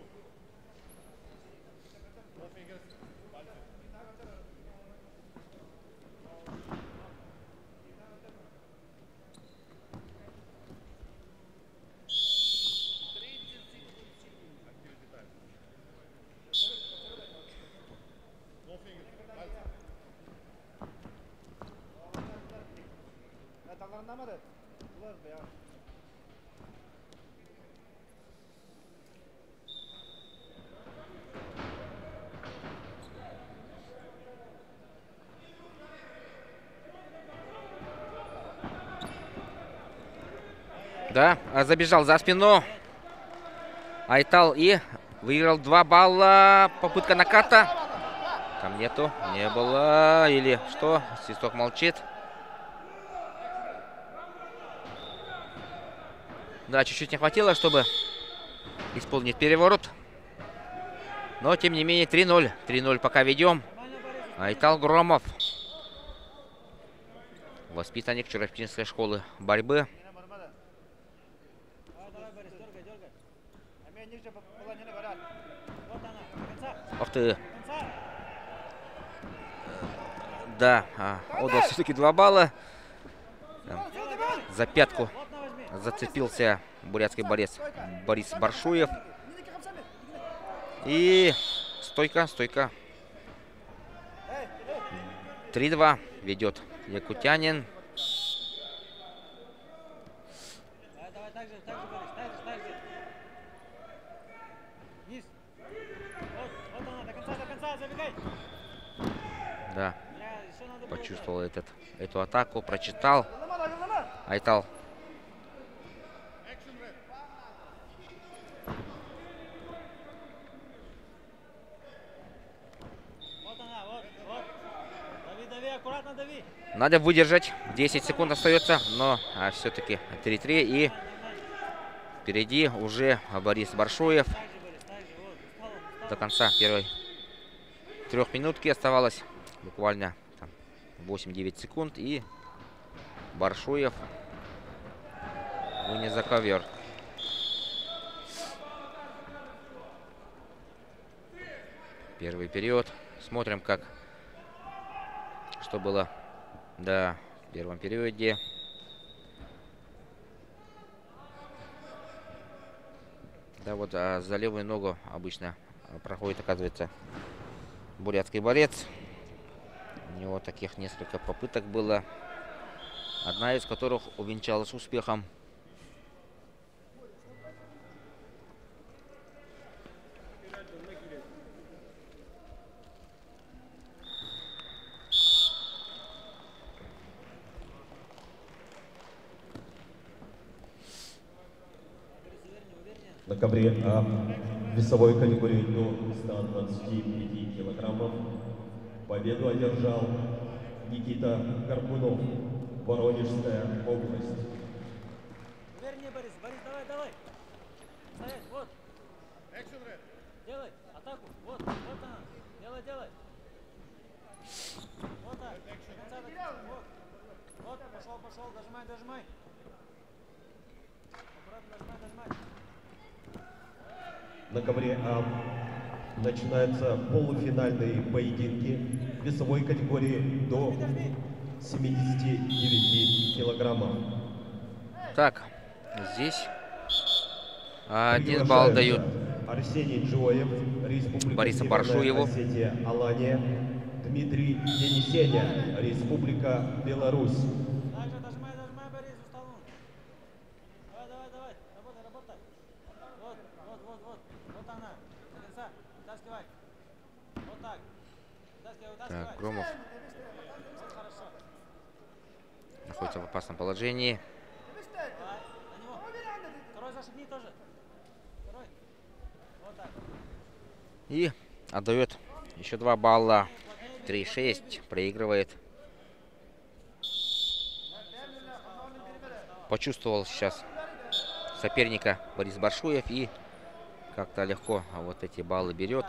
Да, забежал за спину Айтал и выиграл 2 балла. Попытка наката. Там нету, не было. Или что? Свисток молчит. Да, чуть-чуть не хватило, чтобы исполнить переворот. Но, тем не менее, 3-0. 3-0 пока ведем. Айтал Громов. Воспитанник Чурапчинской школы борьбы. Ох ты. Да, отдал все-таки 2 балла. За пятку зацепился бурятский борец Борис Баршуев. И стойка. 3-2 ведет якутянин. Да, почувствовал эту атаку, прочитал. Айтал. Надо выдержать. 10 секунд остается, но все-таки 3-3. И впереди уже Борис Баршуев. До конца первой 3 минутки оставалось буквально 8-9 секунд. И Баршуев вынес за ковер. Первый период. Смотрим, что было в первом периоде. Да, вот за левую ногу обычно проходит, оказывается, бурятский борец. У него таких несколько попыток было, одна из которых увенчалась успехом. На ковре А весовой категории до 125 килограммов победу одержал Никита Горбунов, Воронежская область. Увереннее, Борис. Борис, давай, давай. Стоять, вот. Делай атаку. Вот, вот она. Делай, делай. Вот так. До конца, до конца. Вот. Вот, пошел, пошел. Дожимай, дожимай. Аккуратно, дожимай, дожимай. На ковре А начинаются полуфинальные поединки весовой категории до 79 килограммов. Так, здесь 1 балл дают Арсений Джоев, Республика Борису Северная Баршуеву. Осетия, Алания, Дмитрий Денисеня, Республика Беларусь. Также дожимай, дожимай, Борис, в столу. Давай, давай, давай. Работай, работай. Вот, вот, вот, вот. Вот она. До конца. Вытаскивай. Вот так. Вытаскивай, вытаскивай. Так, Громов Вот хорошо. находится в опасном положении. Давай, на него. Второй зашибни тоже. Второй. Вот так. И отдает еще 2 балла. 3-6. Проигрывает. Почувствовал сейчас соперника Борис Баршуев и как-то легко вот эти баллы берет.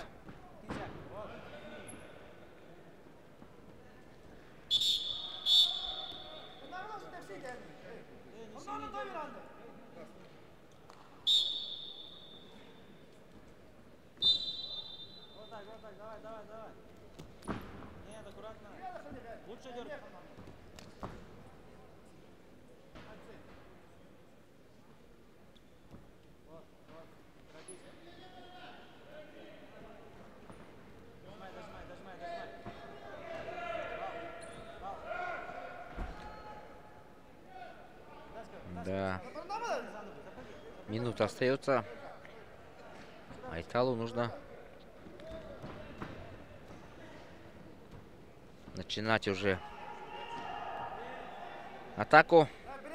Вот так, давай, давай, давай. Нет, аккуратно. Лучше дергай. Вот, вот. Пройдись. Дожимай, дожимай, дожимай, дожимай. Бал, бал. Да. Минута остается. Айталу нужно начинать уже атаку.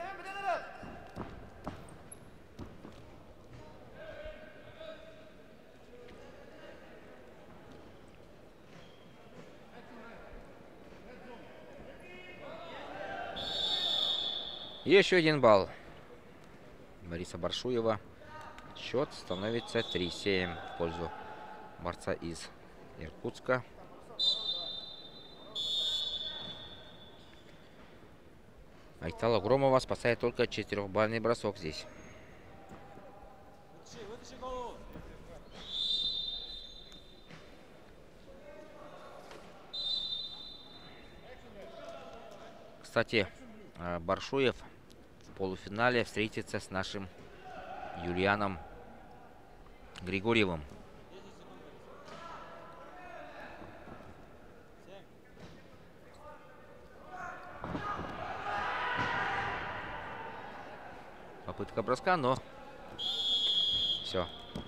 И еще 1 балл Бориса Баршуева. Счет становится 3-7 в пользу борца из Иркутска. Айтала Громова спасает только 4-бальный бросок здесь. Вытащи, вытащи голову. Кстати, Баршуев в полуфинале встретится с нашим Юлианом Григорьевым. 7. Попытка броска, но все.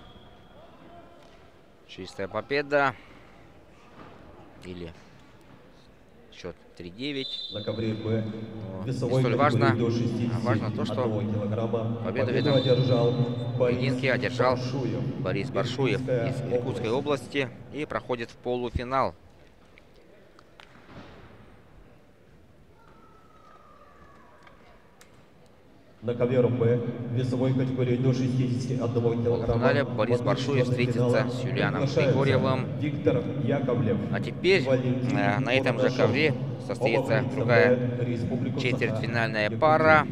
Чистая победа. Или счет 3-9. На ковре Б Но весовой не столь категории важно. до 61 Важно то, что килограмма победу в победу этом одержал поединке одержал Борис Баршуев Иркутская из Иркутской области и проходит в полуфинал. На ковер Б весовой категории до 61 килограмма. полуфинале Борис Баршуев встретится с Юлианом Григорьевым. Виктор Яковлев. А теперь Валентин на этом же Бурнашов. ковре Оба состоится представляют другая Республику четвертьфинальная Саха-Якутия. пара.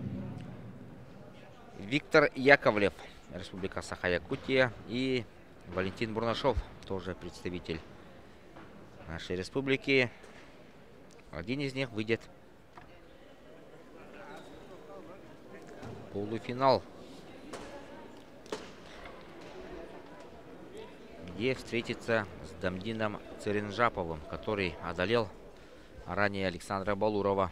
Виктор Яковлев, Республика Саха-Якутия, и Валентин Бурнашов, тоже представитель нашей республики. Один из них выйдет в полуфинал, где встретится с Дамдином Церенжаповым, который одолел ранее Александра Балурова.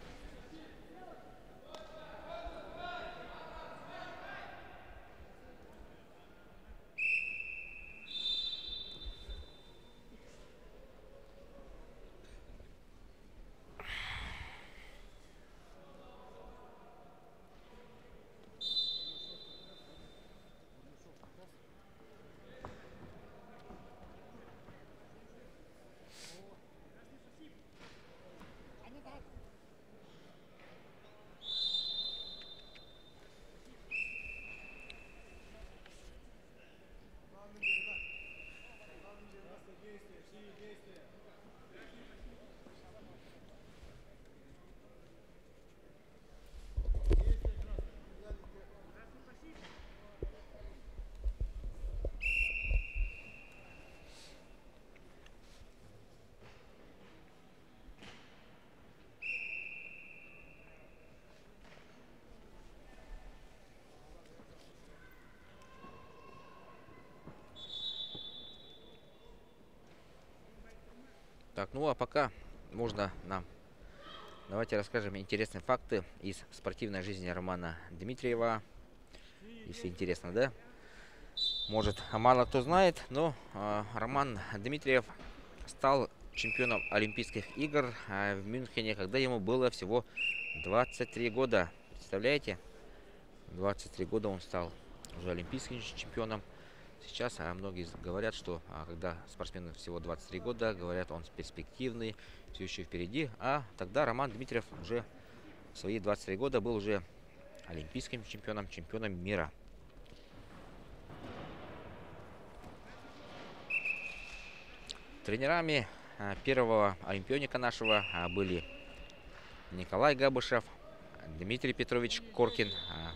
Так, ну а пока можно нам... Давайте расскажем интересные факты из спортивной жизни Романа Дмитриева. Если интересно, да? Может, мало кто знает, но Роман Дмитриев стал чемпионом Олимпийских игр в Мюнхене, когда ему было всего 23 года. Представляете? 23 года он стал уже олимпийским чемпионом. Сейчас многие говорят, что когда спортсмену всего 23 года, говорят, он перспективный, все еще впереди. А тогда Роман Дмитриев уже в свои 23 года был уже олимпийским чемпионом, чемпионом мира. Тренерами первого олимпионика нашего были Николай Габышев, Дмитрий Петрович Коркин.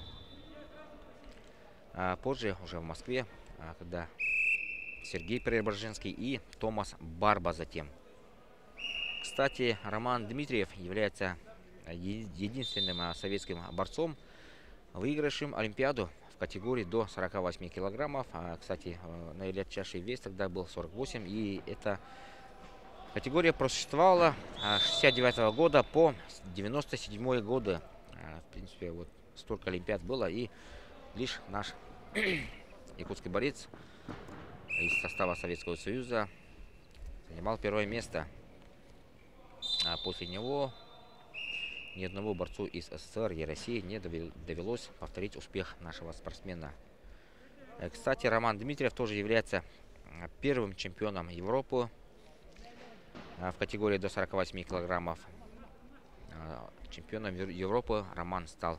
Позже, уже в Москве, когда Сергей Преображенский и Томас Барба затем. Кстати, Роман Дмитриев является единственным советским борцом, выигравшим Олимпиаду в категории до 48 килограммов. Кстати, наилегчайший вес тогда был 48, и эта категория просуществовала с 69 года по 97 годы. В принципе, вот столько Олимпиад было, и лишь наш якутский борец из состава Советского Союза занимал первое место. А после него ни одному борцу из СССР и России не довелось повторить успех нашего спортсмена. Кстати, Роман Дмитриев тоже является первым чемпионом Европы в категории до 48 килограммов. Чемпионом Европы Роман стал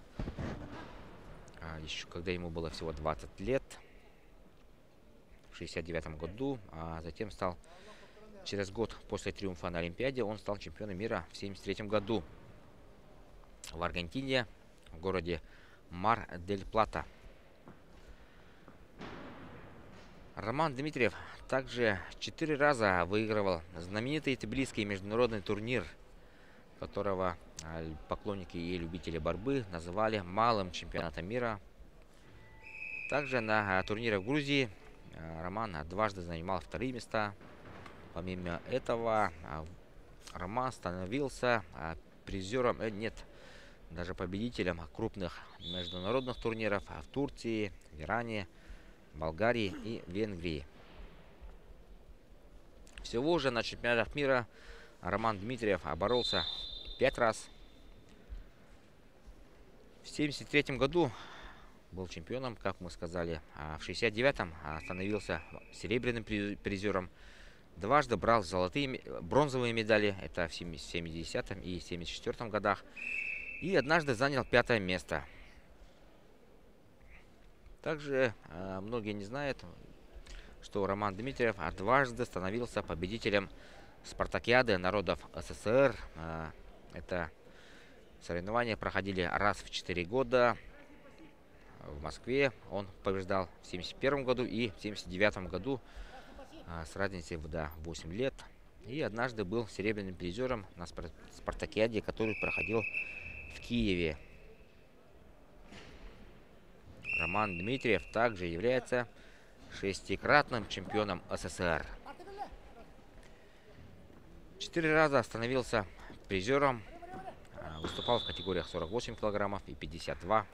еще когда ему было всего 20 лет, в 69 году, а затем стал, через год после триумфа на Олимпиаде, он стал чемпионом мира в 73 году в Аргентине, в городе Мар-дель-Плата. Роман Дмитриев также 4 раза выигрывал знаменитый тбилисский международный турнир, которого поклонники и любители борьбы называли малым чемпионатом мира. Также на турнире в Грузии Роман дважды занимал вторые места. Помимо этого, Роман становился призером, даже победителем крупных международных турниров в Турции, в Иране, Болгарии и Венгрии. Всего же на чемпионатах мира Роман Дмитриев боролся 5 раз. В 1973 году был чемпионом, как мы сказали, а в 1969 становился серебряным призером. Дважды брал бронзовые медали, это в 70 и 74 годах. И однажды занял 5-е место. Также многие не знают, что Роман Дмитриев дважды становился победителем Спартакиады народов СССР. Это соревнования проходили раз в 4 года. В Москве он побеждал в 1971 году и в 1979 году с разницей в 8 лет. И однажды был серебряным призером на Спартакиаде, который проходил в Киеве. Роман Дмитриев также является 6-кратным чемпионом СССР. 4 раза становился призером, выступал в категориях 48 килограммов и 52.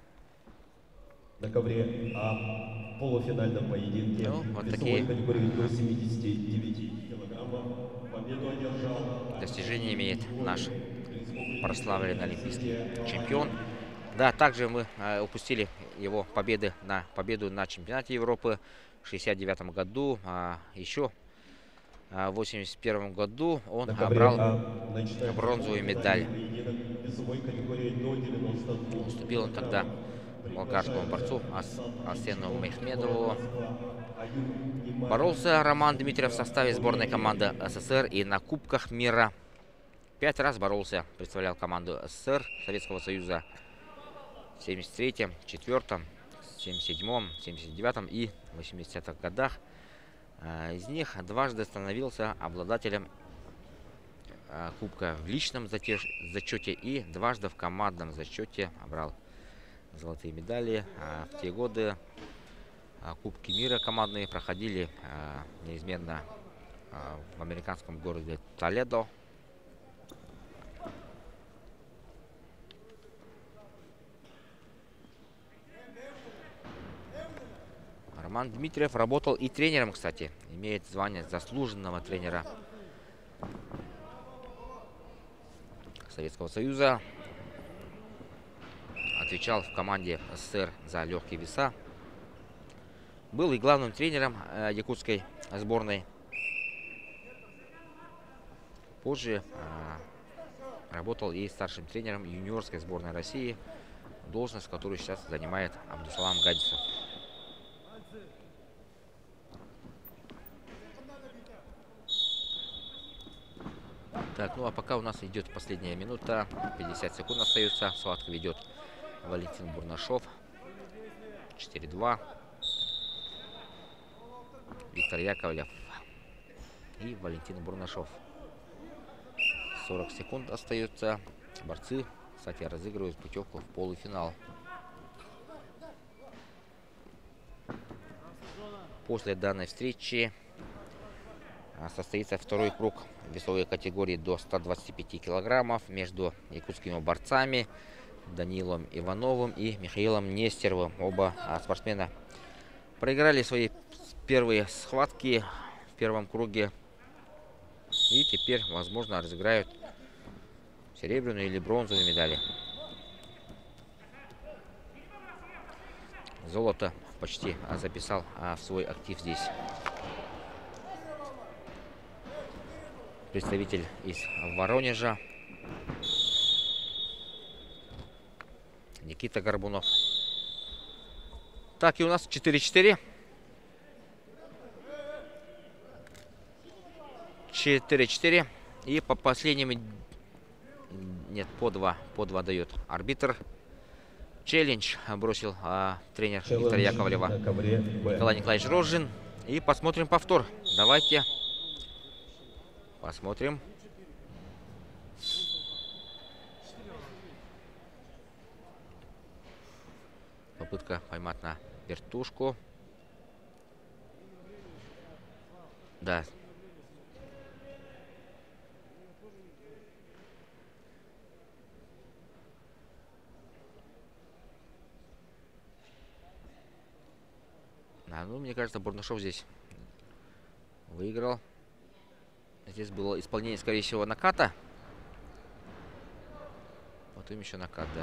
На ковре А в полуфинальном поединке вот весовой такие категории до 79 килограммов победу одержал достижения имеет наш прославленный олимпийский чемпион. Да, также мы упустили его победу на чемпионате Европы в 1969 году. Еще в 1981 году он брал бронзовую медаль. Уступил он тогда болгарскому борцу Арсену Мехмедову. Боролся Роман Дмитриев в составе сборной команды СССР и на Кубках мира. 5 раз боролся, представлял команду СССР, Советского Союза в 73-м, 4-м, 77-м, 79-м и 80-х годах. Из них дважды становился обладателем кубка в личном зачете и дважды в командном зачете брал золотые медали. В те годы Кубки мира командные проходили неизменно в американском городе Толедо. Роман Дмитриев работал и тренером, кстати. Имеет звание заслуженного тренера Советского Союза. Отвечал в команде СССР за легкие веса. Был и главным тренером якутской сборной. Позже работал и старшим тренером юниорской сборной России, должность, которую сейчас занимает Абдусалам Гадисов. Так, ну а пока у нас идет последняя минута, 50 секунд остается. Схватку ведет Валентин Бурнашов. 4-2. Виктор Яковлев и Валентин Бурнашов. 40 секунд остается. Борцы, кстати, разыгрывают путевку в полуфинал. После данной встречи состоится второй круг весовой категории до 125 килограммов между якутскими борцами Данилом Ивановым и Михаилом Нестеровым. Оба спортсмена проиграли свои первые схватки в первом круге и теперь, возможно, разыграют серебряную или бронзовую медали. Золото почти записал в свой актив здесь представитель из Воронежа Никита Горбунов. Так, и у нас 4-4. 4-4. И по последним... Нет, по 2 дает арбитр. Челлендж бросил тренер Виктора Яковлева Николай Николаевич Рожин. И посмотрим повтор. Давайте посмотрим. Попытка поймать на вертушку. Да. Ну, мне кажется, Бурнашов здесь выиграл. Здесь было исполнение, скорее всего, наката. Потом еще накат, да.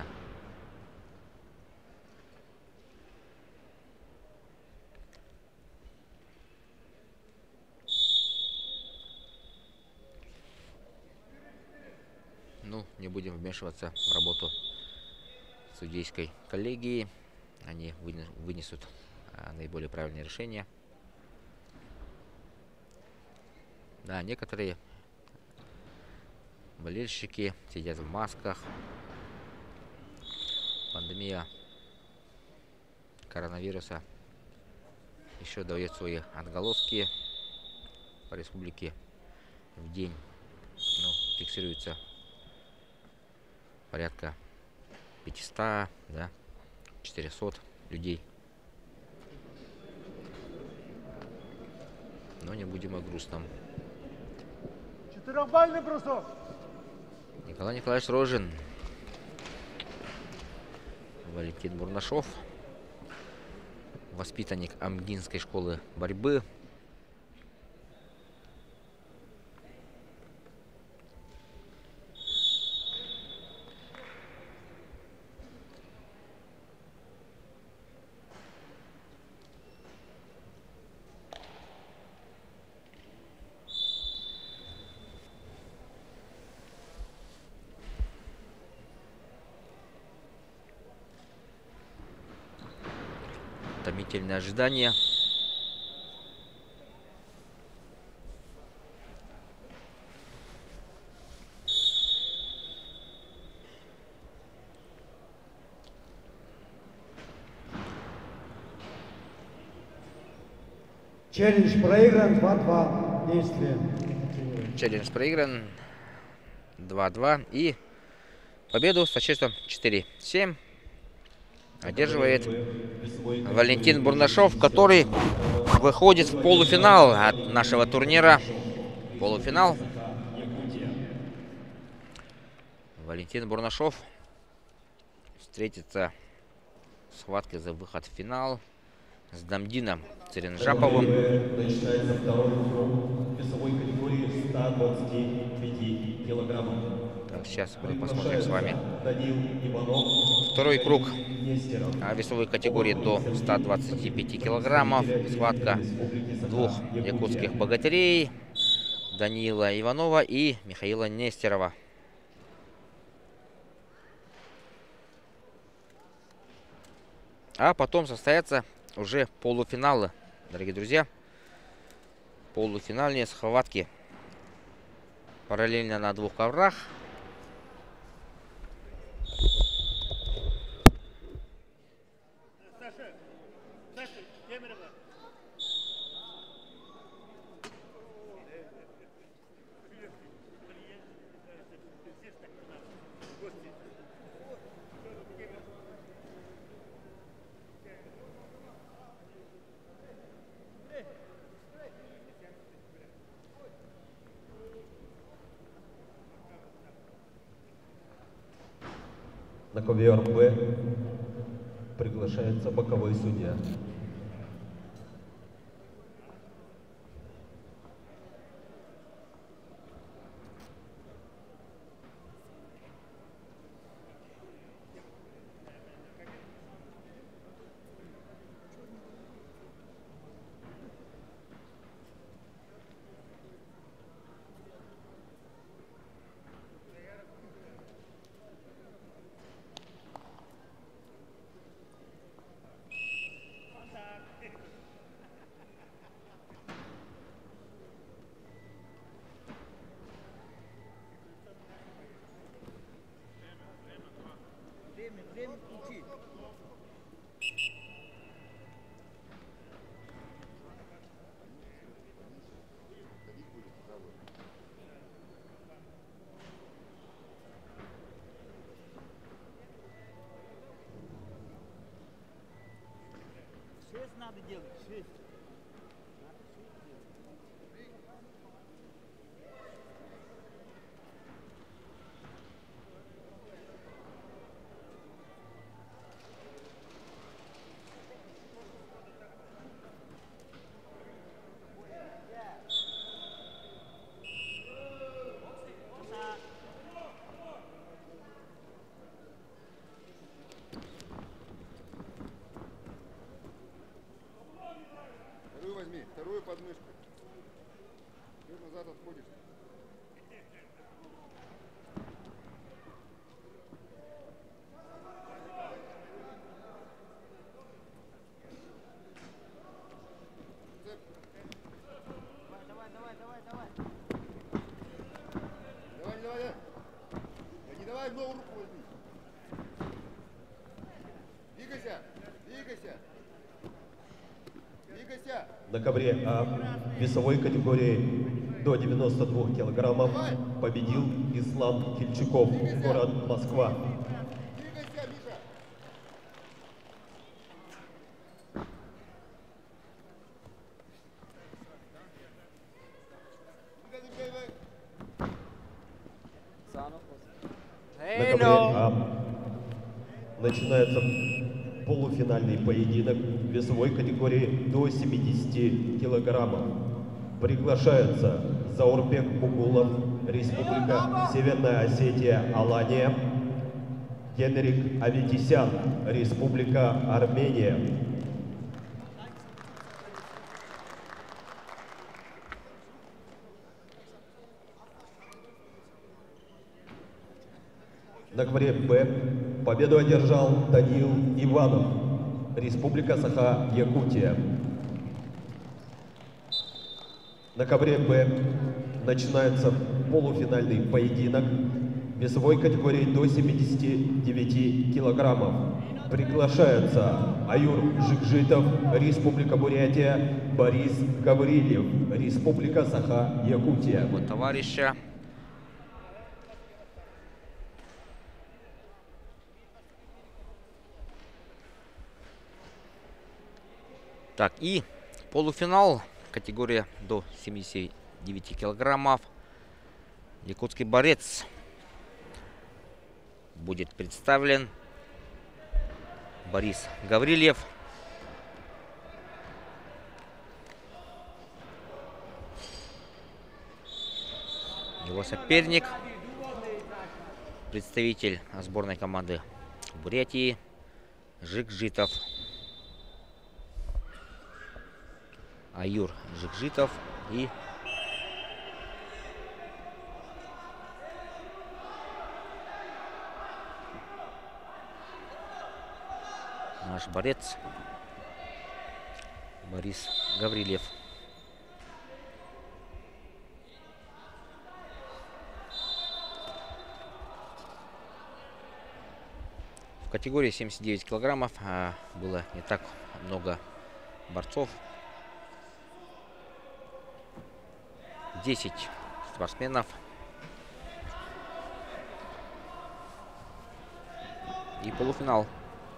Ну, не будем вмешиваться в работу судейской коллегии. Они вынесут наиболее правильное решение. Да, некоторые болельщики сидят в масках. Пандемия коронавируса еще дает свои отголоски по республике. В день, ну, фиксируется порядка 500, да, 400 людей. Но не будем о грустном. Четырехбальный бросок. Николай Николаевич Рожин. Валентин Бурнашов. Воспитанник Амгинской школы борьбы. Томительное ожидание. Челлендж проигран, 2-2. Действие. Челлендж проигран. 2-2. И победу со счетом 4-7 одерживает Валентин Бурнашов, который выходит в полуфинал от нашего турнира. Полуфинал. Якутия. Валентин Бурнашов встретится в схватке за выход в финал с Дамдином Церенжаповым. Начинается второй круг весовой категории 125 килограммов. Так, сейчас мы посмотрим с вами Данил Иванов. второй круг Нестеров. весовой категории до 125 килограммов. Схватка двух якутских богатырей Даниила Иванова и Михаила Нестерова. А потом состоятся уже полуфиналы, дорогие друзья. Полуфинальные схватки параллельно на двух коврах. На ковер Б приглашается боковой судья. Время включить. Шесть надо делать, шесть. Вторую возьми, вторую подмышку. Ты назад отходишь. Цеп. Давай. Давай, давай. Да не давай, в новую руку возьми. Двигайся. На ковре А весовой категории до 92 килограммов победил Ислам Хильчуков, город Москва. Двигайся, Миша. Двигай. На ковре А начинается полуфинальный поединок весовой категории до 70 килограммов. Приглашаются Заурбек Бугулов, Республика Северная Осетия, Алания, Генрик Аветисян, Республика Армения. На ковре Б победу одержал Даниил Иванов, Республика Саха-Якутия. На ковре Б начинается полуфинальный поединок весовой категории до 79 килограммов. Приглашаются Аюр Жикжитов, Республика Бурятия, Борис Гаврилев, Республика Саха-Якутия. Вот товарища. Так, и полуфинал, категория до 79 79 килограммов. Якутский борец будет представлен. Борис Гаврильев. Его соперник, представитель сборной команды Бурятии, Жикжитов. Аюр Жикжитов и наш борец Борис Гаврильев. В категории 79 килограммов было не так много борцов. 10 спортсменов. И полуфинал.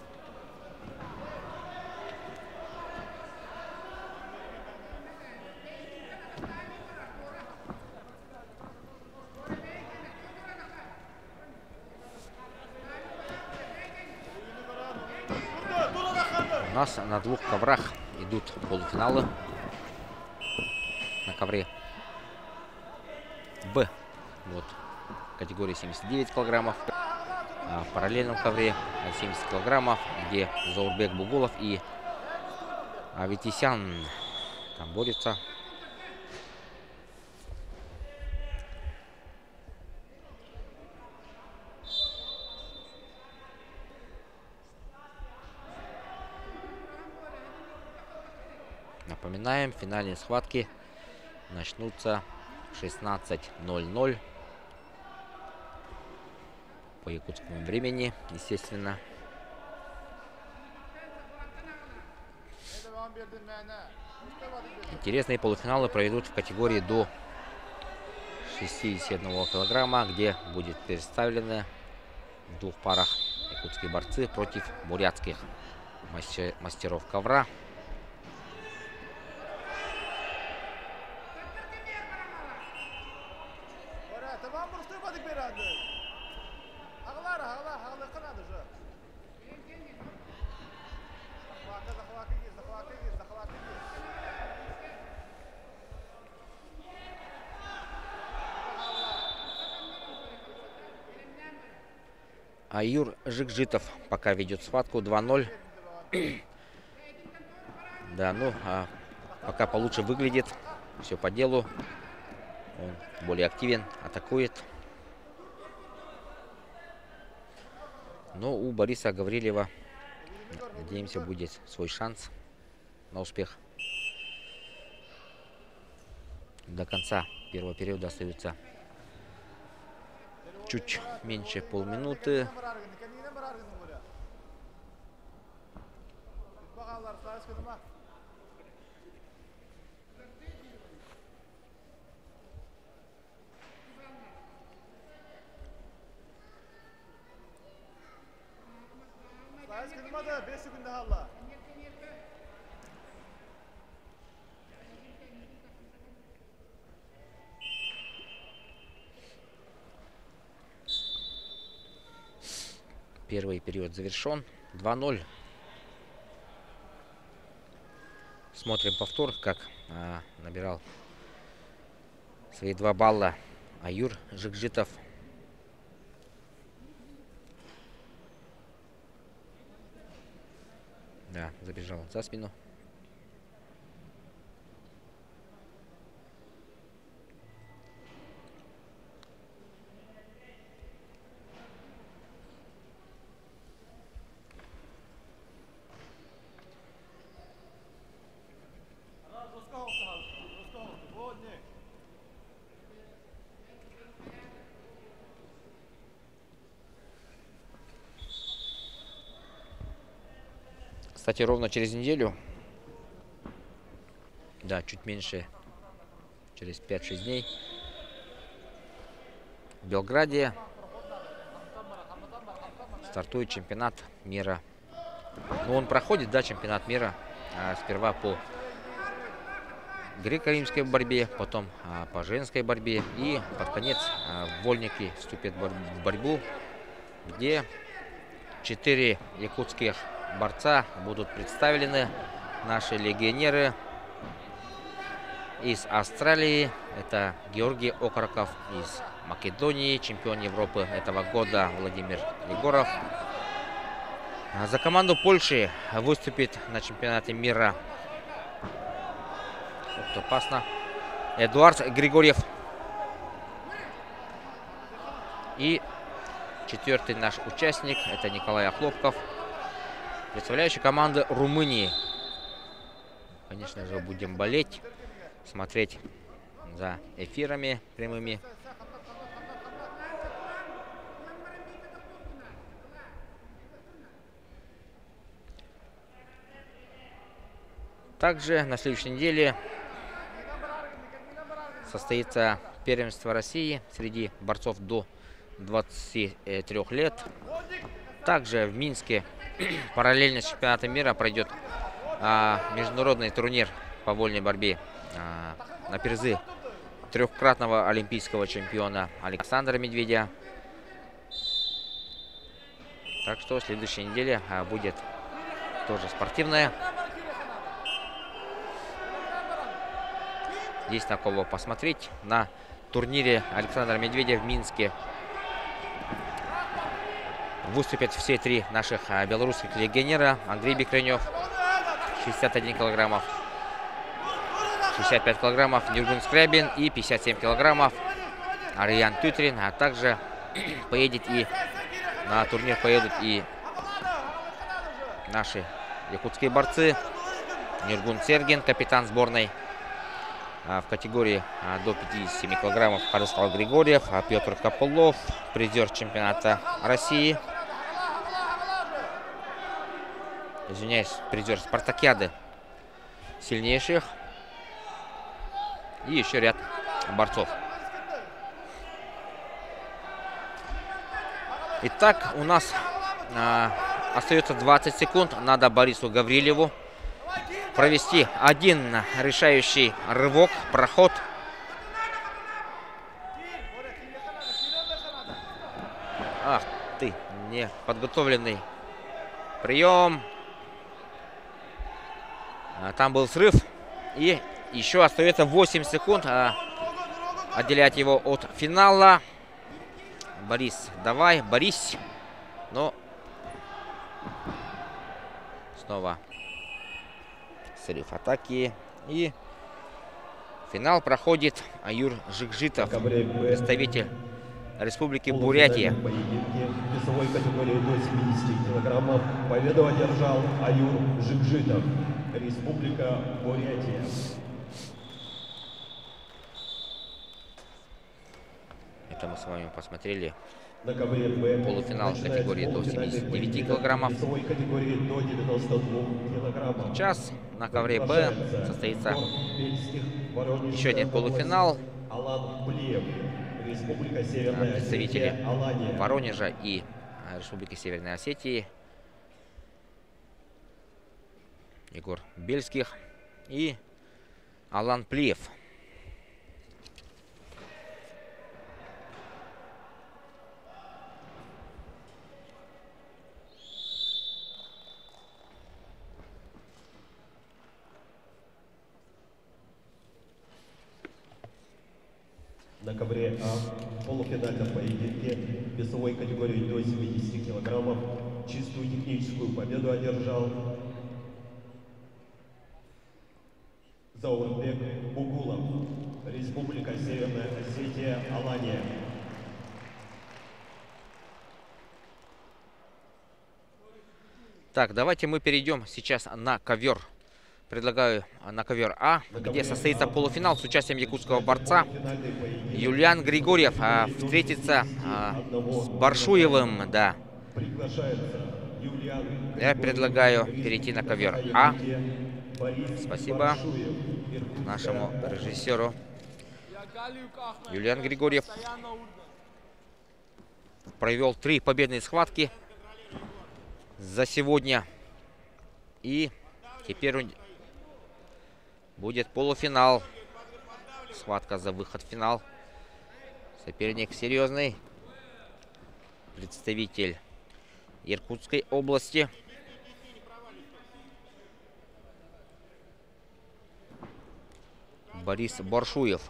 У нас на 2 коврах идут полуфиналы. На ковре Б, вот, категории 79 килограммов. А в параллельном ковре 70 килограммов, где Заурбек Бугулов и Аветисян там борются. Напоминаем, финальные схватки начнутся в 16:00 по якутскому времени, естественно. Интересные полуфиналы проведут в категории до 61 килограмма, где будет представлены в 2 парах якутские борцы против бурятских мастеров ковра. Аюр Жикжитов пока ведет схватку 2-0. Да, ну, пока получше выглядит. Все по делу. Он более активен, атакует. Но у Бориса Гаврильева, надеемся, будет свой шанс на успех. До конца первого периода остается чуть меньше полминуты. Первый период завершен. 2-0. Смотрим повтор, как набирал свои 2 балла Аюр Жикжитов. Да, забежал за спину. Кстати, ровно через неделю, да, чуть меньше, через 5-6 дней, в Белграде стартует чемпионат мира. Ну, он проходит, да, чемпионат мира, сперва по греко-римской борьбе, потом по женской борьбе. И под конец вольники вступят в борьбу, где 4 якутских борца будут представлены. Наши легионеры из Австралии. Это Георгий Окороков, из Македонии, чемпион Европы этого года Владимир Егоров. За команду Польши выступит на чемпионате мира, опасно, Эдуард Григорьев. И 4-й наш участник, это Николай Охлопков, представляющий команду Румынии. Конечно же, будем болеть, смотреть за эфирами прямыми. Также на следующей неделе состоится первенство России среди борцов до 23 лет. Также в Минске параллельно с чемпионатом мира пройдет международный турнир по вольной борьбе на призы трехкратного олимпийского чемпиона Александра Медведя. Так что следующая неделя будет тоже спортивная. Есть на кого посмотреть. На турнире Александра Медведя в Минске выступят все 3 наших белорусских легионера. Андрей Бекренев, 61 килограммов, 65 килограммов Нюргун Скрябин и 57 килограммов Ариан Тютрин. А также поедет и на турнир поедут и наши якутские борцы. Нюргун Сергин, капитан сборной. В категории до 57 килограммов Харислав Григорьев, Петр Копылов, призер чемпионата России. Извиняюсь, призер спартакиады сильнейших. И еще ряд борцов. Итак, у нас остается 20 секунд. Надо Борису Гаврилеву провести один решающий рывок, проход. Ах ты, неподготовленный прием. Там был срыв. И еще остается 8 секунд отделять его от финала. Борис, давай, Борис. Но снова срыв атаки. И финал проходит Аюр Жикжитов, представитель Республики Бурятия. В весовой категории до 70 килограммов победу одержал Аюр Жикжитов, Республика Бурятия. Это мы с вами посмотрели На ковре Б полуфинал категории до 79 килограммов. весовой категории до 92 килограммов. Сейчас на ковре Б состоится еще один полуфинал. Алан Плиев, Республика Северная Представители Осетия, Алания. Воронежа и Республики Северной Осетии. Егор Бельских и Алан Плиев. На ковре А в полуфинальном поединке весовой категории до 70 килограммов чистую техническую победу одержал Заурбек Бугулов, Республика Северная Осетия, Алания. Так, давайте мы перейдем сейчас на ковер. Предлагаю на ковер А, где состоится полуфинал с участием якутского борца. Юлиан Григорьев встретится с Баршуевым. Да. Я предлагаю перейти на ковер А. Спасибо нашему режиссеру. Юлиан Григорьев провел 3 победные схватки за сегодня. И теперь будет полуфинал. Схватка за выход в финал. Соперник серьезный. Представитель Иркутской области. Борис Баршуев.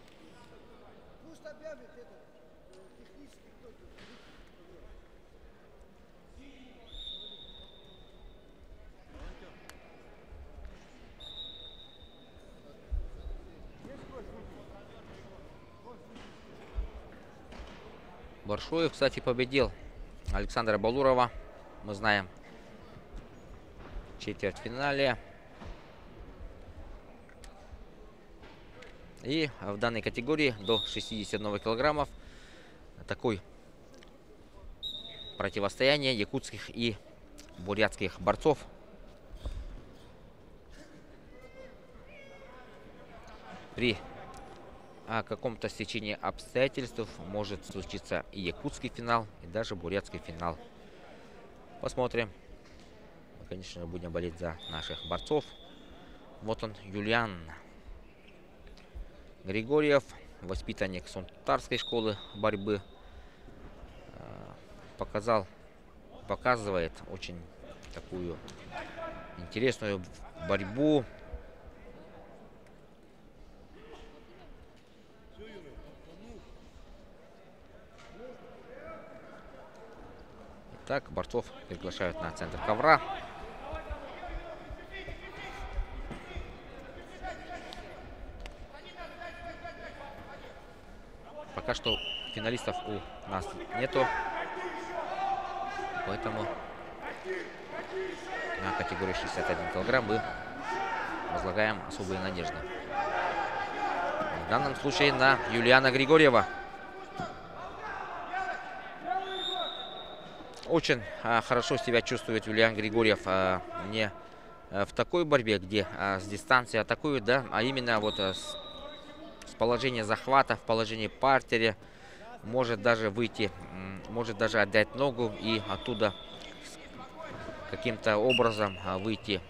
Баршуев, кстати, победил Александра Балурова. Мы знаем. В четвертьфинале. И в данной категории до 61 килограммов такое противостояние якутских и бурятских борцов. При каком-то стечении обстоятельств может случиться и якутский финал, и даже бурятский финал. Посмотрим. Мы, конечно, будем болеть за наших борцов. Вот он, Юлиан Григорьев, воспитанник Сунтарской школы борьбы. Показывает очень такую интересную борьбу. Итак, борцов приглашают на центр ковра. Пока что финалистов у нас нету, поэтому на категорию 61 килограмм мы возлагаем особые надежды. В данном случае на Юлиана Григорьева. Очень хорошо себя чувствует Юлиан Григорьев не в такой борьбе, где с дистанции атакуют, да, а именно вот с положения захвата, в положении партере. Может даже выйти, может даже отдать ногу и оттуда каким-то образом выйти,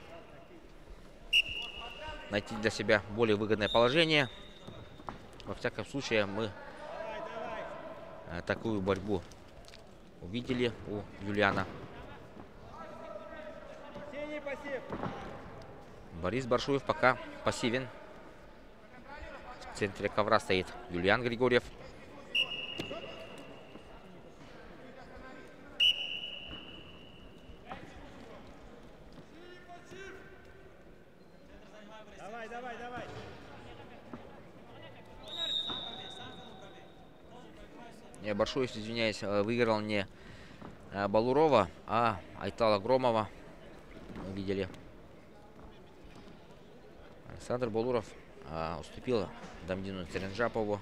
найти для себя более выгодное положение. Во всяком случае, мы такую борьбу увидели у Юлиана. Борис Баршуев пока пассивен. В центре ковра стоит Юлиан Григорьев. Давай. Баршуев, извиняюсь, выиграл не Балурова, а Айтала Громова. Мы видели. Александр Балуров уступил Дамдину Церенжапову.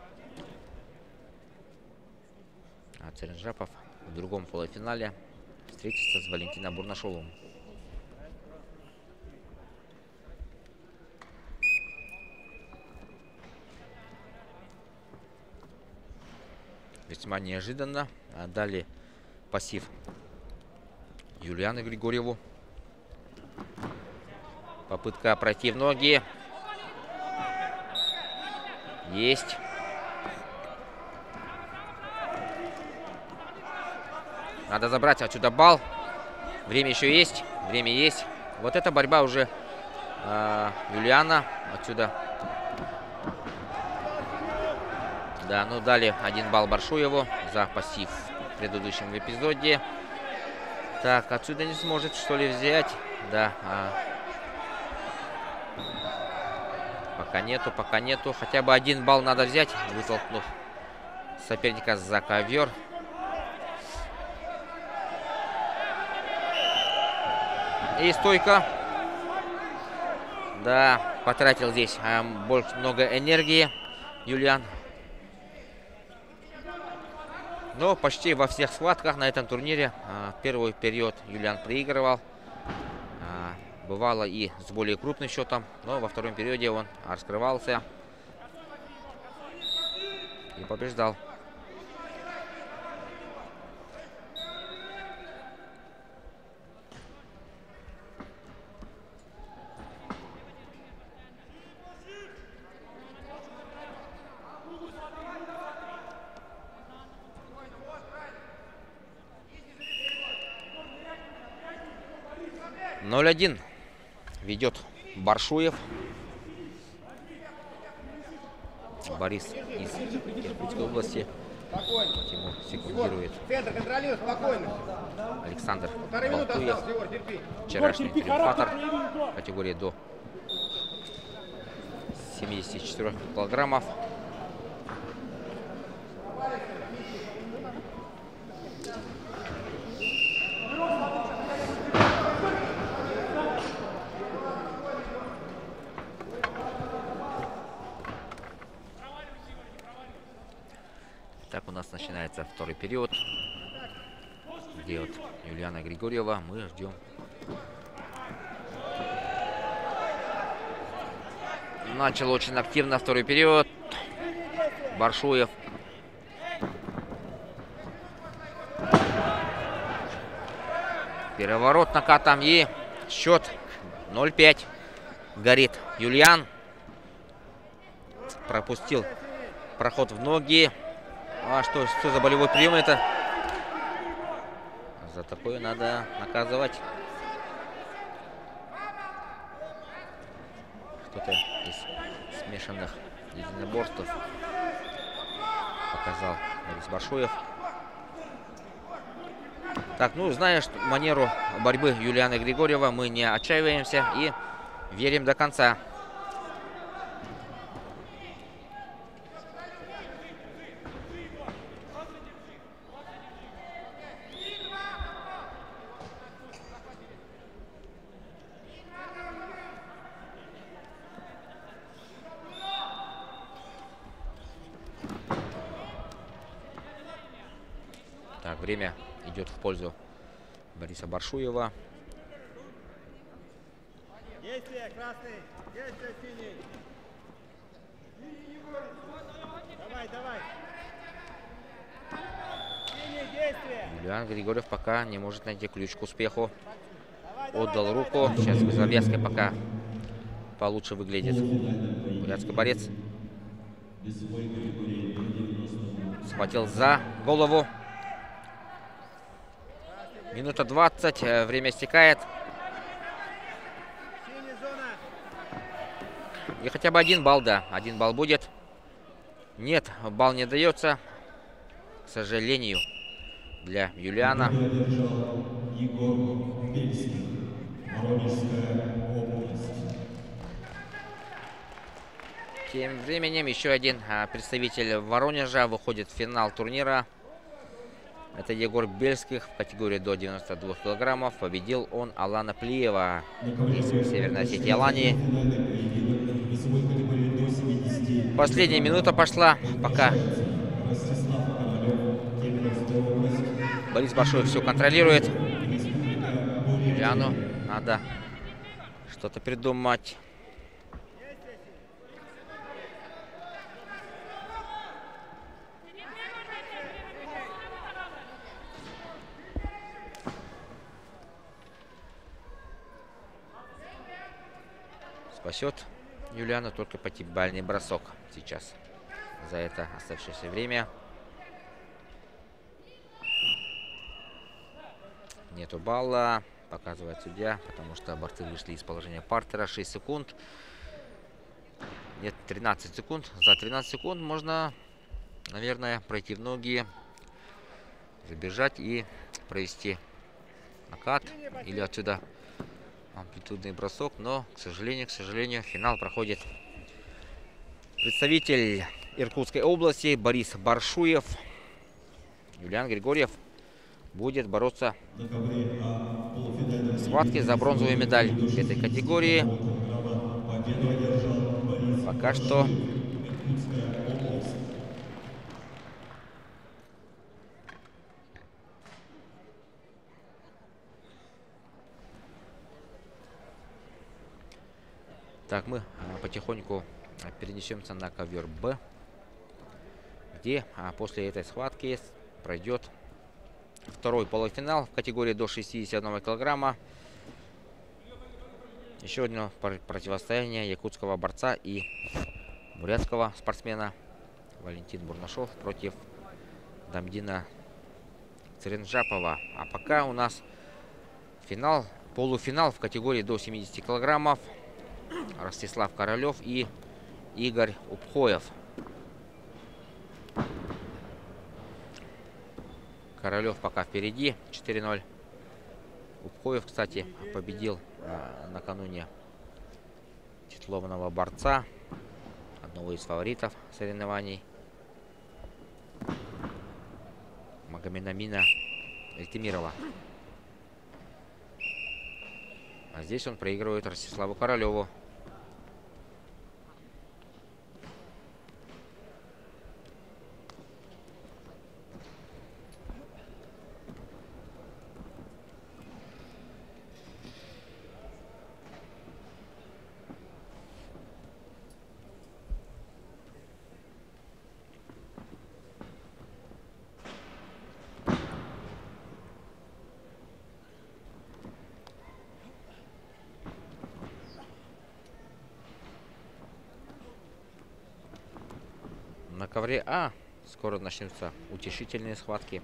А Церенжапов в другом полуфинале встретится с Валентином Бурнашовым. Весьма неожиданно дали пассив Юлиану Григорьеву. Попытка пройти в ноги. Есть. Надо забрать отсюда балл. Время еще есть. Время есть. Вот эта борьба уже Юлиана отсюда. Да, ну дали 1 балл Баршуеву за пассив в предыдущем эпизоде. Так, отсюда не сможет что ли взять. Да. Пока нету. Хотя бы 1 балл надо взять, вытолкнув соперника за ковер. И стойка. Да, потратил здесь много энергии Юлиан. Но почти во всех схватках на этом турнире первый период Юлиан проигрывал. Бывало и с более крупным счетом, но во втором периоде он раскрывался и побеждал. 0-1 ведет Баршуев. Борис из Иркутской области. Спокойно. Ему секундирует Центр контролируй, спокойно. Александр Полторы минуты Балтуев, осталось, Егор, терпи. вчерашний триумфатор категории до 74 килограммов. Так у нас начинается второй период, где вот Юлиана Григорьева мы ждем. Начал очень активно второй период. Баршуев. Переворот накатом и счет 0-5. Горит Юлиан. Пропустил проход в ноги. А что за болевой прием это? За такое надо наказывать. Кто-то из смешанных единоборств показал Борис Баршуев. Так, ну, зная манеру борьбы Юлианы Григорьева, мы не отчаиваемся и верим до конца. Так, время идет в пользу Бориса Баршуева. Действие, красный. Действие, синий. Давай, давай. Синий, действие. Юлиан Григорьев пока не может найти ключ к успеху. Отдал руку. Сейчас без завязки пока получше выглядит бурятский борец. Схватил за голову. Минута 20. Время стекает. И хотя бы 1 балл, да. 1 балл будет. Нет, балл не дается. К сожалению, для Юлиана. Егор Бельский, Воронежская область. Тем временем еще один представитель Воронежа выходит в финал турнира. Это Егор Бельских в категории до 92 килограммов. Победил он Алана Плиева из Северной Осетии Алании. Последняя минута пошла, пока Борис Баршуев все контролирует. Юлиану надо что-то придумать. Спасет Юлиана только пятибалльный бросок сейчас. За это оставшееся время. Нету балла, показывает судья, потому что борцы вышли из положения партера. 6 секунд. Нет, 13 секунд. За 13 секунд можно, наверное, пройти в ноги, забежать и провести накат. Или отсюда амплитудный бросок, но, к сожалению, финал проходит представитель Иркутской области Борис Баршуев. Юлиан Григорьев будет бороться в схватке за бронзовую медаль этой категории. Пока что так, мы потихоньку перенесемся на ковер Б, где после этой схватки пройдет второй полуфинал в категории до 61 килограмма. Еще одно противостояние якутского борца и бурятского спортсмена Валентин Бурнашов против Дамдина Циренджапова. А пока у нас финал Полуфинал в категории до 70 килограммов. Ростислав Королев и Игорь Упхоев. Королев пока впереди, 4-0. Упхоев, кстати, победил накануне титулованного борца, одного из фаворитов соревнований, Магомедамина Эльтемирова. А здесь он проигрывает Ростиславу Королеву. На ковре А скоро начнутся утешительные схватки.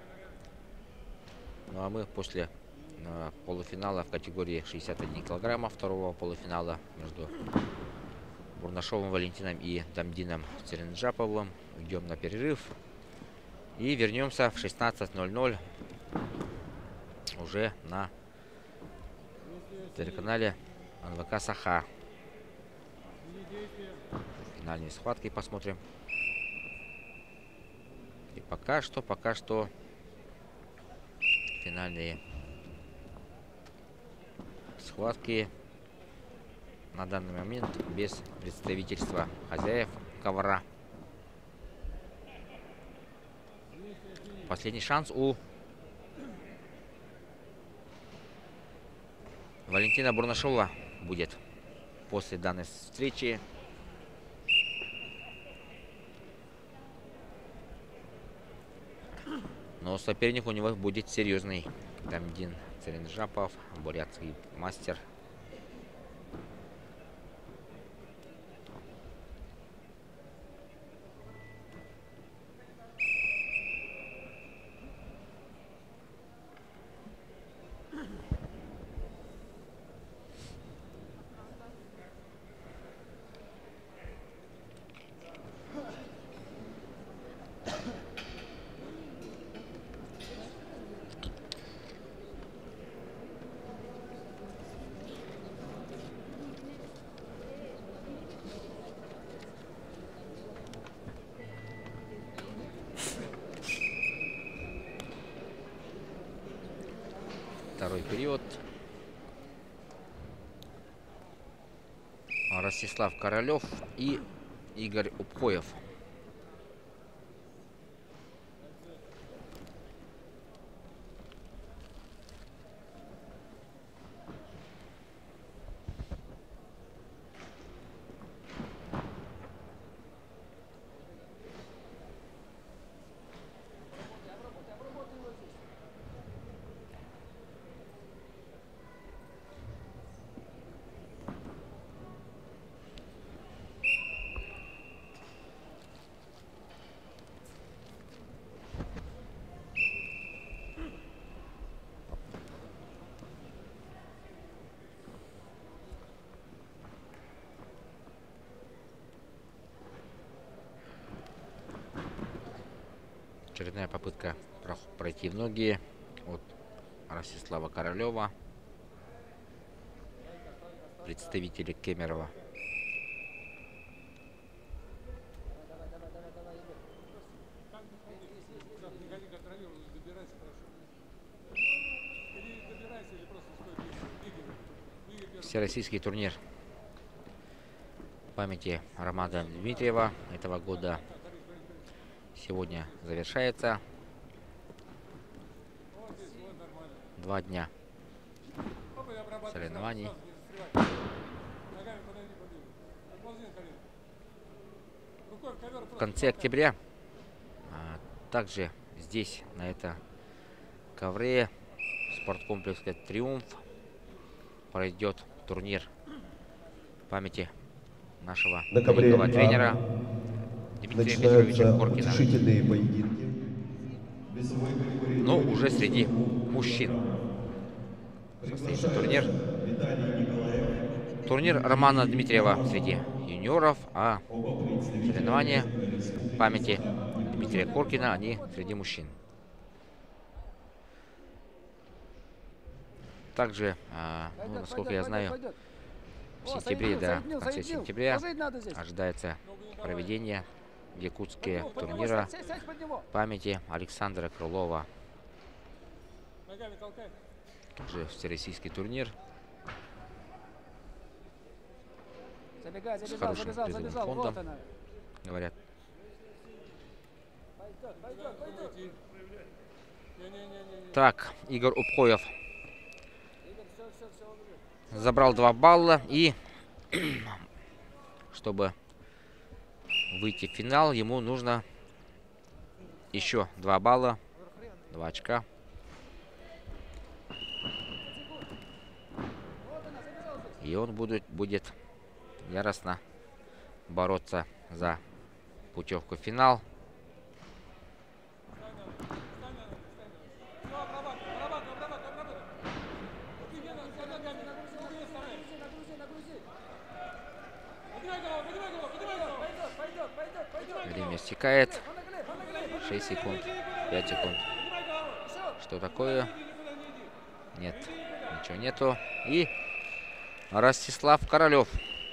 Ну а мы после полуфинала в категории 61 килограмма, второго полуфинала между Бурнашовым Валентином и Дамдином Церенджаповым идем на перерыв. И вернемся в 16:00 уже на телеканале НВК Саха. Финальные схватки посмотрим. И пока что финальные схватки на данный момент без представительства хозяев ковра. Последний шанс у Валентина Бурнашова будет после данной встречи. Но соперник у него будет серьезный. Дамдин Церенджапов, бурятский мастер. Второй период. Ростислав Королев и Игорь Упхоев. Очередная попытка пройти в ноги от Ростислава Королева, представителя Кемерово. Всероссийский турнир памяти Романа Дмитриева этого года сегодня завершается. 2 дня соревнований. В конце октября также здесь, на этом ковре, спорткомплексе «Триумф», пройдет турнир памяти нашего великого тренера Дмитрия Петровича Коркина. Весовой категории Но уже среди мужчин. состоится турнир. Виталий Николаев. Турнир Романа Дмитриева среди юниоров, а Оба представителя соревнования Республики памяти Казахстан. Дмитрия Коркина, они среди мужчин. Также, ну, насколько я знаю, в сентябре, да, в конце сентября ожидается проведение в Якутске турнира памяти Александра Крылова. Ногами толкай. Тоже всероссийский турнир Забегай, с хорошим призовым фондом, говорят. Пойдет. Так, Игорь Упкоев забрал 2 балла, и чтобы выйти в финал, ему нужно еще 2 балла, 2 очка. И он будет яростно бороться за путевку в финал. Время истекает. 6 секунд, 5 секунд. Что такое? Нет, ничего нету. И Ростислав Королев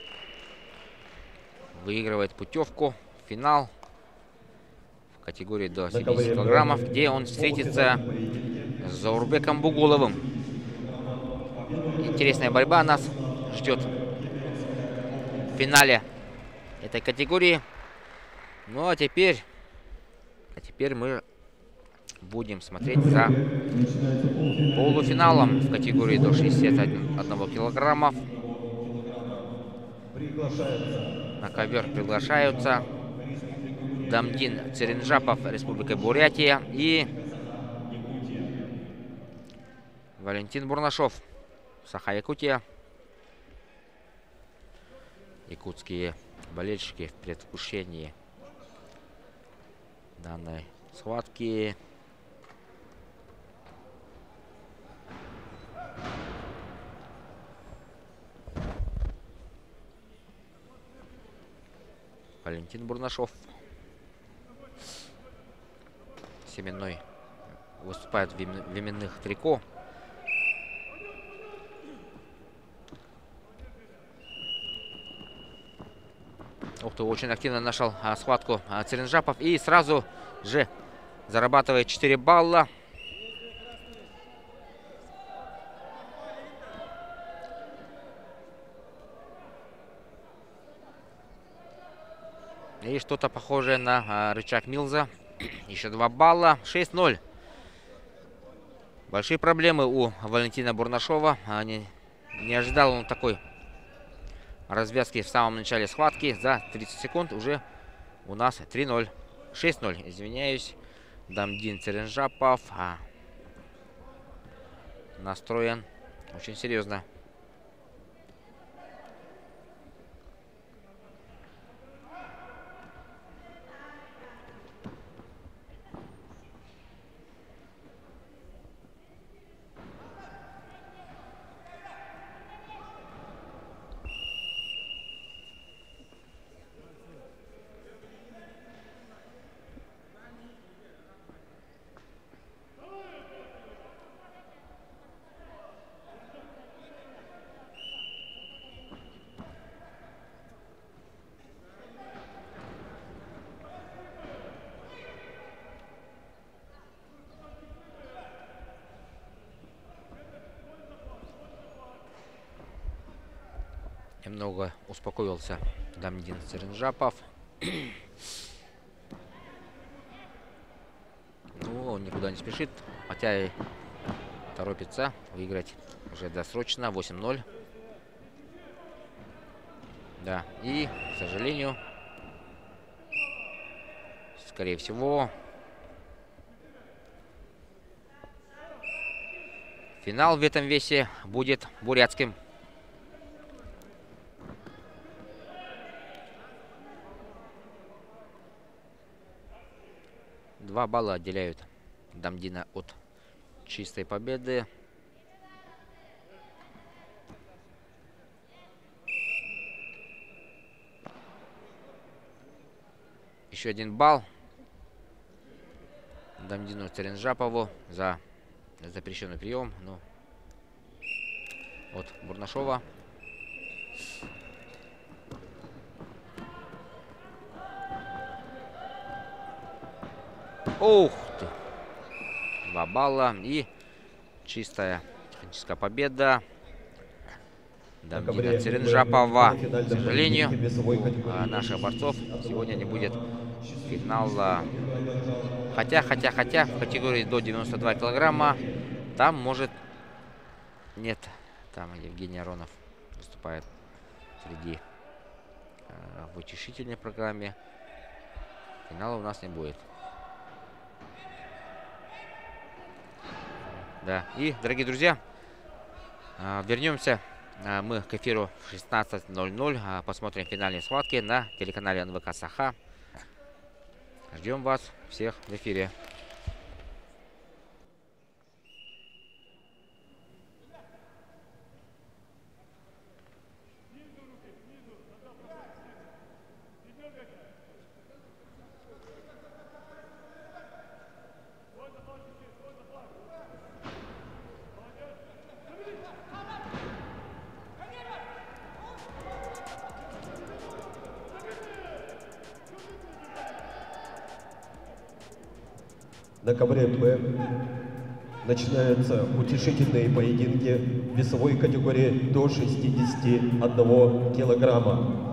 выигрывает путевку в финал в категории до 70 килограммов, где он встретится с Заурбеком Бугуловым. Интересная борьба нас ждет в финале этой категории. Ну а теперь мы будем смотреть за полуфиналом в категории до 61 килограммов. На ковер приглашаются Дамдин Церенжапов, Республика Бурятия, и Валентин Бурнашов, Саха-Якутия. Якутские болельщики в предвкушении данной схватки. Валентин Бурнашов, семенной, выступает в именных трико. Ух ты, очень активно нашел схватку Церенжапов и сразу же зарабатывает 4 балла. И что-то похожее на рычаг Милза. Еще 2 балла. 6-0. Большие проблемы у Валентина Бурнашова. Не ожидал он такой развязки в самом начале схватки. За 30 секунд уже у нас 3-0. 6-0, извиняюсь. Дамдин Церенжапов настроен очень серьезно. Немного успокоился Дамдин Церенжапов. Ну, он никуда не спешит, хотя и торопится выиграть уже досрочно. 8-0. Да, и, к сожалению, скорее всего, финал в этом весе будет бурятским. 2 балла отделяют Дамдина от чистой победы. Еще один балл Дамдину Церенжапову за запрещенный прием. Ну, от Бурнашова. Ух ты! 2 балла и чистая техническая победа Дамдина Церенжапова. К сожалению, наших борцов сегодня не будет финала. Хотя, в категории до 92 килограмма там может... Нет, там Евгений Аронов выступает среди в утешительной программе. Финала у нас не будет. Да, и, дорогие друзья, вернемся мы к эфиру в 16:00. Посмотрим финальные схватки на телеканале НВК Саха. Ждем вас всех в эфире. На ковре Б начинаются утешительные поединки в весовой категории до 61 килограмма.